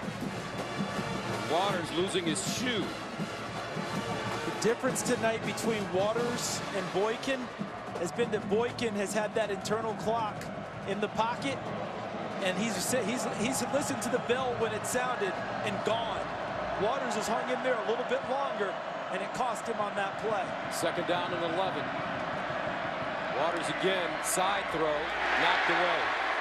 Waters losing his shoe. The difference tonight between Waters and Boykin has been that Boykin has had that internal clock in the pocket, and he's listened to the bell when it sounded and gone. Waters has hung in there a little bit longer, and it cost him on that play. Second down and 11. Waters again, side throw, knocked away.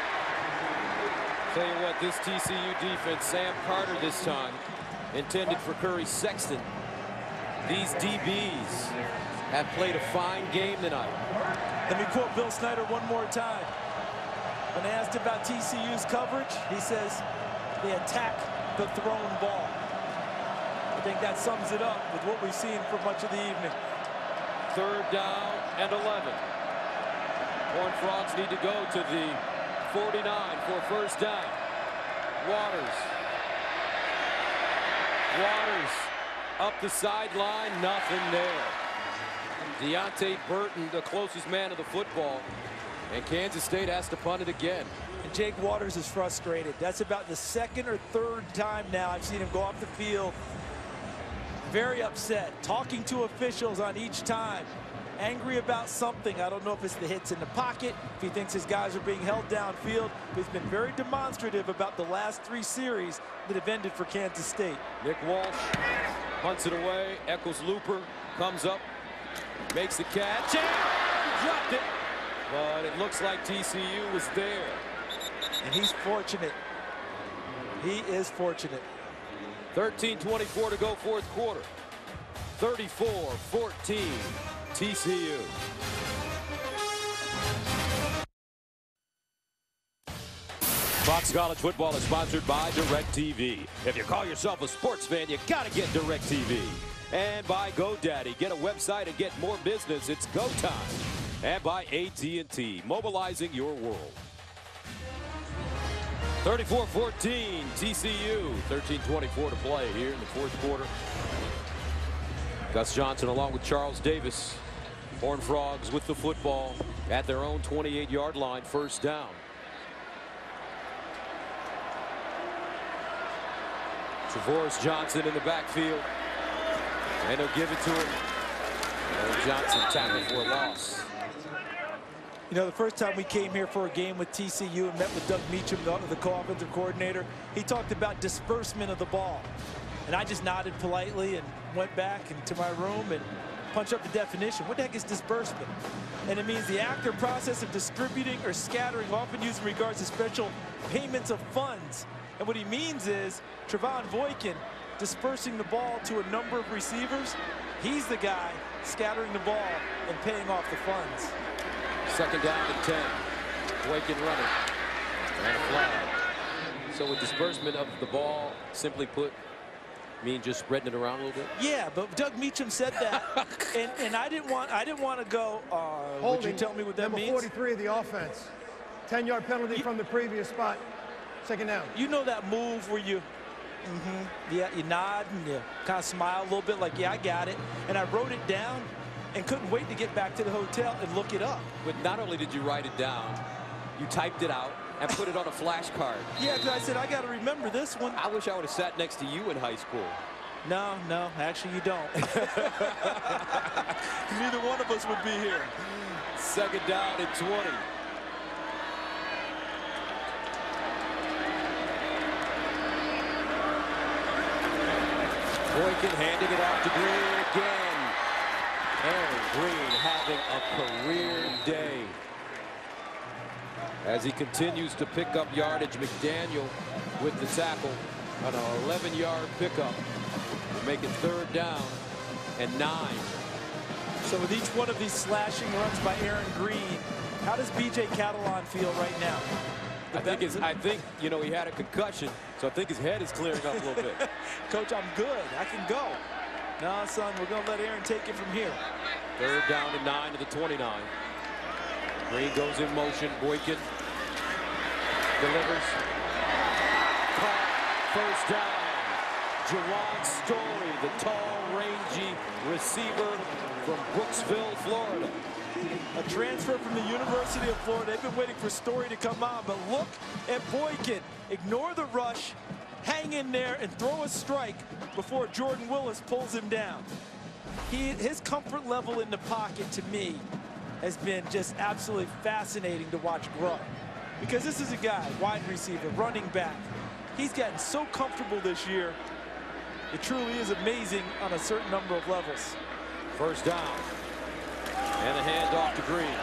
Tell you what, this TCU defense, Sam Carter this time, intended for Curry Sexton. These DBs have played a fine game tonight. Let me quote Bill Snyder one more time. When asked about TCU's coverage, he says they attack the thrown ball. I think that sums it up with what we've seen for much of the evening. Third down and 11. Horned Frogs need to go to the 49 for first down. Waters up the sideline, nothing there. Deontay Burton, the closest man to the football, and Kansas State has to punt it again. And Jake Waters is frustrated. That's about the second or third time now I've seen him go off the field. Very upset, talking to officials on each time. Angry about something. I don't know if it's the hits in the pocket, if he thinks his guys are being held downfield, but he's been very demonstrative about the last 3 series that have ended for Kansas State. Nick Walsh punts it away. Eccles Looper comes up, makes the catch, and dropped it. But it looks like TCU was there. And he's fortunate. He is fortunate. 13:24 to go, fourth quarter. 34-14. TCU. Fox College Football is sponsored by DirecTV. If you call yourself a sports fan, you gotta get DirecTV. And by GoDaddy. Get a website and get more business. It's go time. And by AT&T, mobilizing your world. 34-14, TCU. 13:24 to play here in the fourth quarter. Gus Johnson along with Charles Davis. Horned Frogs with the football at their own 28-yard line, first down. Travaris Johnson in the backfield. And he'll give it to him. And Johnson tackled for a loss. You know, the first time we came here for a game with TCU and met with Doug Meacham, the co-offensive coordinator, he talked about disbursement of the ball. And I just nodded politely and went back into my room and punched up the definition. What the heck is disbursement? And it means the act or process of distributing or scattering, often used in regards to special payments of funds. And what he means is Trevon Boykin dispersing the ball to a number of receivers. He's the guy scattering the ball and paying off the funds. Second down and 10. Boykin running. And a flag. So with disbursement of the ball, simply put, mean just spreading it around a little bit? Yeah, but Doug Meacham said that. and I didn't want to go, would you tell me what that means? Number 43 of the offense. 10-yard penalty from the previous spot. Second down. You know that move where you yeah, you nod and you kind of smile a little bit like, yeah, I got it. And I wrote it down and couldn't wait to get back to the hotel and look it up. But not only did you write it down, you typed it out and put it on a flashcard. Yeah, because I said, I got to remember this one. I wish I would have sat next to you in high school. No, actually you don't. Neither one of us would be here. Second down and 20. Boykin handing it off to Green again. Aaron Green having a career day. As he continues to pick up yardage, McDaniel with the tackle on an 11-yard pickup. We'll make it third down and 9. So with each one of these slashing runs by Aaron Green, how does B.J. Catalon feel right now? I think, you know, he had a concussion, so I think his head is clearing up a little bit. Coach, I'm good. I can go. No, son, we're going to let Aaron take it from here. Third down and 9 to the 29. Green goes in motion. Boykin delivers. Caught. First down. Jawan Story, the tall, rangy receiver from Brooksville, Florida. A transfer from the University of Florida. They've been waiting for Story to come on, but look at Boykin. Ignore the rush, hang in there, and throw a strike before Jordan Willis pulls him down. His comfort level in the pocket, to me, has been just absolutely fascinating to watch grow. Because this is a guy, wide receiver, running back. He's gotten so comfortable this year. It truly is amazing on a certain number of levels. First down. And a handoff to Green.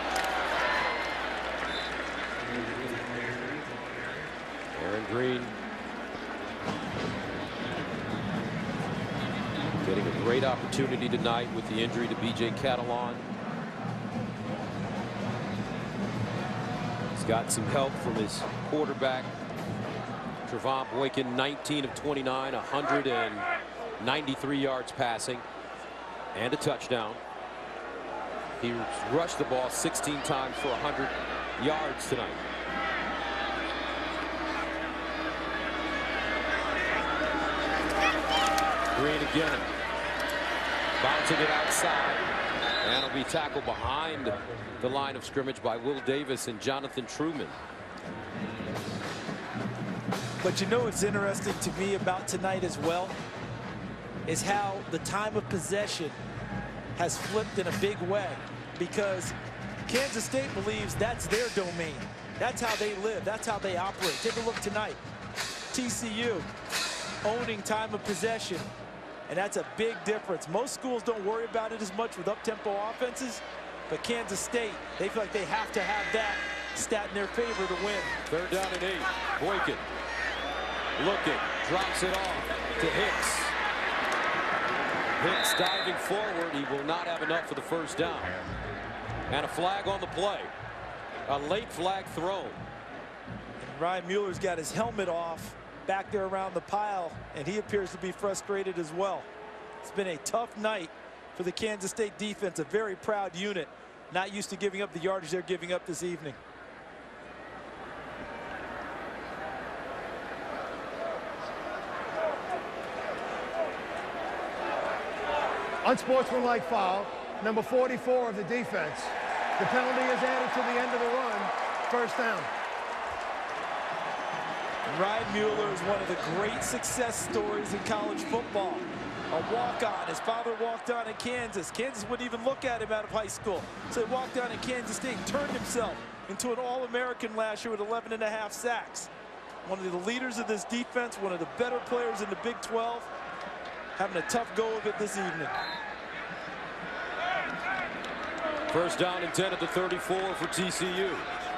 Aaron Green getting a great opportunity tonight with the injury to B.J. Catalon. He's got some help from his quarterback, Trevon Boykin, 19 of 29, 193 yards passing, and a touchdown. He rushed the ball 16 times for 100 yards tonight. Green again. Bouncing it outside. And it'll be tackled behind the line of scrimmage by Will Davis and Jonathan Truman. But you know what's interesting to me about tonight as well is how the time of possession has flipped in a big way, because Kansas State believes that's their domain. That's how they live. That's how they operate. Take a look tonight. TCU owning time of possession, and that's a big difference. Most schools don't worry about it as much with up-tempo offenses, but Kansas State, they feel like they have to have that stat in their favor to win. Third down and 8. Boykin looking, drops it off to Hicks. Hicks diving forward. He will not have enough for the first down. And a flag on the play. A late flag thrown. And Ryan Mueller's got his helmet off back there around the pile, and he appears to be frustrated as well. It's been a tough night for the Kansas State defense, a very proud unit. Not used to giving up the yardage they're giving up this evening. Unsportsmanlike foul, number 44 of the defense. The penalty is added to the end of the run. First down. Ryan Mueller is one of the great success stories in college football. A walk-on. His father walked on in Kansas. Kansas wouldn't even look at him out of high school. So he walked on in Kansas State, turned himself into an All-American last year with 11.5 sacks. One of the leaders of this defense, one of the better players in the Big 12, having a tough go of it this evening. First down and 10 at the 34 for TCU.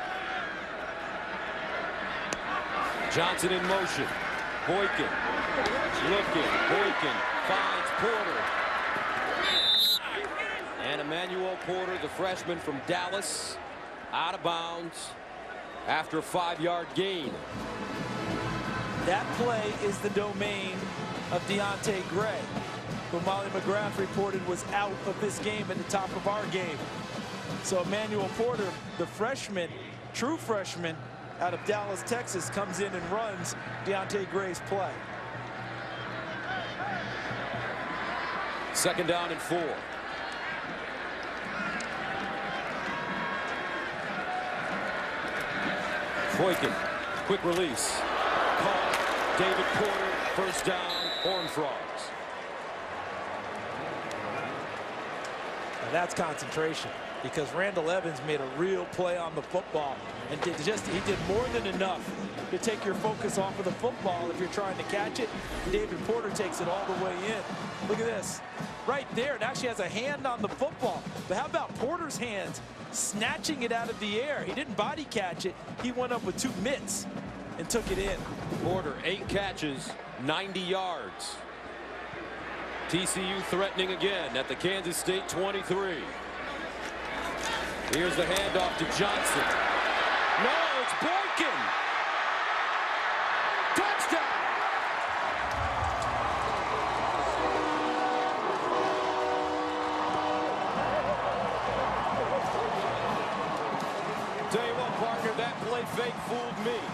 Johnson in motion. Boykin looking. Boykin finds Porter. And Emmanuel Porter, the freshman from Dallas, out of bounds after a 5-yard gain. That play is the domain of Deontay Gray, who Molly McGrath reported was out of this game at the top of our game. So Emmanuel Porter, the freshman, true freshman out of Dallas, Texas, comes in and runs Deontay Gray's play. Second down and 4. Boykin, quick release. Call. David Porter, first down, Horned Frogs. Now that's concentration, because Randall Evans made a real play on the football, and he did more than enough to take your focus off of the football if you're trying to catch it. David Porter takes it all the way in. Look at this. Right there, it actually has a hand on the football. But how about Porter's hands snatching it out of the air? He didn't body catch it. He went up with 2 mitts and took it in. Porter, 8 catches, 90 yards. TCU threatening again at the Kansas State 23. Here's the handoff to Johnson. No, it's Boykin. Touchdown. Tell you what, partner, that play fake fooled me.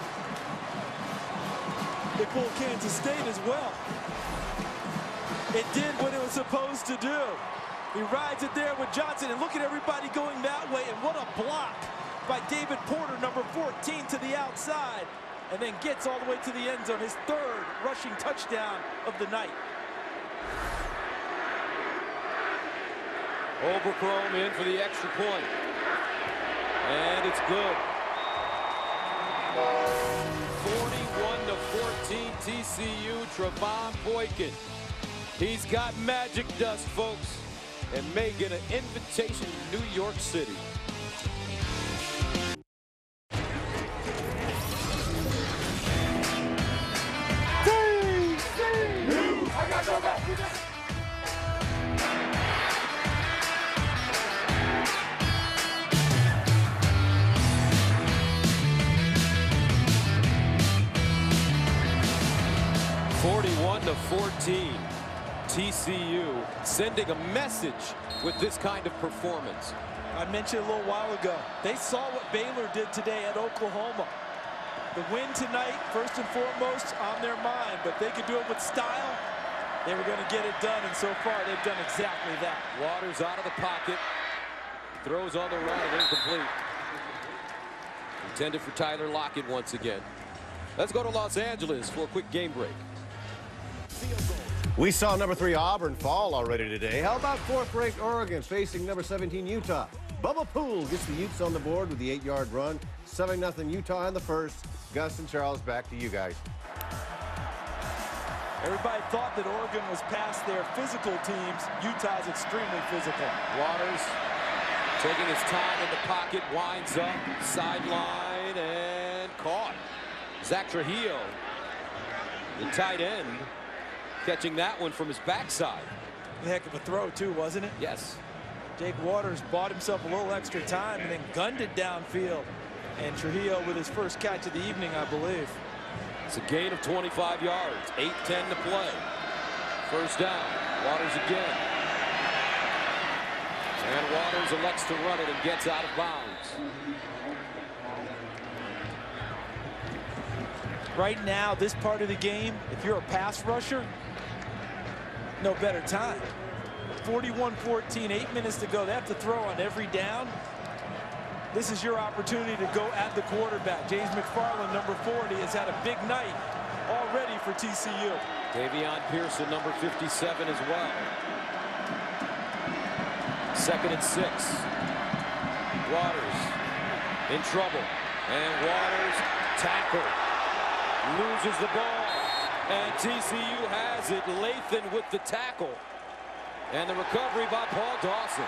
They fooled Kansas State as well. It did what it was supposed to do. He rides it there with Johnson, and look at everybody going that way, and what a block by David Porter, number 14, to the outside, and then gets all the way to the end zone, his 3rd rushing touchdown of the night. Overchrome in for the extra point. And it's good. 41-14 TCU, Trevon Boykin. He's got magic dust, folks, and may get an invitation to New York City. TCU sending a message with this kind of performance. I mentioned a little while ago, they saw what Baylor did today at Oklahoma. The win tonight, first and foremost, on their mind, but they could do it with style. They were going to get it done, and so far they've done exactly that. Waters out of the pocket, throws on the run and incomplete. Intended for Tyler Lockett once again. Let's go to Los Angeles for a quick game break. We saw number 3 Auburn fall already today. How about 4th-ranked Oregon facing number 17 Utah? Bubba Poole gets the Utes on the board with the 8-yard run. 7-0 Utah in the first. Gus and Charles, back to you guys. Everybody thought that Oregon was past their physical teams. Utah's extremely physical. Waters taking his time in the pocket, winds up, sideline, and caught. Zach Trujillo, the tight end, catching that one from his backside. A heck of a throw, too, wasn't it? Yes. Jake Waters bought himself a little extra time and then gunned it downfield. And Trujillo with his first catch of the evening, I believe. It's a gain of 25 yards, 8:10 to play. First down. Waters again. And Waters elects to run it and gets out of bounds. Right now, this part of the game, if you're a pass rusher, no better time. 41-14, 8 minutes to go. They have to throw on every down. This is your opportunity to go at the quarterback. James McFarland, number 40, has had a big night already for TCU. Davion Pearson, number 57 as well. 2nd and 6. Waters in trouble. And Waters tackled. Loses the ball. And TCU has it. Lathan with the tackle. And the recovery by Paul Dawson.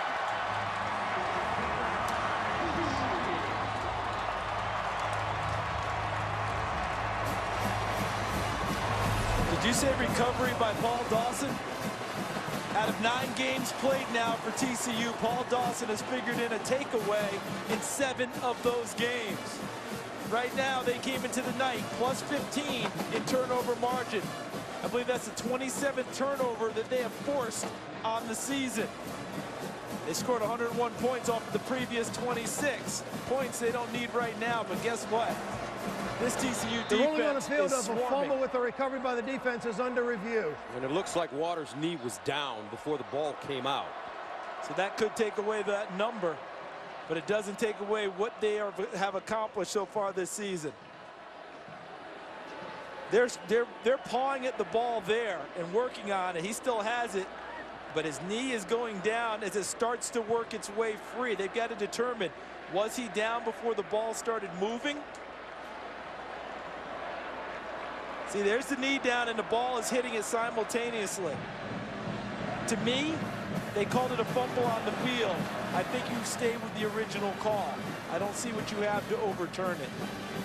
Did you say recovery by Paul Dawson? Out of 9 games played now for TCU, Paul Dawson has figured in a takeaway in 7 of those games. Right now, they came into the night plus 15 in turnover margin. I believe that's the 27th turnover that they have forced on the season. They scored 101 points off of the previous 26 points they don't need right now, but guess what? This TCU defense the ruling on the field is of a swarming. fumble with the recovery by the defense is under review. And it looks like Waters' knee was down before the ball came out. So that could take away that number, but it doesn't take away what they have accomplished so far this season. They're pawing at the ball there and working on it. He still has it, but his knee is going down as it starts to work its way free. They've got to determine, was he down before the ball started moving? See, there's the knee down, and the ball is hitting it simultaneously. To me, they called it a fumble on the field. I think you stay with the original call. I don't see what you have to overturn it.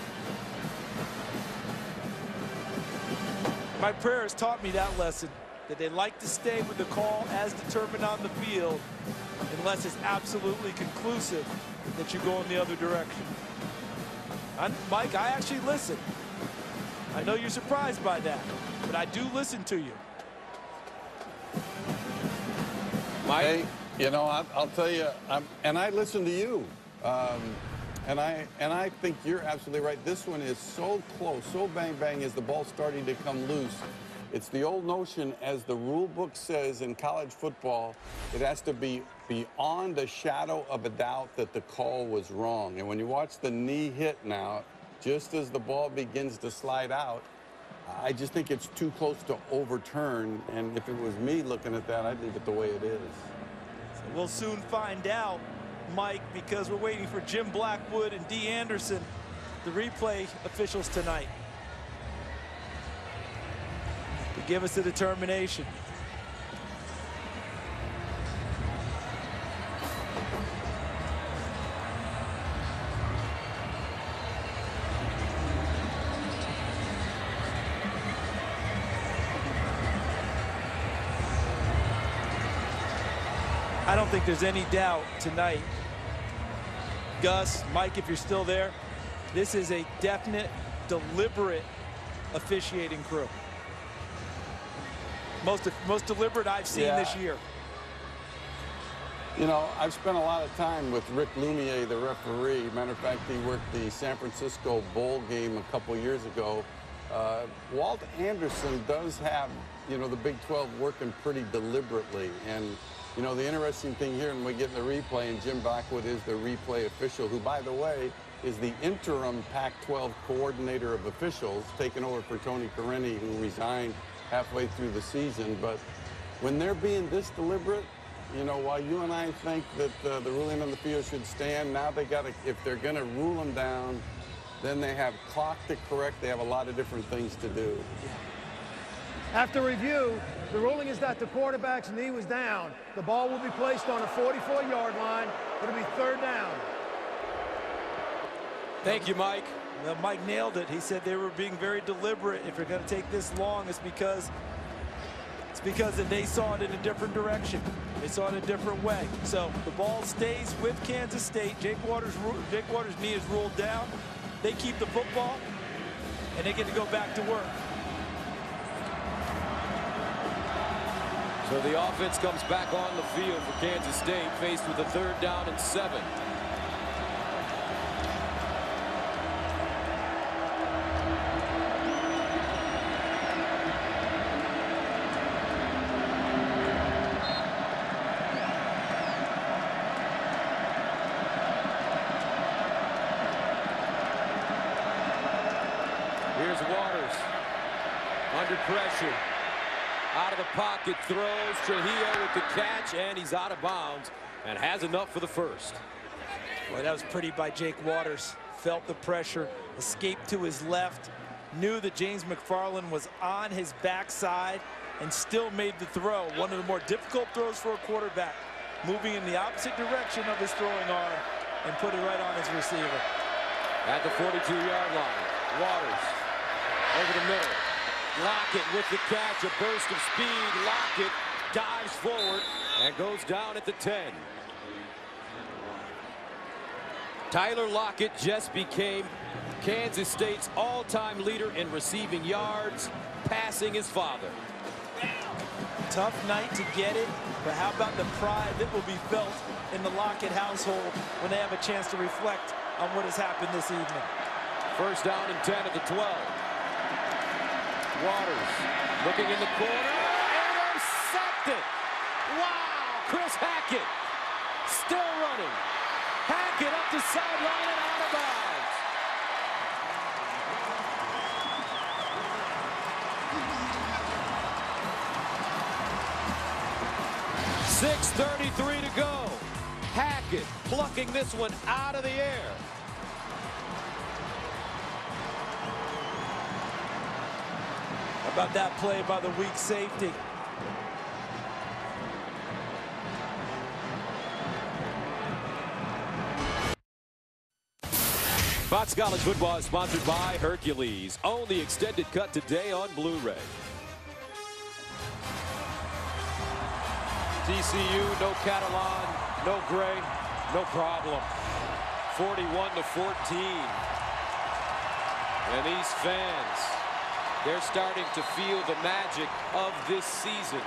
Mike Prayer has taught me that lesson, that they like to stay with the call as determined on the field unless it's absolutely conclusive that you go in the other direction. Mike, I actually listen. I know you're surprised by that, but I do listen to you. Mike? Hey, you know, I'll tell you, and I listen to you. And I think you're absolutely right. This one is so close, so bang-bang as the ball's starting to come loose. It's the old notion, as the rule book says in college football, it has to be beyond a shadow of a doubt that the call was wrong. And when you watch the knee hit now, just as the ball begins to slide out, I just think it's too close to overturn. And if it was me looking at that, I'd leave it the way it is. So we'll soon find out, Mike, because we're waiting for Jim Blackwood and Dee Anderson, the replay officials tonight, to give us a determination. I don't think there's any doubt tonight, Gus, Mike, if you're still there, this is a definite, deliberate officiating crew. Most deliberate I've seen this year. You know, I've spent a lot of time with Rick Lumiere, the referee. Matter of fact, he worked the San Francisco Bowl game a couple years ago. Walt Anderson does have, you know, the Big 12 working pretty deliberately. And you know, the interesting thing here, and we get the replay, and Jim Blackwood is the replay official, who, by the way, is the interim Pac-12 coordinator of officials, taking over for Tony Careni, who resigned halfway through the season. But when they're being this deliberate, you know, while you and I think that the ruling on the field should stand, now they got to, if they're going to rule them down, then they have clock to correct. They have a lot of different things to do. After review, the ruling is that the quarterback's knee was down. The ball will be placed on a 44-yard line. It'll be 3rd down. Thank you, Mike. Well, Mike nailed it. He said they were being very deliberate. If you're going to take this long, it's because they saw it in a different direction. They saw it in a different way. So the ball stays with Kansas State. Jake Waters' knee is ruled down. They keep the football, and they get to go back to work. So the offense comes back on the field for Kansas State, faced with a 3rd down and 7. Here's Waters under pressure. Out of the pocket, throws. Trujillo with the catch, and he's out of bounds and has enough for the first. Boy, that was pretty by Jake Waters. Felt the pressure, escaped to his left, knew that James McFarland was on his backside, and still made the throw. One of the more difficult throws for a quarterback. Moving in the opposite direction of his throwing arm and put it right on his receiver. At the 42-yard line, Waters over the middle. Lockett with the catch, a burst of speed. Lockett dives forward and goes down at the 10. Tyler Lockett just became Kansas State's all-time leader in receiving yards, passing his father. Tough night to get it, but how about the pride that will be felt in the Lockett household when they have a chance to reflect on what has happened this evening. 1st down and 10 at the 12. Waters looking in the corner, intercepted. Wow, Chris Hackett still running. Hackett up the sideline and out of bounds. 6:33 to go. Hackett plucking this one out of the air. How about that play by the weak safety? Fox College Football is sponsored by Hercules. Own the extended cut today on Blu-ray. TCU, no Catalan, no Gray, no problem. 41-14. And these fans, they're starting to feel the magic of this season.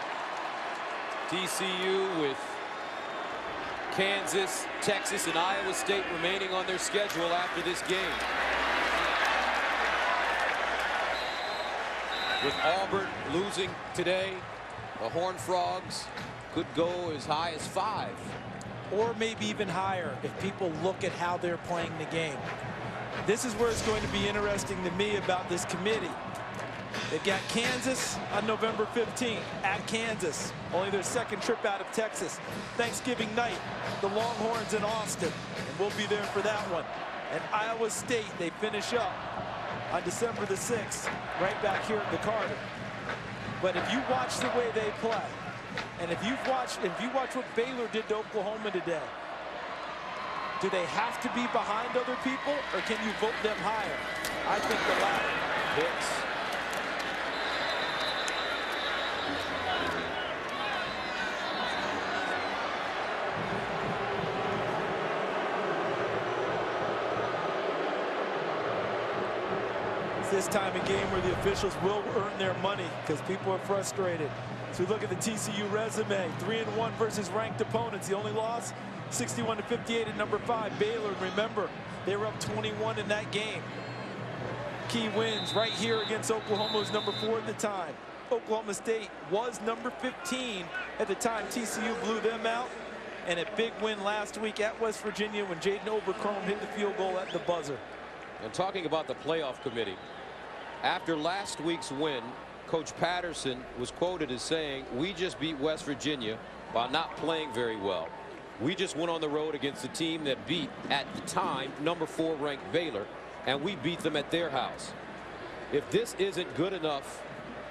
TCU with Kansas, Texas, and Iowa State remaining on their schedule after this game. With Auburn losing today, the Horned Frogs could go as high as 5. Or maybe even higher if people look at how they're playing the game. This is where it's going to be interesting to me about this committee. They've got Kansas on November 15th at Kansas. Only their 2nd trip out of Texas. Thanksgiving night, the Longhorns in Austin. And we'll be there for that one. And Iowa State, they finish up on December the 6th, right back here at the Carter. But if you watch the way they play, and if you watch what Baylor did to Oklahoma today, do they have to be behind other people, or can you vote them higher? I think the latter. Hits. This time a game where the officials will earn their money because people are frustrated. So we look at the TCU resume, 3-1 versus ranked opponents. The only loss, 61-58 at number 5, Baylor. Remember, they were up 21 in that game. Key wins right here against Oklahoma, who's number 4 at the time. Oklahoma State was number 15 at the time TCU blew them out. And a big win last week at West Virginia when Jaden Overcrome hit the field goal at the buzzer. And talking about the playoff committee, after last week's win, Coach Patterson was quoted as saying, "We just beat West Virginia by not playing very well. We just went on the road against a team that beat, at the time, number 4 ranked Baylor, and we beat them at their house." If this isn't good enough,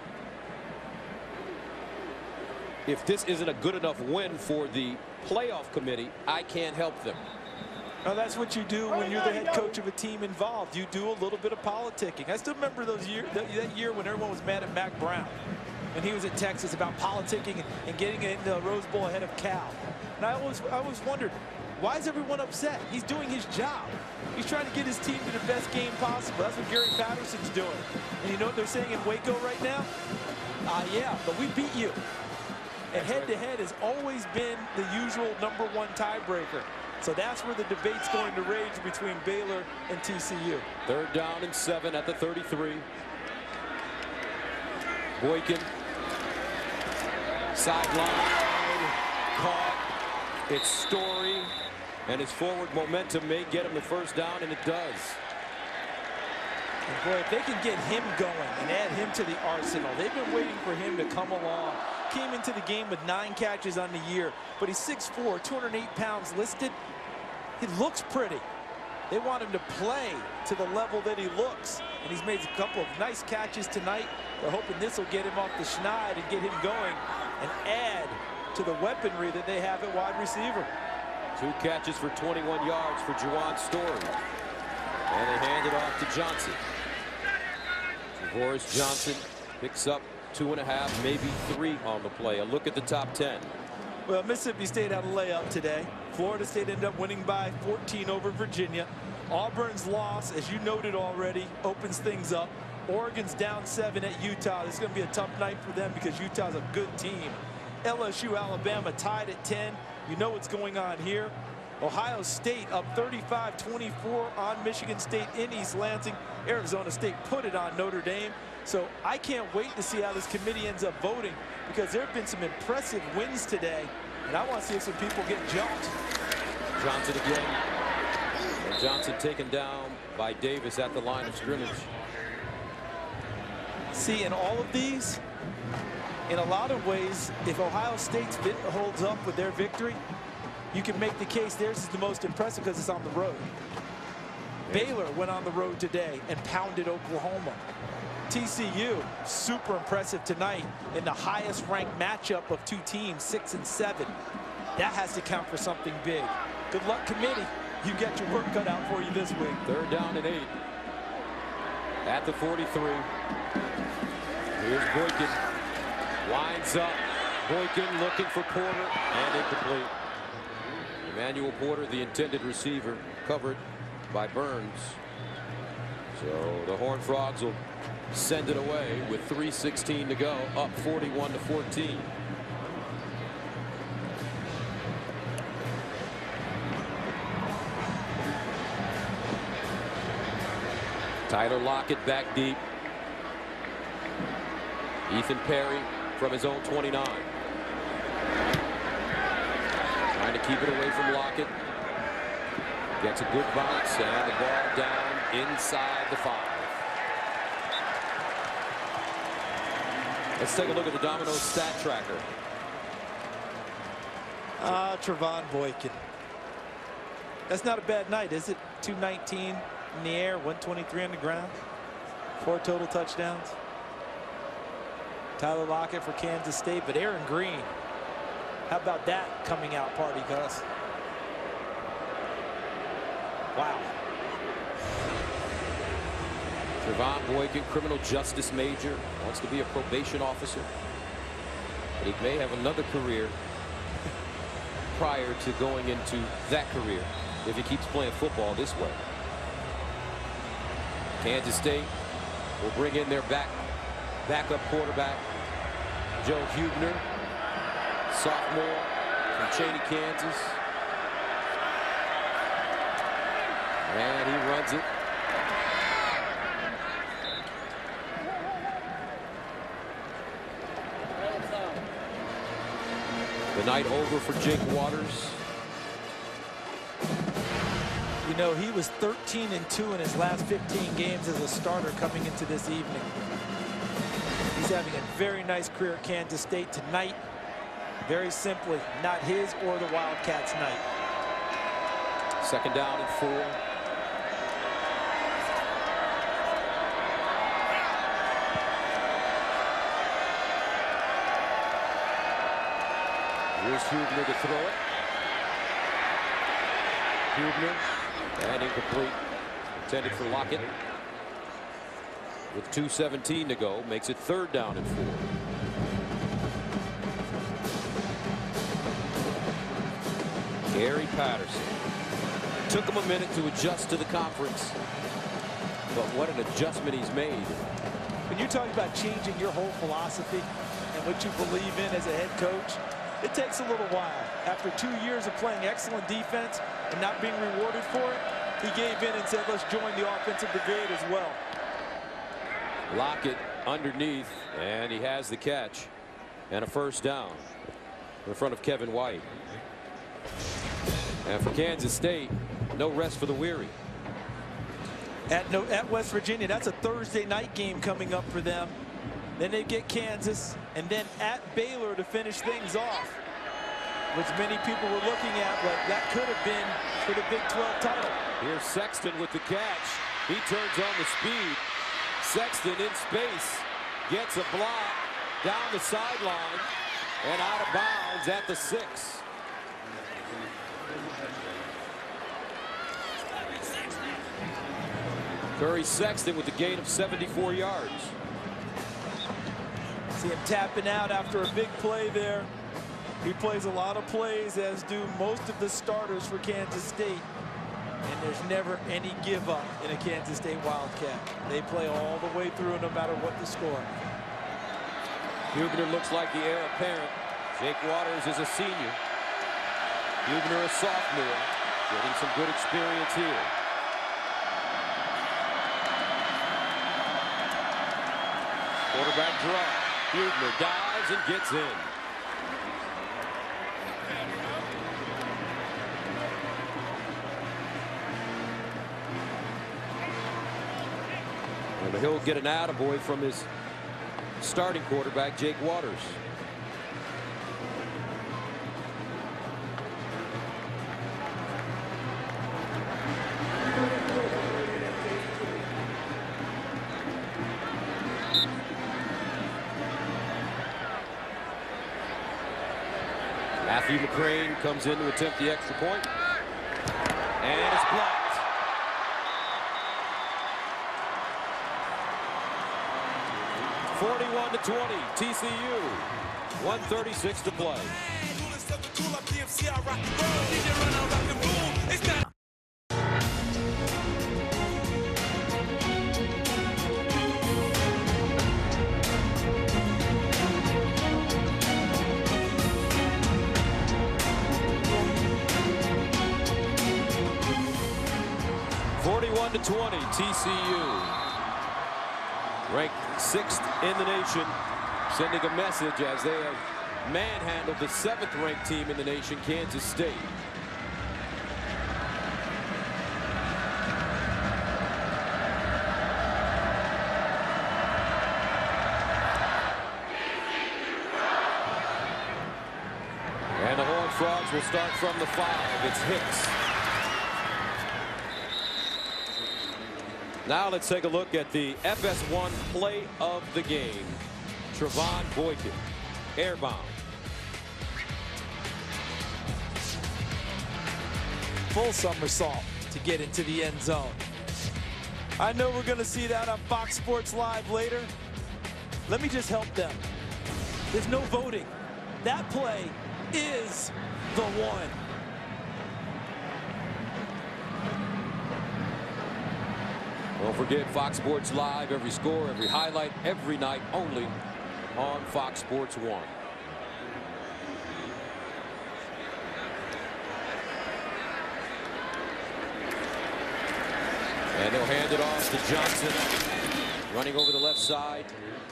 if this isn't a good enough win for the playoff committee, I can't help them. Now that's what you do when you're the head coach of a team involved. You do a little bit of politicking. I still remember that year when everyone was mad at Mac Brown when he was at Texas about politicking and getting into the Rose Bowl ahead of Cal. And I always wondered, why is everyone upset? He's doing his job. He's trying to get his team to the best game possible. That's what Gary Patterson's doing. And you know what they're saying in Waco right now? Yeah, but we beat you. And head-to-head has always been the usual #1 tiebreaker. So that's where the debate's going to rage between Baylor and TCU. 3rd down and 7 at the 33. Boykin. Sideline. Caught. It's Story. And his forward momentum may get him the 1st down, and it does. And boy, if they can get him going and add him to the arsenal, they've been waiting for him to come along. Came into the game with 9 catches on the year, but he's 6'4", 208 pounds listed. He looks pretty. They want him to play to the level that he looks, and he's made a couple of nice catches tonight. They're hoping this will get him off the schneid and get him going and add to the weaponry that they have at wide receiver. 2 catches for 21 yards for Juwan Story. And they hand it off to Johnson. Horace Johnson picks up 2.5, maybe 3 on the play. A look at the top 10. Well, Mississippi State had a layup today. Florida State ended up winning by 14 over Virginia. Auburn's loss, as you noted already, opens things up. Oregon's down 7 at Utah. This is going to be a tough night for them because Utah's a good team. LSU, Alabama tied at 10. You know what's going on here. Ohio State up 35-24 on Michigan State in East Lansing. Arizona State put it on Notre Dame. So I can't wait to see how this committee ends up voting, because there have been some impressive wins today, and I want to see if some people get jumped. Johnson again. And Johnson taken down by Davis at the line of scrimmage. See, in all of these, in a lot of ways, if Ohio State holds up with their victory, you can make the case theirs is the most impressive because it's on the road. Baylor went on the road today and pounded Oklahoma. TCU, super impressive tonight in the highest ranked matchup of 2 teams, 6 and 7. That has to count for something big. Good luck, committee. You get your work cut out for you this week. 3rd down and 8. At the 43. Here's Boykin. Lines up. Boykin looking for Porter, and incomplete. Emmanuel Porter, the intended receiver, covered by Burns. So the Horned Frogs will send it away with 3:16 to go, up 41-14. Tyler Lockett back deep. Ethan Perry from his own 29. Trying to keep it away from Lockett. Gets a good bounce, and the ball down inside the 5. Let's take a look at the Domino's stat tracker. Trevon Boykin. That's not a bad night, is it? 219 in the air, 123 on the ground. 4 total touchdowns. Tyler Lockett for Kansas State, but Aaron Green. How about that coming out party, Gus? Wow. Trevon Boykin, criminal justice major, wants to be a probation officer. But he may have another career prior to going into that career if he keeps playing football this way. Kansas State will bring in their backup quarterback, Joe Huebner, sophomore from Cheney, Kansas. And he runs it. The night over for Jake Waters. You know, he was 13-2 in his last 15 games as a starter coming into this evening. He's having a very nice career at Kansas State tonight. Very simply, not his or the Wildcats' night. 2nd down and 4. Here's Huebner to throw it. Huebner, and incomplete. Intended for Lockett. With 2:17 to go, makes it 3rd down and 4. Gary Patterson. Took him a minute to adjust to the conference, but what an adjustment he's made. When you're talking about changing your whole philosophy and what you believe in as a head coach, it takes a little while. After 2 years of playing excellent defense and not being rewarded for it, he gave in and said, let's join the offensive brigade as well. Lockett underneath, and he has the catch and a first down in front of Kevin White. And for Kansas State, no rest for the weary. At West Virginia, that's a Thursday night game coming up for them. Then they get Kansas, and then at Baylor to finish things off, which many people were looking at, but that could have been for the Big 12 title. Here's Sexton with the catch. He turns on the speed. Sexton in space, gets a block down the sideline and out of bounds at the 6. Curry Sexton with a gain of 74 yards. See him tapping out after a big play there. He plays a lot of plays, as do most of the starters for Kansas State. And there's never any give up in a Kansas State Wildcat. They play all the way through no matter what the score. Huebner looks like the heir apparent. Jake Waters is a senior. Huebner a sophomore. Getting some good experience here. Quarterback draw. Huebner dives and gets in. And he'll get an attaboy from his starting quarterback, Jake Waters. Matthew McCrane comes in to attempt the extra point. And it's blocked. (41-20) TCU. 1:36 to play. (41-20) TCU. Ranked 6th in the nation, sending a message as they have manhandled the 7th-ranked team in the nation, Kansas State. And the Horned Frogs will start from the 5. It's Hicks. Now let's take a look at the FS1 play of the game. Trevon Boykin, airbound. Full somersault to get into the end zone. I know we're going to see that on Fox Sports Live later. Let me just help them. There's no voting. That play is the one. Don't forget Fox Sports Live, every score, every highlight, every night, only on Fox Sports 1. And they'll hand it off to Johnson, running over the left side.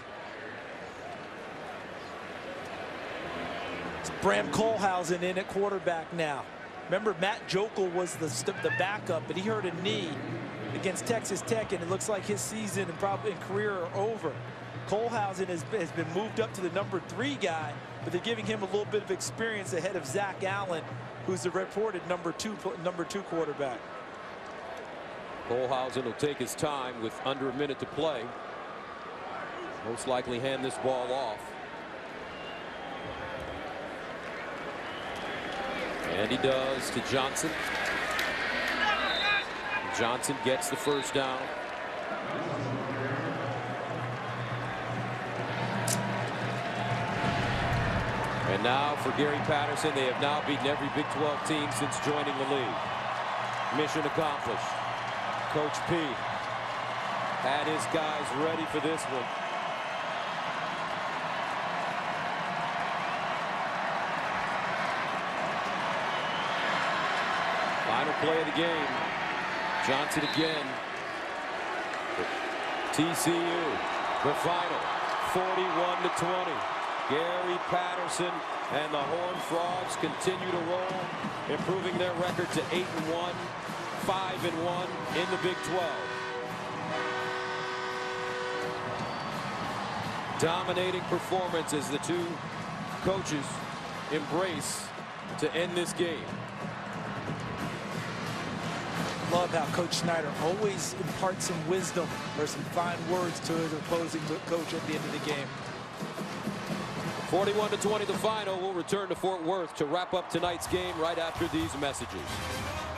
It's Bram Kohlhausen in at quarterback now. Remember, Matt Jokel was the backup, but he hurt a knee against Texas Tech, and it looks like his season and probably career are over. Kohlhausen has been moved up to the number 3 guy, but they're giving him a little bit of experience ahead of Zach Allen, who's the reported number two quarterback. Kohlhausen will take his time with under a minute to play. Most likely hand this ball off. And he does to Johnson. Johnson gets the first down. And now for Gary Patterson, they have now beaten every Big 12 team since joining the league. Mission accomplished. Coach P had his guys ready for this one. Final play of the game. Johnson again. TCU, the final, 41-20. Gary Patterson and the Horned Frogs continue to roll, improving their record to 8-1, 5-1 in the Big 12. Dominating performance as the two coaches embrace to end this game. Love how Coach Snyder always imparts some wisdom or some fine words to his opposing coach at the end of the game. 41-20 the final. We'll return to Fort Worth to wrap up tonight's game right after these messages.